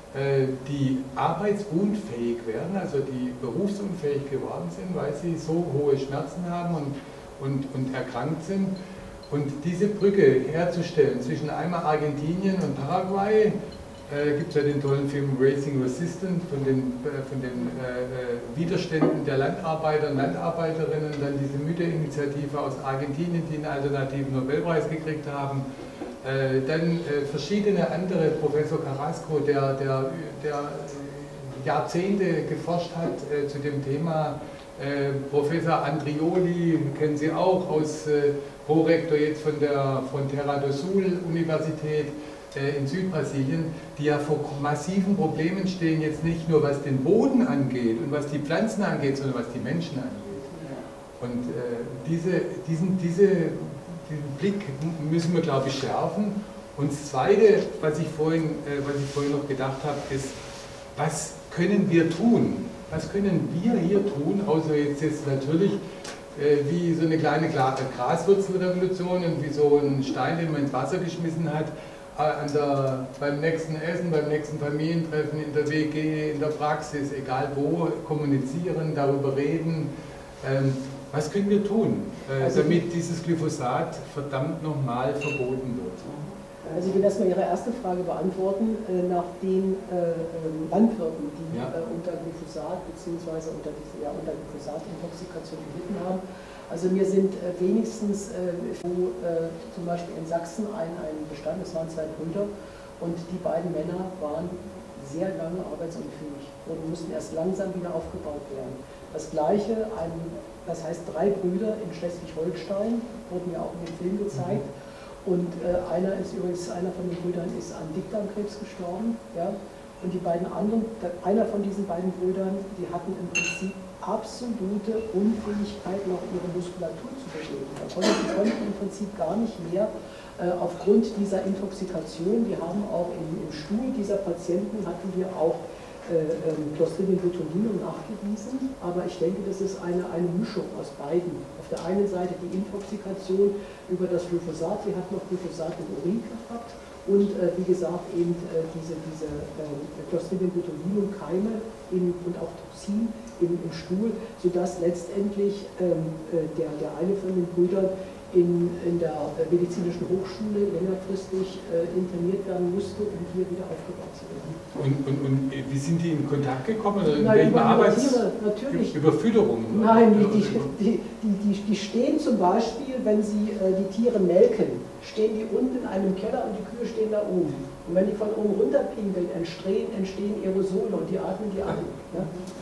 die arbeitsunfähig werden, also die berufsunfähig geworden sind, weil sie so hohe Schmerzen haben und, und, und erkrankt sind. Und diese Brücke herzustellen zwischen einmal Argentinien und Paraguay, äh, gibt es ja den tollen Film Racing Resistant von den, äh, von den äh, Widerständen der Landarbeiter und Landarbeiterinnen, dann diese Mütterinitiative aus Argentinien, die einen alternativen Nobelpreis gekriegt haben. Äh, dann äh, verschiedene andere, Professor Carrasco, der, der, der Jahrzehnte geforscht hat äh, zu dem Thema, äh, Professor Andrioli, kennen Sie auch, aus äh, Prorektor jetzt von der von Terra do Sul Universität äh, in Südbrasilien, die ja vor massiven Problemen stehen, jetzt nicht nur was den Boden angeht und was die Pflanzen angeht, sondern was die Menschen angeht. Und äh, diese, diesen, diese Diesen Blick müssen wir, glaube ich, schärfen. Und das Zweite, was ich vorhin, äh, was ich vorhin noch gedacht habe, ist, was können wir tun? Was können wir hier tun, außer jetzt, jetzt natürlich äh, wie so eine kleine Graswurzelrevolution und wie so ein Stein, den man ins Wasser geschmissen hat, äh, an der, beim nächsten Essen, beim nächsten Familientreffen, in der W G, in der Praxis, egal wo, kommunizieren, darüber reden. Ähm, Was können wir tun, äh, also, damit dieses Glyphosat verdammt nochmal verboten wird? Also ich will erstmal Ihre erste Frage beantworten, äh, nach den äh, Landwirten, die ja. äh, unter Glyphosat bzw. unter, ja, unter Glyphosatintoxikation gelitten haben. Also mir sind äh, wenigstens äh, wo, äh, zum Beispiel in Sachsen ein, ein Bestand, das waren zwei Brüder, und die beiden Männer waren sehr lange arbeitsunfähig und mussten erst langsam wieder aufgebaut werden. Das Gleiche, ein, das heißt drei Brüder in Schleswig-Holstein, wurden ja auch in dem Film gezeigt. Und äh, einer ist übrigens, einer von den Brüdern ist an Dickdarmkrebs gestorben. Ja? Und die beiden anderen, einer von diesen beiden Brüdern, die hatten im Prinzip absolute Unfähigkeit, noch ihre Muskulatur zu bewegen. Da konnten, die konnten im Prinzip gar nicht mehr äh, aufgrund dieser Intoxikation. Wir haben auch im, im Stuhl dieser Patienten hatten wir auch äh, ähm, Clostridium botulinum nachgewiesen. Aber ich denke, das ist eine, eine Mischung aus beiden. Auf der einen Seite die Intoxikation über das Glyphosat, wir hatten noch Glyphosat im Urin gehabt. Und äh, wie gesagt, eben äh, diese, diese äh, Clostridium botulinum Keime in, und auch Toxin im, im Stuhl, sodass letztendlich ähm, äh, der, der eine von den Brüdern in, in der medizinischen Hochschule längerfristig äh, interniert werden musste, um hier wieder aufgebaut zu werden. Und und, und, und wie sind die in Kontakt gekommen? Oder in Nein, welchem über Arbeits Tiere, natürlich. Über Fütterung? Nein, die, die, die, die, die stehen zum Beispiel, wenn sie äh, die Tiere melken, stehen die unten in einem Keller und die Kühe stehen da oben. Und wenn die von oben runterpinkeln, entstehen, entstehen Aerosole und die atmen die an. Ja?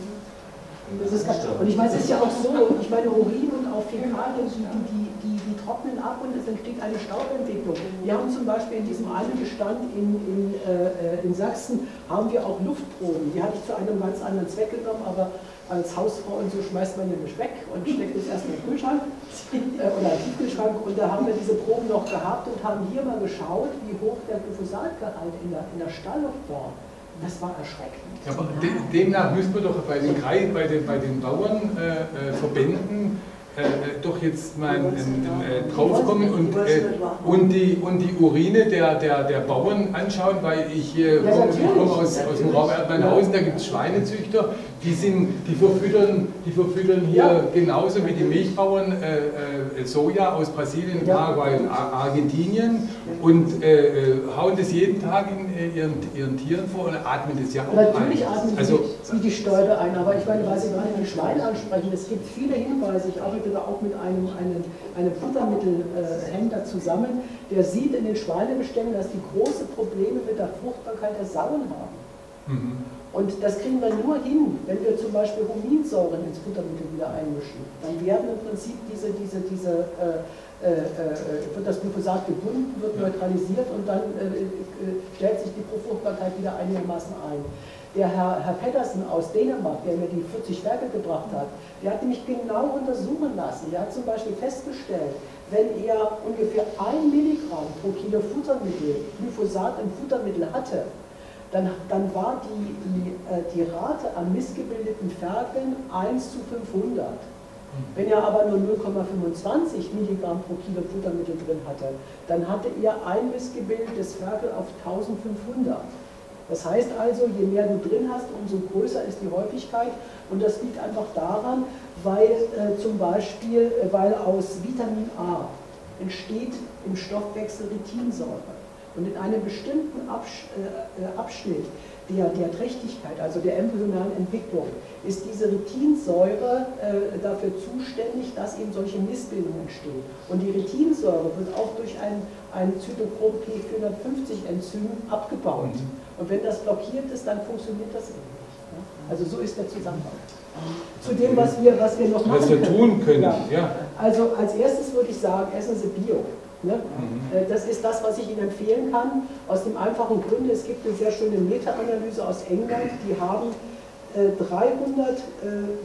Das ist, und ich meine, es ist ja auch so, ich meine, Urin und auch Fäkalien, die, die, die, die trocknen ab und es entsteht eine Staubentwicklung. Wir haben zum Beispiel in diesem einen Bestand in, in, äh, in Sachsen, haben wir auch Luftproben. Die hatte ich zu einem ganz anderen Zweck genommen, aber als Hausfrau und so schmeißt man den weg und steckt es erst in den Kühlschrank äh, oder im Tiefkühlschrank. Und da haben wir diese Proben noch gehabt und haben hier mal geschaut, wie hoch der Glyphosatgehalt in der, in der Stallluft war. Das war erschreckend. Ja, aber de demnach müsste man doch bei den, bei den, bei den Bauernverbänden äh, äh, doch jetzt mal äh, äh, draufkommen und, äh, und, die, und die Urine der, der, der Bauern anschauen, weil ich, äh, ja, komme, ich komme aus, aus dem Raum Erdmannhausen, da gibt es Schweinezüchter, die, sind, die, verfüttern, die verfüttern hier ja. genauso wie die Milchbauern äh, äh, Soja aus Brasilien, Paraguay und Argentinien und äh, hauen das jeden Tag in äh, ihren, ihren Tieren vor und atmen das ja auch Natürlich ein. atmen also, sie die Stäube ein, aber ich meine, weil Sie gerade die Schweine ansprechen, es gibt viele Hinweise, ich arbeite da auch mit einem, einem, einem Futtermittelhändler äh, zusammen, der sieht in den Schweinebeständen, dass die große Probleme mit der Fruchtbarkeit der Sauen haben. Mhm. Und das kriegen wir nur hin, wenn wir zum Beispiel Huminsäuren ins Futtermittel wieder einmischen. Dann werden im Prinzip diese, diese, diese äh, äh, äh, wird das Glyphosat gebunden, wird neutralisiert und dann äh, äh, stellt sich die Fruchtbarkeit wieder einigermaßen ein. Der Herr, Herr Pedersen aus Dänemark, der mir die vierzig Werke gebracht hat, der hat nämlich genau untersuchen lassen. Der hat zum Beispiel festgestellt, wenn er ungefähr ein Milligramm pro Kilo Futtermittel, Glyphosat im Futtermittel hatte, Dann, dann war die, die, die Rate an missgebildeten Ferkeln eins zu fünfhundert. Wenn er aber nur null Komma fünfundzwanzig Milligramm pro Kilo Futtermittel drin hatte, dann hatte er ein missgebildetes Ferkel auf eintausendfünfhundert. Das heißt also, je mehr du drin hast, umso größer ist die Häufigkeit. Und das liegt einfach daran, weil äh, zum Beispiel, äh, weil aus Vitamin A entsteht im Stoffwechsel Retinsäure. Und in einem bestimmten Abschnitt der, der Trächtigkeit, also der embryonalen Entwicklung, ist diese Retinsäure äh, dafür zuständig, dass eben solche Missbildungen entstehen. Und die Retinsäure wird auch durch ein, ein Zytochrom P vierhundertfünfzig Enzym abgebaut. Und wenn das blockiert ist, dann funktioniert das eben nicht. Ja? Also so ist der Zusammenhang. Zu dem, was wir, was wir noch machen was wir können. tun können. Ja. Ja. Also als erstes würde ich sagen, essen Sie Bio. Ne? Mhm. Das ist das, was ich Ihnen empfehlen kann, aus dem einfachen Grunde, es gibt eine sehr schöne Meta-Analyse aus England, die haben äh, dreihundert, äh,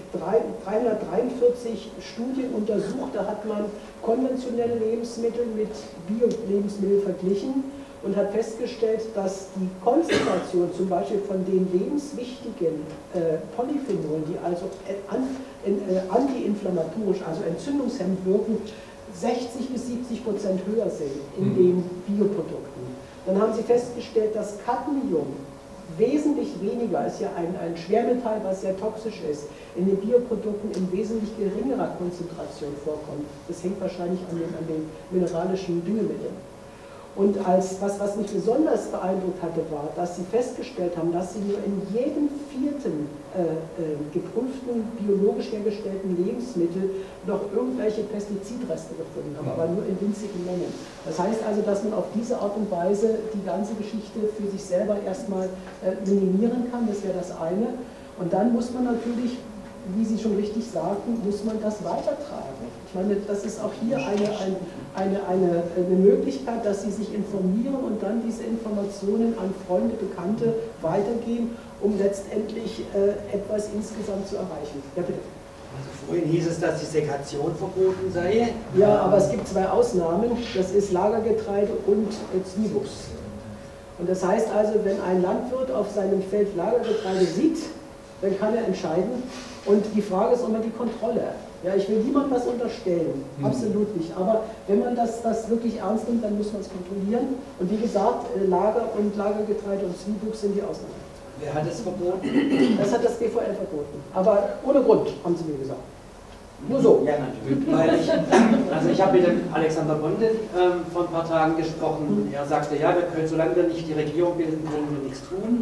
dreihundertdreiundvierzig Studien untersucht, da hat man konventionelle Lebensmittel mit Bio-Lebensmitteln verglichen und hat festgestellt, dass die Konzentration zum Beispiel von den lebenswichtigen äh, Polyphenolen, die also an, äh, antiinflammatorisch, also entzündungshemmend wirken, sechzig bis siebzig Prozent höher sind in den Bioprodukten. Dann haben sie festgestellt, dass Cadmium wesentlich weniger, ist ja ein, ein Schwermetall, was sehr toxisch ist, in den Bioprodukten in wesentlich geringerer Konzentration vorkommt. Das hängt wahrscheinlich an den, an den mineralischen Düngemitteln. Und als, was, was mich besonders beeindruckt hatte, war, dass sie festgestellt haben, dass sie nur in jedem vierten äh, äh, geprüften, biologisch hergestellten Lebensmittel noch irgendwelche Pestizidreste gefunden haben, aber nur in winzigen Mengen. Das heißt also, dass man auf diese Art und Weise die ganze Geschichte für sich selber erstmal äh, minimieren kann, das wäre das eine. Und dann muss man natürlich, wie Sie schon richtig sagten, muss man das weitertragen. Ich meine, das ist auch hier eine, eine, eine, eine, eine Möglichkeit, dass Sie sich informieren und dann diese Informationen an Freunde, Bekannte weitergeben, um letztendlich äh, etwas insgesamt zu erreichen. Ja, bitte. Also vorhin hieß es, dass die Sekation verboten sei. Ja, aber es gibt zwei Ausnahmen, das ist Lagergetreide und äh, Zwiebuchs. Und das heißt also, wenn ein Landwirt auf seinem Feld Lagergetreide sieht, dann kann er entscheiden. Und die Frage ist immer die Kontrolle. Ja, ich will niemandem was unterstellen, mhm. absolut nicht. Aber wenn man das, das wirklich ernst nimmt, dann muss man es kontrollieren. Und wie gesagt, Lager und Lagergetreide und Zwiebuch sind die Ausnahmen. Wer hat es verboten? Das hat das B V L verboten. Aber ohne Grund, haben sie mir gesagt. Nur so. Ja, natürlich. Weil ich, also ich habe mit dem Alexander Bonde ähm, vor ein paar Tagen gesprochen. Er sagte, ja, wir können, solange wir nicht die Regierung bilden, können wir nichts tun.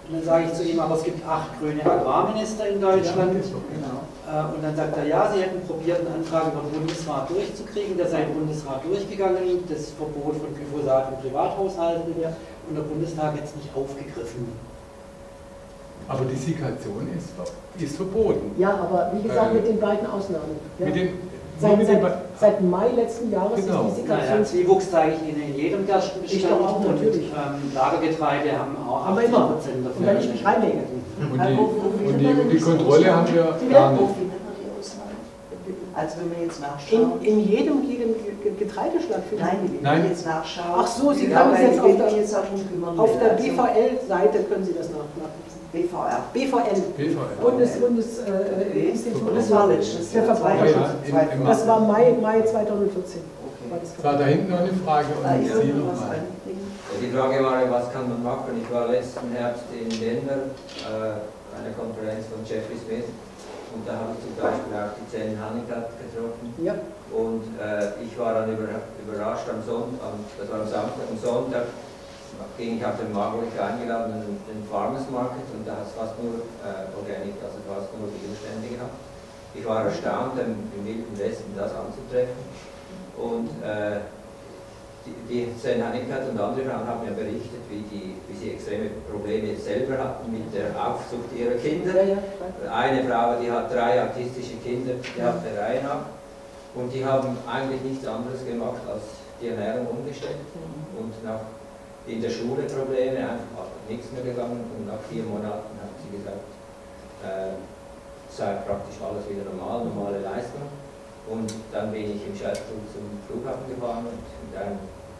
Und dann sage ich zu ihm, aber es gibt acht grüne Agrarminister in Deutschland. Ja, genau. Und dann sagt er, ja, sie hätten probiert, eine Anfrage über den Bundesrat durchzukriegen. Der sei im Bundesrat durchgegangen, das Verbot von Glyphosat in Privathaushalten. Und der Bundestag hat es nicht aufgegriffen. Aber die Sikation ist, ist verboten. Ja, aber wie gesagt, mit den beiden Ausnahmen. Ja. Mit den, seit, mit seit, den seit Mai letzten Jahres genau. ist die Naja, Sikation. Zwiebuchs zeige ich Ihnen in jedem Gerstenbestand. Ich doch auch, natürlich. Und ähm, Lagergetreide haben auch Aber immer. Und wenn ich mich reinlege. Und die, und die, und die Kontrolle haben wir gar nicht. Also wenn wir jetzt nachschauen. In, in jedem, jedem Getreideschlag für Nein, wenn Nein. wir jetzt nachschauen. Ach so, Sie ja, können es jetzt auf der, jetzt kümmern auf der also. B V L-Seite können Sie das nachlesen. B V R. B V L. B V L. Bundes, Bundes, äh, Institut das war letztes für Jahr. Verbraucherschutz. Ja, im, im das war Mai, Mai zweitausendvierzehn. Okay. War das Es war da hinten noch eine Frage und Ah, ich Sie will noch was mal. einbringen. Die Frage war, was kann man machen? Ich war letzten Herbst in Denver, äh, einer Konferenz von Jeffrey Smith, und da habe ich zum Beispiel auch die zehn Honeycutt getroffen. Ja. Und äh, ich war dann über, überrascht am Sonntag, das war am Samstag, am Sonntag ging ich auf den Marburg eingeladen, in den Farmers Market, und da hat es fast nur äh, Organic, also fast nur Widerstände gehabt. Ich war erstaunt, im, im Wilden Westen das anzutreffen. Und äh, die, die Zehn Honeycutt und andere Frauen haben ja berichtet, wie, die, wie sie extreme Probleme selber hatten mit der Aufzucht ihrer Kinder. Ja, ja. Eine Frau, die hat drei autistische Kinder, die hat der Reihe nach. Und die haben eigentlich nichts anderes gemacht, als die Ernährung umgestellt. Und nach, in der Schule Probleme, einfach nichts mehr gegangen. Und nach vier Monaten hat sie gesagt, äh, sei praktisch alles wieder normal, normale Leistung. Und dann bin ich im Scheibzug zum Flughafen gefahren und mit einem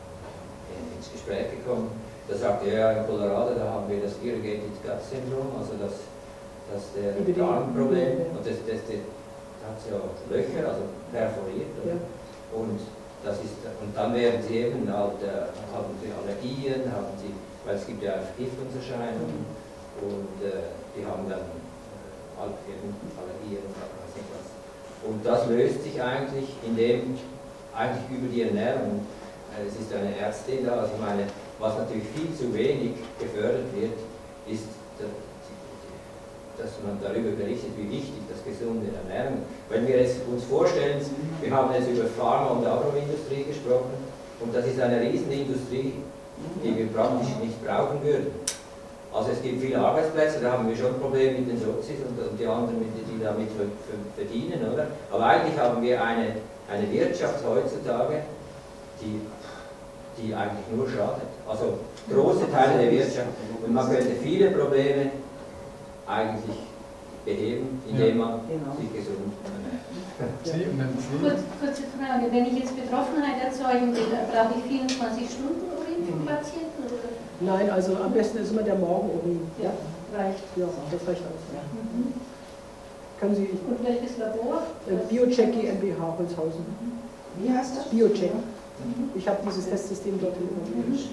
ins Gespräch gekommen. Da sagte er, ja, in Colorado, da haben wir das Irrigated Gut Syndrom, also das, das der Darmproblem. Und das, das, das, das hat ja Löcher, also perforiert. Ja. Und, das ist, und dann werden sie eben, halt, äh, haben sie Allergien, haben sie, weil es gibt ja Vergiftungserscheinungen, und äh, die haben dann äh, Allergien und weiß nicht was. Und das löst sich eigentlich, indem eigentlich über die Ernährung, äh, es ist eine Ärztin da, also meine, was natürlich viel zu wenig gefördert wird, ist, dass man darüber berichtet, wie wichtig das gesunde Ernährung ist. Wenn wir es uns vorstellen, wir haben jetzt über Pharma- und Agroindustrie gesprochen, und das ist eine Riesenindustrie, die wir praktisch nicht brauchen würden. Also es gibt viele Arbeitsplätze, da haben wir schon Probleme mit den Sozis und, und die anderen, die damit verdienen, oder? Aber eigentlich haben wir eine, eine Wirtschaft heutzutage, die, die eigentlich nur schadet. Also große Teile der Wirtschaft. Und man könnte viele Probleme eigentlich beheben, indem man genau. sich gesund ernährt. Kurz, kurze Frage, wenn ich jetzt Betroffenheit erzeugen will, brauche ich vierundzwanzig Stunden Urin vom Patienten? Oder? Nein, also am besten ist immer der Morgenurin. Ja, reicht. Ja, das reicht aus. Ja. Mhm. Können Sie, und welches Labor? Biocheck GmbH Holzhausen. Wie heißt das? Biocheck. Mhm. Ich habe dieses Testsystem dort übernommen. Mhm.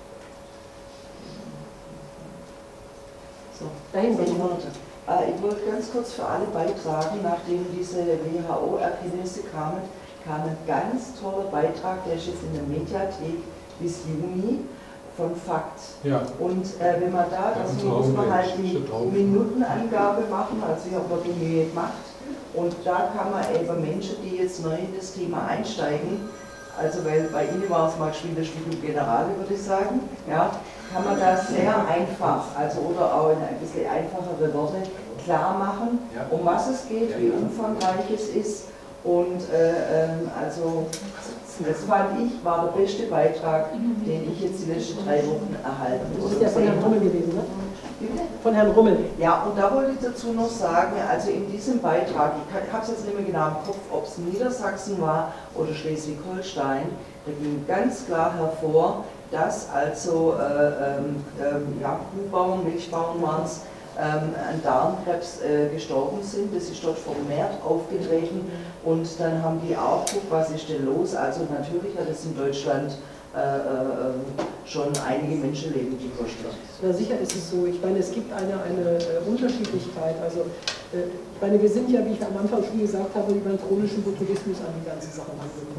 So, dahin wollte ich. Ich wollte ganz kurz für alle beitragen, nachdem diese W H O-Erkenntnisse kamen, kam ein ganz toller Beitrag, der ist jetzt in der Mediathek bis Juni, von Fakt. Ja. Und äh, wenn man da, das ja, muss man halt die Minutenangabe machen, also ich habe die Mühe gemacht. Und da kann man eben Menschen, die jetzt neu in das Thema einsteigen, also weil bei Ihnen war es mal gespielt, das Studium Generale, würde ich sagen, ja, kann man das sehr einfach, also oder auch in ein bisschen einfachere Worte klar machen, ja. um was es geht, wie umfangreich es ist. Und äh, also das fand ich, war der beste Beitrag, den ich jetzt die letzten drei Wochen erhalten habe. Das ist ja von Herrn Rummel gewesen, ne? Von Herrn Rummel. Ja, und da wollte ich dazu noch sagen, also in diesem Beitrag, ich habe es jetzt nicht mehr genau im Kopf, ob es Niedersachsen war oder Schleswig-Holstein, da ging ganz klar hervor, dass also äh, äh, ja, Kuhbauern, Milchbauern waren es, ähm, an Darmkrebs äh, gestorben sind. Das ist dort vermehrt aufgetreten und dann haben die auch geguckt, was ist denn los. Also natürlich hat es in Deutschland äh, äh, schon einige Menschenleben gekostet. Na sicher ist es so. Ich meine, es gibt eine, eine äh, Unterschiedlichkeit. Also äh, ich meine, wir sind ja, wie ich am Anfang schon gesagt habe, über den chronischen Botulismus an die ganze Sache angekommen.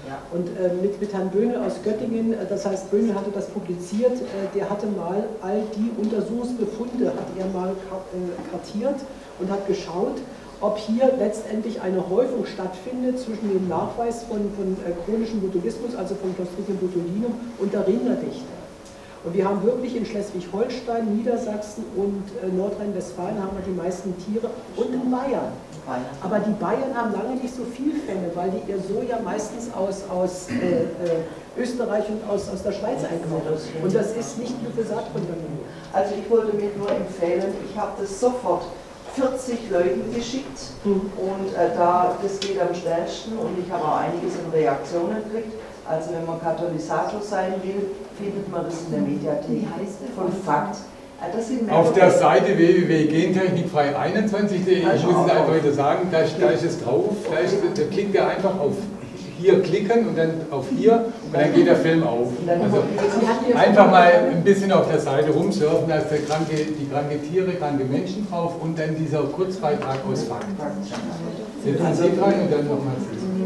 Ja. Und äh, mit, mit Herrn Böhnel aus Göttingen, äh, das heißt, Böhnel hatte das publiziert, äh, der hatte mal all die Untersuchungsbefunde, hat er mal kartiert und hat geschaut, ob hier letztendlich eine Häufung stattfindet zwischen dem Nachweis von, von äh, chronischem Botulismus, also von Clostridium botulinum, und der Rinderdichte. Und wir haben wirklich in Schleswig-Holstein, Niedersachsen und äh, Nordrhein-Westfalen haben wir die meisten Tiere und in Bayern. Aber die Bayern haben lange nicht so viele Fälle, weil die ihr Soja meistens aus, aus äh, äh, Österreich und aus, aus der Schweiz einkaufen. Und das ist nicht Glyphosat kontaminiert. Also ich wollte mir nur empfehlen, ich habe das sofort vierzig Leuten geschickt mhm. und äh, da, das geht am schnellsten und ich habe auch einiges in Reaktionen gekriegt. Also wenn man Katalysator sein will, findet man das in der Mediathek von Fakt. Auf der Seite w w w punkt gentechnikfrei einundzwanzig punkt de, ich muss es einfach wieder sagen, da, da ist es drauf, da, ist, da klickt er einfach auf hier klicken und dann auf hier und dann geht der Film auf. Also einfach mal ein bisschen auf der Seite rumsurfen, da ist der kranke, die kranke Tiere, kranke Menschen drauf und dann dieser Kurzbeitrag aus Fakt. Jetzt also, und dann nochmal.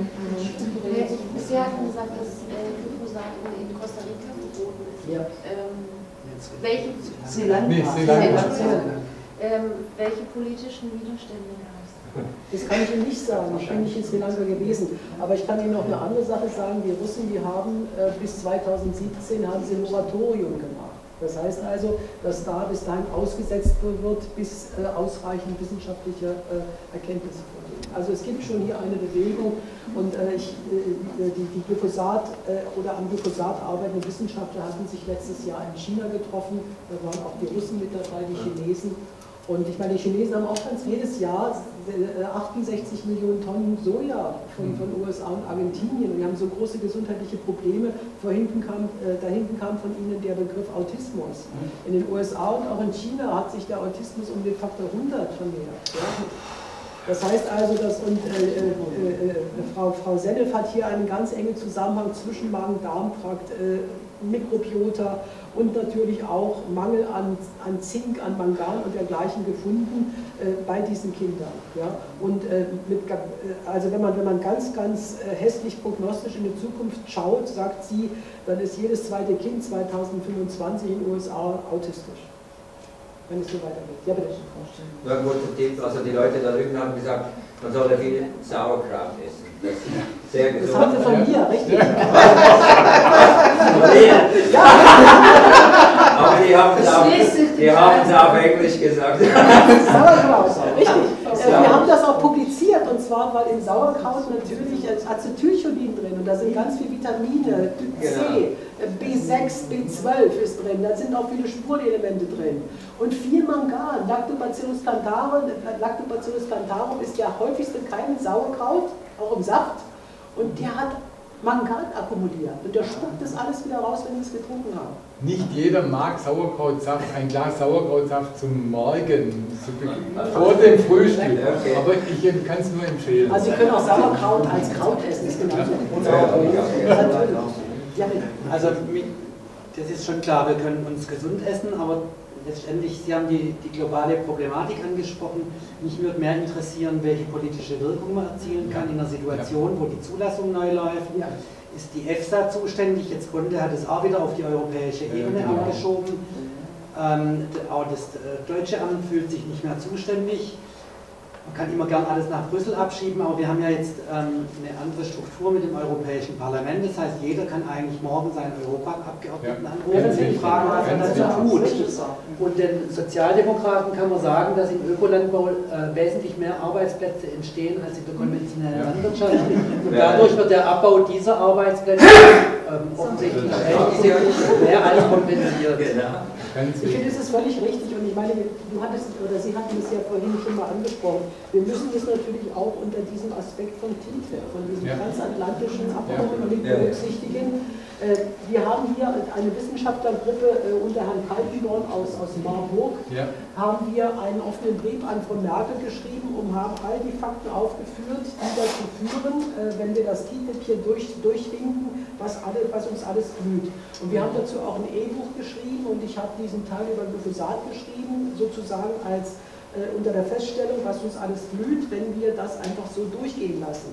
Sie hatten gesagt, dass Glyphosat in Costa Rica verboten ist. Ja. Ähm, welche, Sri Lanka. Nee, Sri Lanka. Ähm, welche politischen Widerstände gab es? Das kann ich Ihnen nicht sagen, ich bin nicht in Sri Lanka gewesen. Aber ich kann Ihnen noch eine andere Sache sagen, die Russen, die haben äh, bis zweitausendsiebzehn haben sie ein Moratorium gemacht. Das heißt also, dass da bis dahin ausgesetzt wird, bis äh, ausreichend wissenschaftliche äh, Erkenntnisse vorliegen. Also es gibt schon hier eine Bewegung und äh, ich, äh, die, die Glyphosat äh, oder am Glyphosat arbeitende Wissenschaftler hatten sich letztes Jahr in China getroffen, da waren auch die Russen mit dabei, die Chinesen. Und ich meine, die Chinesen haben auch ganz jedes Jahr achtundsechzig Millionen Tonnen Soja von, von U S A und Argentinien. Und die haben so große gesundheitliche Probleme. Vor hinten kam, äh, da hinten kam von ihnen der Begriff Autismus. In den U S A und auch in China hat sich der Autismus um den Faktor hundert vermehrt. Ja. Das heißt also, dass und, äh, äh, äh, Frau, Frau Sennef hat hier einen ganz engen Zusammenhang zwischen Magen-Darm-Trakt, äh, Mikrobiota und natürlich auch Mangel an, an Zink, an Mangan und dergleichen gefunden äh, bei diesen Kindern. Ja? Und äh, mit, also wenn man, wenn man ganz, ganz äh, hässlich prognostisch in die Zukunft schaut, sagt sie, dann ist jedes zweite Kind zweitausendfünfundzwanzig in den U S A autistisch. Wenn es so weitergeht. Ja, bitte. Nur ein kurzer Tipp, also die Leute da drüben haben gesagt, man solle viel Sauerkraut essen. Das ist sehr gesund. Das haben sie von mir, richtig. Ja. Aber die haben es auch, die haben es auf Englisch gesagt. Sauerkraut, richtig. Ja. Wir haben das auch publiziert und zwar, weil in Sauerkraut natürlich Acetylcholin drin und da sind ganz viele Vitamine, C, B sechs, B zwölf ist drin, da sind auch viele Spurenelemente drin und viel Mangan. Lactobacillus plantarum, Lactobacillus plantarum ist der häufigste Keim in Sauerkraut, auch im Saft, und der hat Mangan akkumuliert und der spuckt das alles wieder raus, wenn wir es getrunken haben. Nicht jeder mag Sauerkrautsaft, ein Glas Sauerkrautsaft zum Morgen, zu, vor dem Frühstück, okay. Aber ich kann es nur empfehlen. Also Sie können auch Sauerkraut als Kraut essen, das ist genauso. Ja. Also das ist schon klar, wir können uns gesund essen, aber letztendlich, Sie haben die, die globale Problematik angesprochen. Mich würde mehr interessieren, welche politische Wirkung man erzielen kann in einer Situation, wo die Zulassung neu läuft. Ja. Ist die EFSA zuständig? Jetzt Conte hat es auch wieder auf die europäische Ebene ja, abgeschoben. Ähm, auch das äh, deutsche Amt fühlt sich nicht mehr zuständig. Man kann immer gern alles nach Brüssel abschieben, aber wir haben ja jetzt ähm, eine andere Struktur mit dem Europäischen Parlament. Das heißt, jeder kann eigentlich morgen seinen Europaabgeordneten ja. anrufen und fragen, was er dazu tut. Und den Sozialdemokraten kann man sagen, dass im Ökolandbau äh, wesentlich mehr Arbeitsplätze entstehen als in der konventionellen Landwirtschaft. Und dadurch wird der Abbau dieser Arbeitsplätze ähm, offensichtlich mehr als kompensiert. Ich finde, es ist völlig richtig und ich meine, du hattest, oder Sie hatten es ja vorhin schon mal angesprochen, wir müssen das natürlich auch unter diesem Aspekt von T I T, von diesem ja. transatlantischen Abkommen mit ja. berücksichtigen. Äh, wir haben hier eine Wissenschaftlergruppe äh, unter Herrn Kaltenborn aus, aus Marburg, ja. haben wir einen offenen Brief an Frau Merkel geschrieben und haben all die Fakten aufgeführt, die dazu führen, äh, wenn wir das T I T hier durch, durchwinken, was, alle, was uns alles blüht. Und wir haben dazu auch ein E-Buch geschrieben und ich habe diesen Teil über Glyphosat geschrieben, sozusagen als äh, unter der Feststellung, was uns alles blüht, wenn wir das einfach so durchgehen lassen.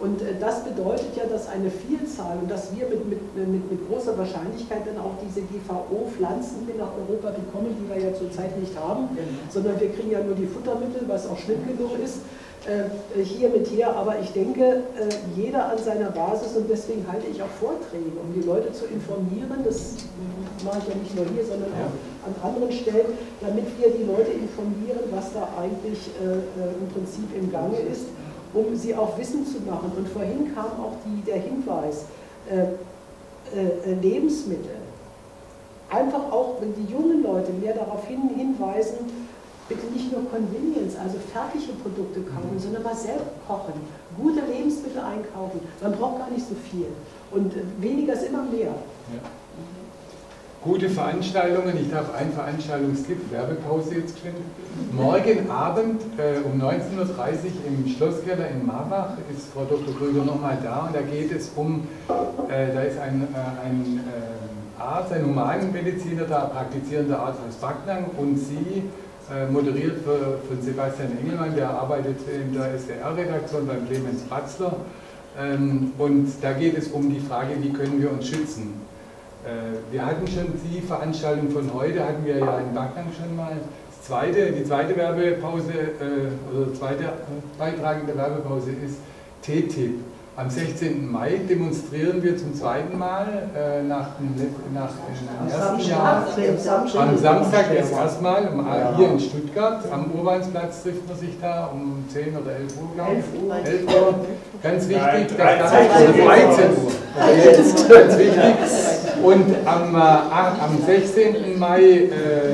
Und das bedeutet ja, dass eine Vielzahl und dass wir mit, mit, mit, mit großer Wahrscheinlichkeit dann auch diese G V O-Pflanzen nach Europa bekommen, die wir ja zurzeit nicht haben, sondern wir kriegen ja nur die Futtermittel, was auch schlimm genug ist, äh, hier mit her. Aber ich denke, äh, jeder an seiner Basis, und deswegen halte ich auch Vorträge, um die Leute zu informieren, das mache ich ja nicht nur hier, sondern auch an anderen Stellen, damit wir die Leute informieren, was da eigentlich äh, im Prinzip im Gange ist, um sie auch wissen zu machen. Und vorhin kam auch die, der Hinweis, äh, äh, Lebensmittel. Einfach auch, wenn die jungen Leute mehr darauf hin, hinweisen, bitte nicht nur Convenience, also fertige Produkte kaufen, sondern mal selbst kochen, gute Lebensmittel einkaufen. Man braucht gar nicht so viel. Und weniger ist immer mehr. Ja. Gute Veranstaltungen, ich darf einen Veranstaltungstipp, Werbepause jetzt finden. Morgen Abend äh, um neunzehn Uhr dreißig im Schlosskeller in Marbach ist Frau Doktor Krüger nochmal da, und da geht es um, äh, da ist ein, äh, ein äh, Arzt, ein Humanmediziner da, praktizierender Arzt aus Backnang, und sie, äh, moderiert für, von Sebastian Engelmann, der arbeitet in der S W R-Redaktion beim Clemens Batzler, ähm, und da geht es um die Frage, wie können wir uns schützen. Wir hatten schon die Veranstaltung von heute, hatten wir ja in Backnang schon mal. Das zweite, die zweite Werbepause, äh, oder zweite Beitrag in der Werbepause ist T T I P. Am sechzehnten Mai demonstrieren wir zum zweiten Mal äh, nach, nach dem ersten Jahr. Am Samstag jetzt erstmal, um, ja. hier in Stuttgart, am Urbansplatz trifft man sich da um zehn oder elf Uhr, glaube ich. elf Uhr. Ganz wichtig, das dreizehn Uhr. Ganz wichtig. Und am, äh, am sechzehnten Mai äh,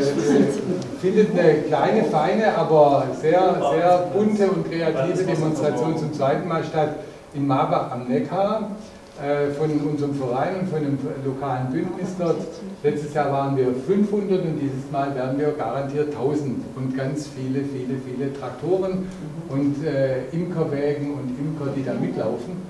findet eine kleine, feine, aber sehr, sehr bunte und kreative Demonstration zum zweiten Mal statt in Marbach am Neckar äh, von unserem Verein und von dem lokalen Bündnis dort. Letztes Jahr waren wir fünfhundert und dieses Mal werden wir garantiert tausend und ganz viele, viele, viele Traktoren und äh, Imkerwägen und Imker, die da mitlaufen.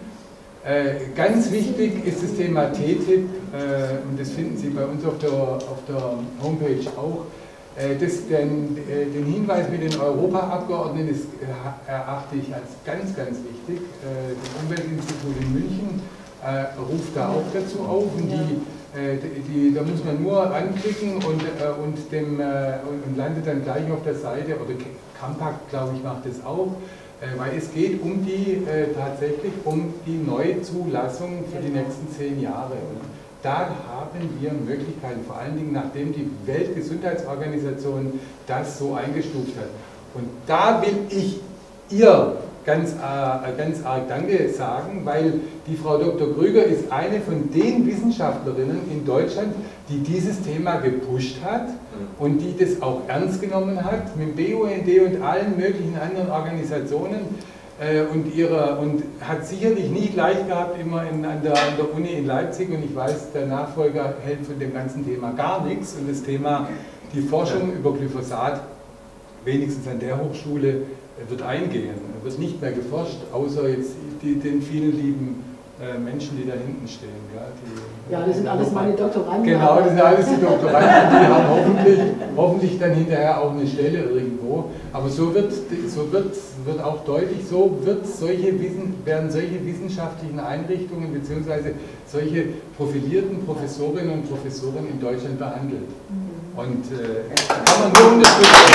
Äh, ganz wichtig ist das Thema T T I P, äh, und das finden Sie bei uns auf der, auf der Homepage auch. Äh, das, den, äh, den Hinweis mit den Europaabgeordneten ist, äh, erachte ich als ganz, ganz wichtig. Äh, das Umweltinstitut in München äh, ruft da auch dazu auf, und die, äh, die, da muss man nur anklicken und, äh, und, dem, äh, und landet dann gleich auf der Seite, oder Compact, glaube ich, macht das auch. Weil es geht um die, äh, tatsächlich um die Neuzulassung für die nächsten zehn Jahre. Und da haben wir Möglichkeiten, vor allen Dingen nachdem die Weltgesundheitsorganisation das so eingestuft hat. Und da will ich ihr ganz, äh, ganz arg Danke sagen, weil die Frau Doktor Krüger ist eine von den Wissenschaftlerinnen in Deutschland, die dieses Thema gepusht hat und die das auch ernst genommen hat, mit dem B U N D und allen möglichen anderen Organisationen, äh, und, ihre, und hat sicherlich nicht leicht gehabt, immer in, an, der, an der Uni in Leipzig, und ich weiß, der Nachfolger hält von dem ganzen Thema gar nichts, und das Thema, die Forschung über Glyphosat, wenigstens an der Hochschule, wird eingehen. Er wird nicht mehr geforscht, außer jetzt die, den vielen lieben äh, Menschen, die da hinten stehen. Ja, die, ja, das sind alles meine Doktoranden. Genau, das sind alles die Doktoranden, die haben hoffentlich, hoffentlich dann hinterher auch eine Stelle irgendwo. Aber so wird, so wird, wird auch deutlich, so wird solche Wissen, werden solche wissenschaftlichen Einrichtungen bzw. solche profilierten Professorinnen und Professoren in Deutschland behandelt. Und äh, kann man nur unterstützen.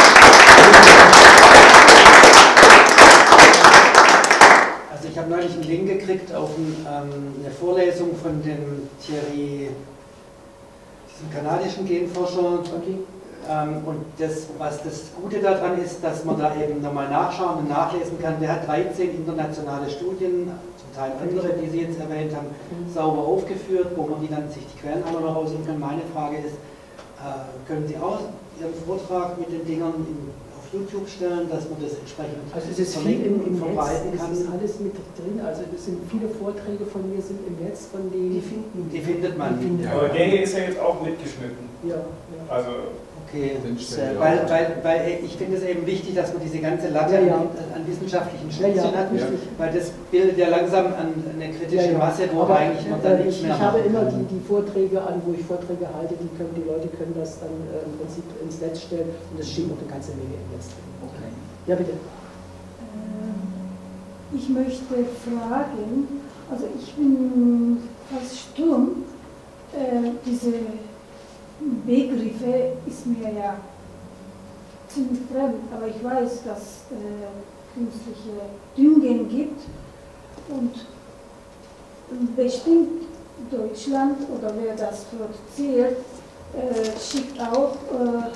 Also ich habe neulich einen Link gekriegt auf ein, ähm, eine Vorlesung von dem Thierry, diesem kanadischen Genforscher. Ähm, und das, was das Gute daran ist, dass man da eben nochmal nachschauen und nachlesen kann. Der hat dreizehn internationale Studien, zum Teil andere, die Sie jetzt erwähnt haben, sauber aufgeführt, wo man die dann sich die Quellen auch noch raussuchen kann. Meine Frage ist, äh, können Sie auch Ihren Vortrag mit den Dingern in, auf YouTube stellen, dass man das entsprechend also es ist viel im, im verbreiten Netz, kann? Es ist alles mit drin, also das sind viele Vorträge von mir sind im Netz, von denen die finden, die findet man. Die findet ja, aber der hier ist ja jetzt auch mitgeschnitten. Ja, ja. Also okay, weil, weil, weil ich finde es eben wichtig, dass man diese ganze Latte ja, ja. An, an wissenschaftlichen Studien ja, ja. hat, ja. weil das bildet ja langsam an eine kritische ja, ja. Masse, wo aber eigentlich man dann nichts mehr Ich habe immer die, die Vorträge an, wo ich Vorträge halte, die, können, die Leute können das dann äh, im Prinzip ins Netz stellen, und es steht noch eine ganze Menge im Netz drin. Okay. Ja, bitte. ich möchte fragen, also ich bin fast stumm, äh, diese Begriffe ist mir ja ziemlich fremd, aber ich weiß, dass äh, künstliche Düngen gibt und bestimmt Deutschland oder wer das produziert, äh, schickt auch äh,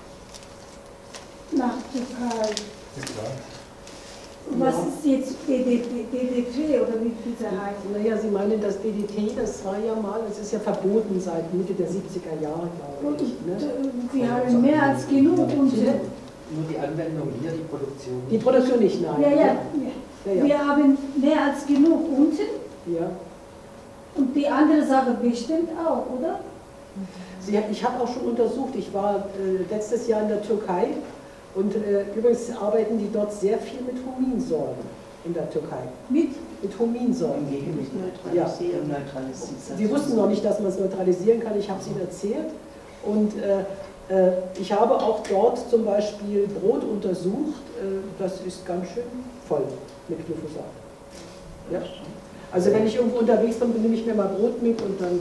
nach Türkei. Was ist jetzt D D T oder wie dieser heißt? Naja, Sie meinen das D D T, das war ja mal, das ist ja verboten seit Mitte der siebziger Jahre, glaube ich. Ne? Wir haben mehr als genug und nur die Anwendung hier, die Produktion. Die Produktion nicht, nein. Ja, ja. Ja, ja. Wir haben mehr als genug unten. Ja. Und die andere Sache bestimmt auch, oder? Sie, ich habe auch schon untersucht, ich war äh, letztes Jahr in der Türkei und äh, übrigens arbeiten die dort sehr viel mit Huminsäuren in der Türkei. Mit? Mit Huminsäuren. Mit neutralisieren, ja. neutralisieren. Sie wussten noch nicht, dass man es neutralisieren kann, ich habe es Ihnen erzählt. Und äh, äh, ich habe auch dort zum Beispiel Brot untersucht, äh, das ist ganz schön voll mit Glyphosat. Ja? Also wenn ich irgendwo unterwegs bin, nehme ich mir mal Brot mit und dann...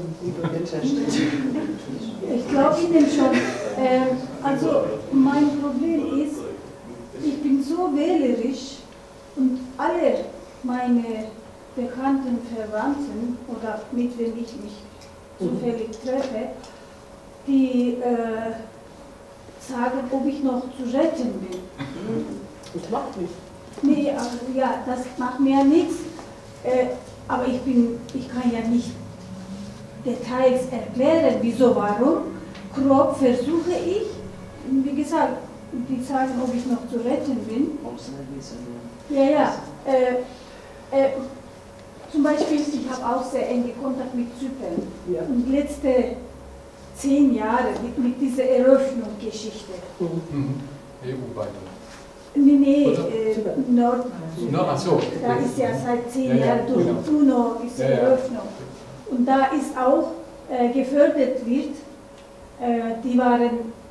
Ich glaube Ihnen schon. Äh, also mein Problem ist, ich bin so wählerisch und alle meine bekannten Verwandten oder mit wem ich mich zufällig treffe, die äh, sagen, ob ich noch zu retten bin. Das macht nichts. Nee, also, ja, das macht mir ja nichts. Äh, aber ich bin, ich kann ja nicht Details erklären, wieso, warum. Grob versuche ich, wie gesagt, die sagen, ob ich noch zu retten bin. Ja, ja. Äh, äh, zum Beispiel, ich habe auch sehr enge Kontakt mit Zypern. Ja. Und letzte zehn Jahre mit, mit dieser Eröffnungsgeschichte. Mhm. E U-Beitritt. Nee, nee, äh, Nord. No, ach so. Da ist ja seit zehn Ja, ja, Jahren durch genau. UNO ist Ja, ja. Eröffnung. Und da ist auch äh, gefördert wird, äh, die waren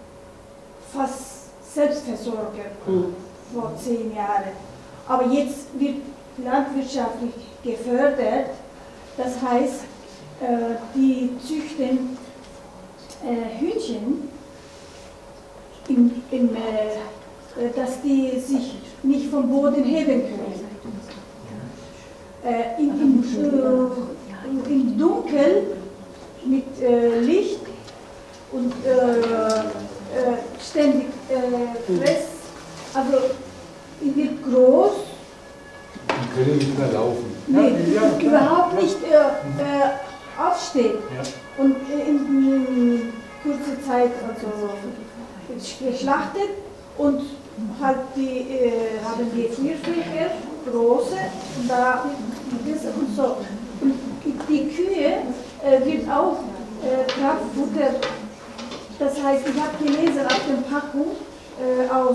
fast Selbstversorger Mhm. vor zehn Jahren. Aber jetzt wird landwirtschaftlich gefördert, das heißt, äh, die züchten äh, Hühnchen, im, im, äh, dass die sich nicht vom Boden heben können. Äh, in, in, äh, Im Dunkeln mit äh, Licht und äh, äh, ständig äh, Stress, also die wird groß. Die können nicht mehr laufen. Nee, ja, ja, überhaupt nicht äh, äh, aufstehen. Ja. Und äh, in, in kurzer Zeit also geschlachtet und halt die, äh, haben die Vierfächer, große, und da und so. Und die Kühe äh, wird auch äh, Kraftfutter. Das heißt, ich habe gelesen auf der Packung äh, aus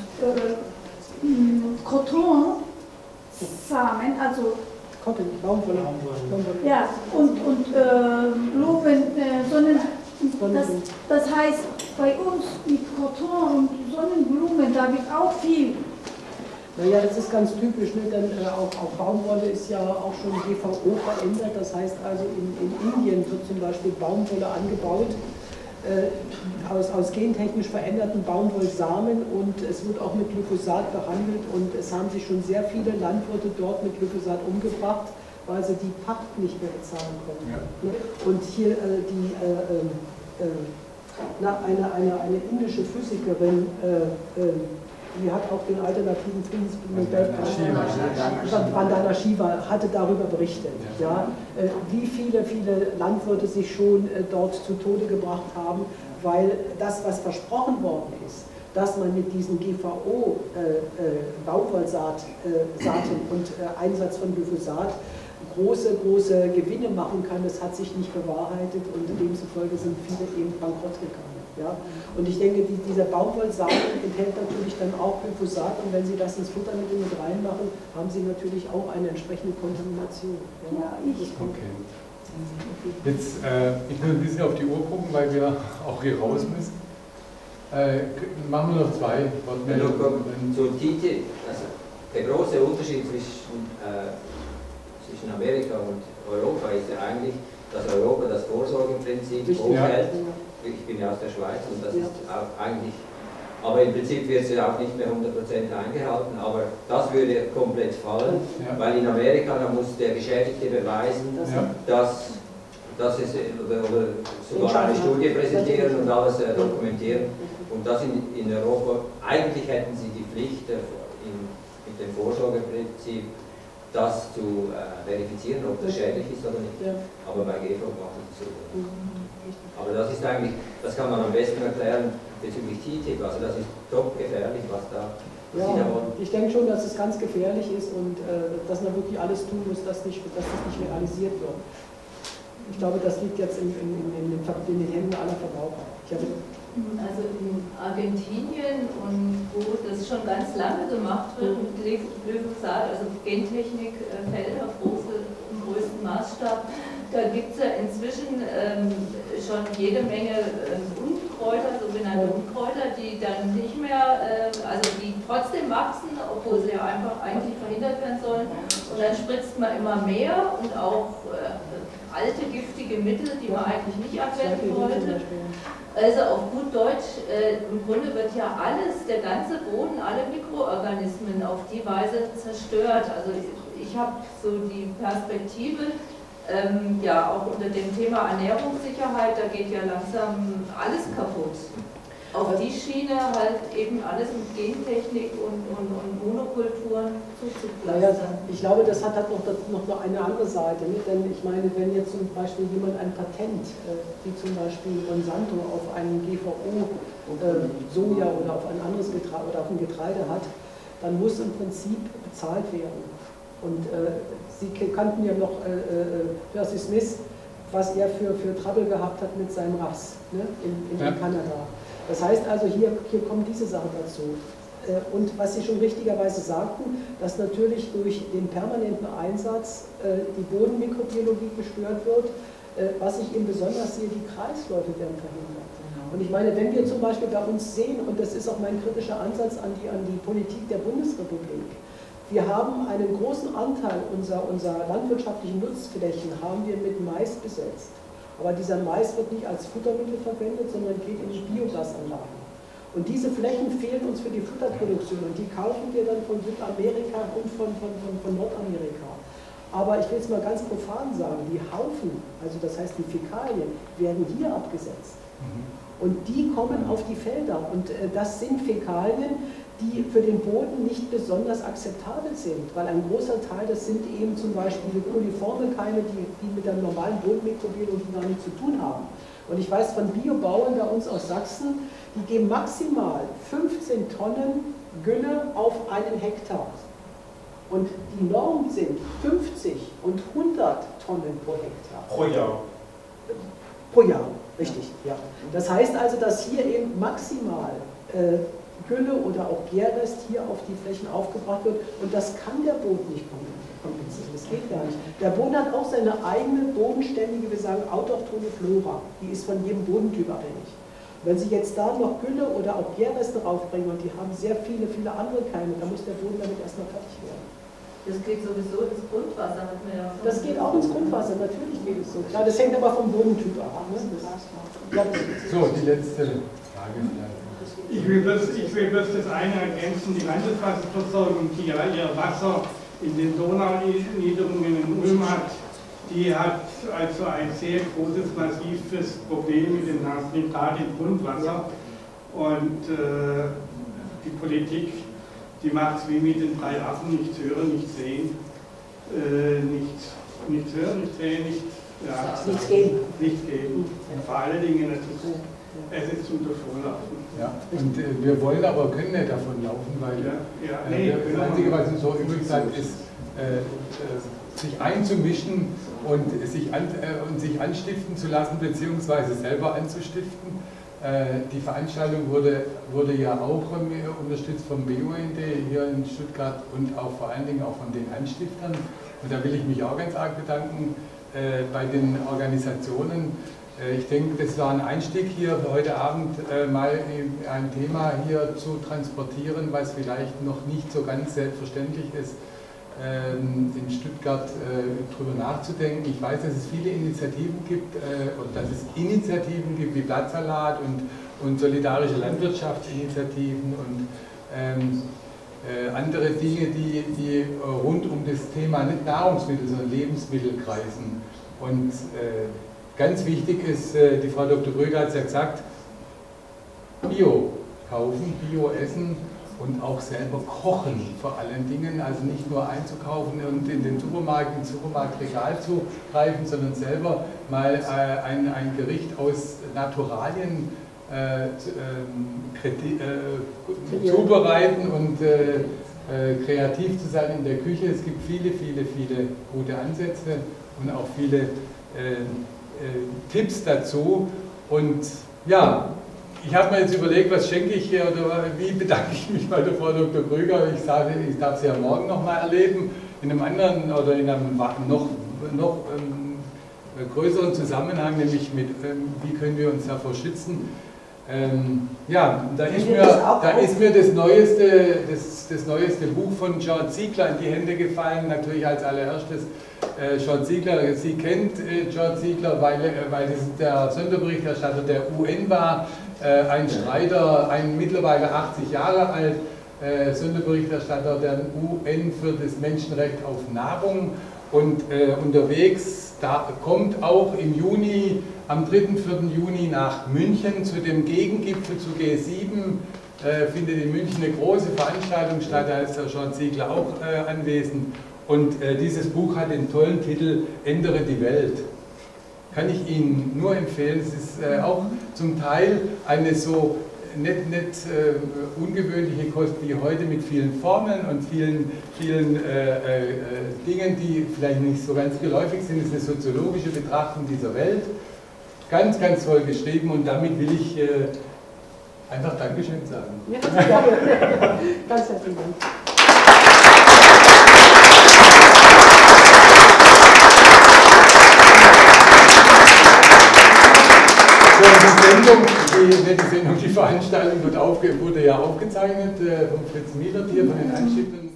äh, Koton, Samen, also Cotton, Baumwolle. ja, und, und äh, Blumen, äh, Sonnen, das, das heißt, bei uns mit Koton und Sonnenblumen, da wird auch viel. Naja, das ist ganz typisch, ne? Denn äh, auch, auch Baumwolle ist ja auch schon G V O verändert. Das heißt also, in, in Indien wird zum Beispiel Baumwolle angebaut, äh, aus, aus gentechnisch veränderten Baumwollsamen, und es wird auch mit Glyphosat behandelt, und es haben sich schon sehr viele Landwirte dort mit Glyphosat umgebracht, weil sie die Pacht nicht mehr bezahlen konnten. Ja. Ne? Und hier äh, die, äh, äh, na, eine, eine, eine indische Physikerin, äh, äh, die hat auch den alternativen Friedensnobelpreis, Vandana Shiva, hatte darüber berichtet, ja, äh, wie viele, viele Landwirte sich schon äh, dort zu Tode gebracht haben, weil das, was versprochen worden ist, dass man mit diesen G V O äh, äh, Baumwollsaaten äh, und äh, Einsatz von Glyphosat große, große Gewinne machen kann, das hat sich nicht bewahrheitet, und demzufolge sind viele eben bankrott gegangen. Ja? Und ich denke, die, dieser Baumwollsamen enthält natürlich dann auch Glyphosat, und wenn Sie das ins Futtermittel mit reinmachen, haben Sie natürlich auch eine entsprechende Kontamination. Ja, ich okay. Jetzt, äh, ich will ein bisschen auf die Uhr gucken, weil wir auch hier raus müssen. Äh, machen wir noch zwei Wortmeldungen. Zu T T I P, also der große Unterschied zwischen, äh, zwischen Amerika und Europa ist ja eigentlich, dass Europa das Vorsorgeprinzip hochhält. Ich bin ja aus der Schweiz und das ist auch eigentlich, aber im Prinzip wird es ja auch nicht mehr hundert Prozent eingehalten, aber das würde komplett fallen, ja. Weil in Amerika, da muss der Geschädigte beweisen, ja. dass, dass es, oder, oder sogar eine Studie präsentieren und alles äh, dokumentieren. Und das in, in Europa, eigentlich hätten sie die Pflicht, äh, in, mit dem Vorsorgeprinzip das zu äh, verifizieren, ob das schädlich ist oder nicht. Ja. Aber bei G V macht es so. Mhm. Aber das ist eigentlich, das kann man am besten erklären bezüglich T T I P. Also das ist top gefährlich, was da ja, Sie da wollen. Ich denke schon, dass es ganz gefährlich ist und äh, dass man wirklich alles tun muss, dass, nicht, dass das nicht realisiert wird. Ich glaube, das liegt jetzt in, in, in, in, den, in den Händen aller Verbraucher. Ich habe Also in Argentinien und wo das schon ganz lange gemacht wird, mit Glyphosat, also Gentechnikfelder auf große, im größten Maßstab, da gibt es ja inzwischen ähm, schon jede Menge ähm, Unkräuter, sogenannte Unkräuter, die dann nicht mehr, äh, also die trotzdem wachsen, obwohl sie ja einfach eigentlich verhindert werden sollen. Und dann spritzt man immer mehr und auch äh, alte giftige Mittel, die man eigentlich nicht abwenden wollte. Also auf gut Deutsch, äh, im Grunde wird ja alles, der ganze Boden, alle Mikroorganismen auf die Weise zerstört. Also ich, ich habe so die Perspektive, ähm, ja auch unter dem Thema Ernährungssicherheit, da geht ja langsam alles kaputt. Auf die Schiene halt eben alles mit Gentechnik und, und, und Monokulturen zuzupflanzen. Naja, ich glaube, das hat halt noch, noch eine andere Seite. Nicht? Denn ich meine, wenn jetzt zum Beispiel jemand ein Patent, äh, wie zum Beispiel Monsanto auf einen G V O, äh, Soja oder auf ein anderes Getreide, oder auf ein Getreide hat, dann muss im Prinzip bezahlt werden. Und äh, Sie kannten ja noch äh, äh, Percy Smith, was er für, für Trouble gehabt hat mit seinem Raps, ne? in, in, ja. in Kanada. Das heißt also, hier, hier kommen diese Sachen dazu. Und was Sie schon richtigerweise sagten, dass natürlich durch den permanenten Einsatz die Bodenmikrobiologie gestört wird, was ich eben besonders sehe, die Kreisläufe werden verhindert. Und ich meine, wenn wir zum Beispiel bei uns sehen, und das ist auch mein kritischer Ansatz an die, an die Politik der Bundesrepublik, wir haben einen großen Anteil unserer, unserer landwirtschaftlichen Nutzflächen haben wir mit Mais besetzt. Aber dieser Mais wird nicht als Futtermittel verwendet, sondern geht in die Biogasanlagen. Und diese Flächen fehlen uns für die Futterproduktion und die kaufen wir dann von Südamerika und von, von, von, von Nordamerika. Aber ich will es mal ganz profan sagen, die Haufen, also das heißt die Fäkalien, werden hier abgesetzt. Und die kommen auf die Felder und äh, das sind Fäkalien, die für den Boden nicht besonders akzeptabel sind, weil ein großer Teil, das sind eben zum Beispiel coliforme Keime, die, die mit der normalen Bodenmikrobiologie gar nichts zu tun haben. Und ich weiß von Biobauern bei uns aus Sachsen, die geben maximal fünfzehn Tonnen Gülle auf einen Hektar. Und die Norm sind fünfzig und hundert Tonnen pro Hektar. Pro Jahr. Pro Jahr, richtig, ja. Das heißt also, dass hier eben maximal äh, Gülle oder auch Gärrest hier auf die Flächen aufgebracht wird und das kann der Boden nicht kompensieren, das geht gar nicht. Der Boden hat auch seine eigene bodenständige, wir sagen autochthone Flora, die ist von jedem Bodentyp abhängig. Wenn Sie jetzt da noch Gülle oder auch Gärreste raufbringen und die haben sehr viele, viele andere Keime, dann muss der Boden damit erstmal fertig werden. Das geht sowieso ins Grundwasser, hat man ja auch. Das geht auch ins Grundwasser, natürlich geht es so. Klar, das hängt aber vom Bodentyp ab. Ne? So, die letzte Frage vielleicht. Ich will, bloß, ich will bloß das eine ergänzen, die Landeswasserversorgung, die ja ihr Wasser in den Donauniederungen in Ulm hat, die hat also ein sehr großes, massives Problem mit dem Nitrat im Grundwasser. Und äh, die Politik, die macht es wie mit den drei Affen, nichts hören, nichts sehen, äh, nichts, nichts hören, nichts sehen, nicht, ja, nichts geben. Nichts geben. Und vor allen Dingen, es ist, es ist zum Davonlaufen. Ja, und äh, wir wollen aber können nicht davonlaufen, weil ja, ja, äh, nee, das Einzige, was uns so übrig bleibt, ist, äh, äh, sich einzumischen und sich, an, äh, und sich anstiften zu lassen, beziehungsweise selber anzustiften. Äh, die Veranstaltung wurde, wurde ja auch äh, unterstützt vom B U N D hier in Stuttgart und auch vor allen Dingen auch von den Anstiftern. Und da will ich mich auch ganz arg bedanken äh, bei den Organisationen, Äh, ich denke, das war ein Einstieg hier für heute Abend, äh, mal ein Thema hier zu transportieren, was vielleicht noch nicht so ganz selbstverständlich ist, ähm, in Stuttgart äh, drüber nachzudenken. Ich weiß, dass es viele Initiativen gibt, äh, und dass es Initiativen gibt wie Blattsalat und, und solidarische Landwirtschaftsinitiativen und ähm, Äh, andere Dinge, die, die rund um das Thema nicht Nahrungsmittel, sondern Lebensmittel kreisen. Und äh, ganz wichtig ist, äh, die Frau Doktor Kröger hat es ja gesagt, Bio kaufen, Bio essen und auch selber kochen vor allen Dingen. Also nicht nur einzukaufen und in den Supermarkt, ins Supermarktregal zu greifen, sondern selber mal äh, ein, ein Gericht aus Naturalien Äh, äh, zubereiten und äh, äh, kreativ zu sein in der Küche. Es gibt viele, viele, viele gute Ansätze und auch viele äh, äh, Tipps dazu. Und ja, ich habe mir jetzt überlegt, was schenke ich hier oder wie bedanke ich mich bei der Frau Doktor Kröger. Ich sage, ich darf sie ja morgen nochmal erleben, in einem anderen oder in einem noch, noch ähm, größeren Zusammenhang, nämlich mit, ähm, wie können wir uns davor schützen. Ähm, ja, da ist, mir, da ist mir das neueste, das, das neueste Buch von George Ziegler in die Hände gefallen, natürlich als allererstes. Äh, George Ziegler, Sie kennt äh, George Ziegler, weil, äh, weil das der Sonderberichterstatter der U N war, äh, ein Streiter, ein mittlerweile achtzig Jahre alt, äh, Sonderberichterstatter der U N für das Menschenrecht auf Nahrung und äh, unterwegs, da kommt auch im Juni, am dritten, vierten Juni nach München zu dem Gegengipfel zu G sieben, äh, findet in München eine große Veranstaltung statt, da ist der George Ziegler auch äh, anwesend. Und äh, dieses Buch hat den tollen Titel Ändere die Welt. Kann ich Ihnen nur empfehlen. Es ist äh, auch zum Teil eine so nicht, nicht äh, ungewöhnliche Kost wie heute mit vielen Formeln und vielen, vielen äh, äh, Dingen, die vielleicht nicht so ganz geläufig sind. Es ist eine soziologische Betrachtung dieser Welt. Ganz, ganz toll geschrieben und damit will ich äh, einfach Dankeschön sagen. Ja, danke. Ganz herzlichen Dank. So, die Sendung, die, die Sendung, die Veranstaltung wird aufge, wurde ja aufgezeichnet äh, von Fritz Mielert hier von den Anstiften.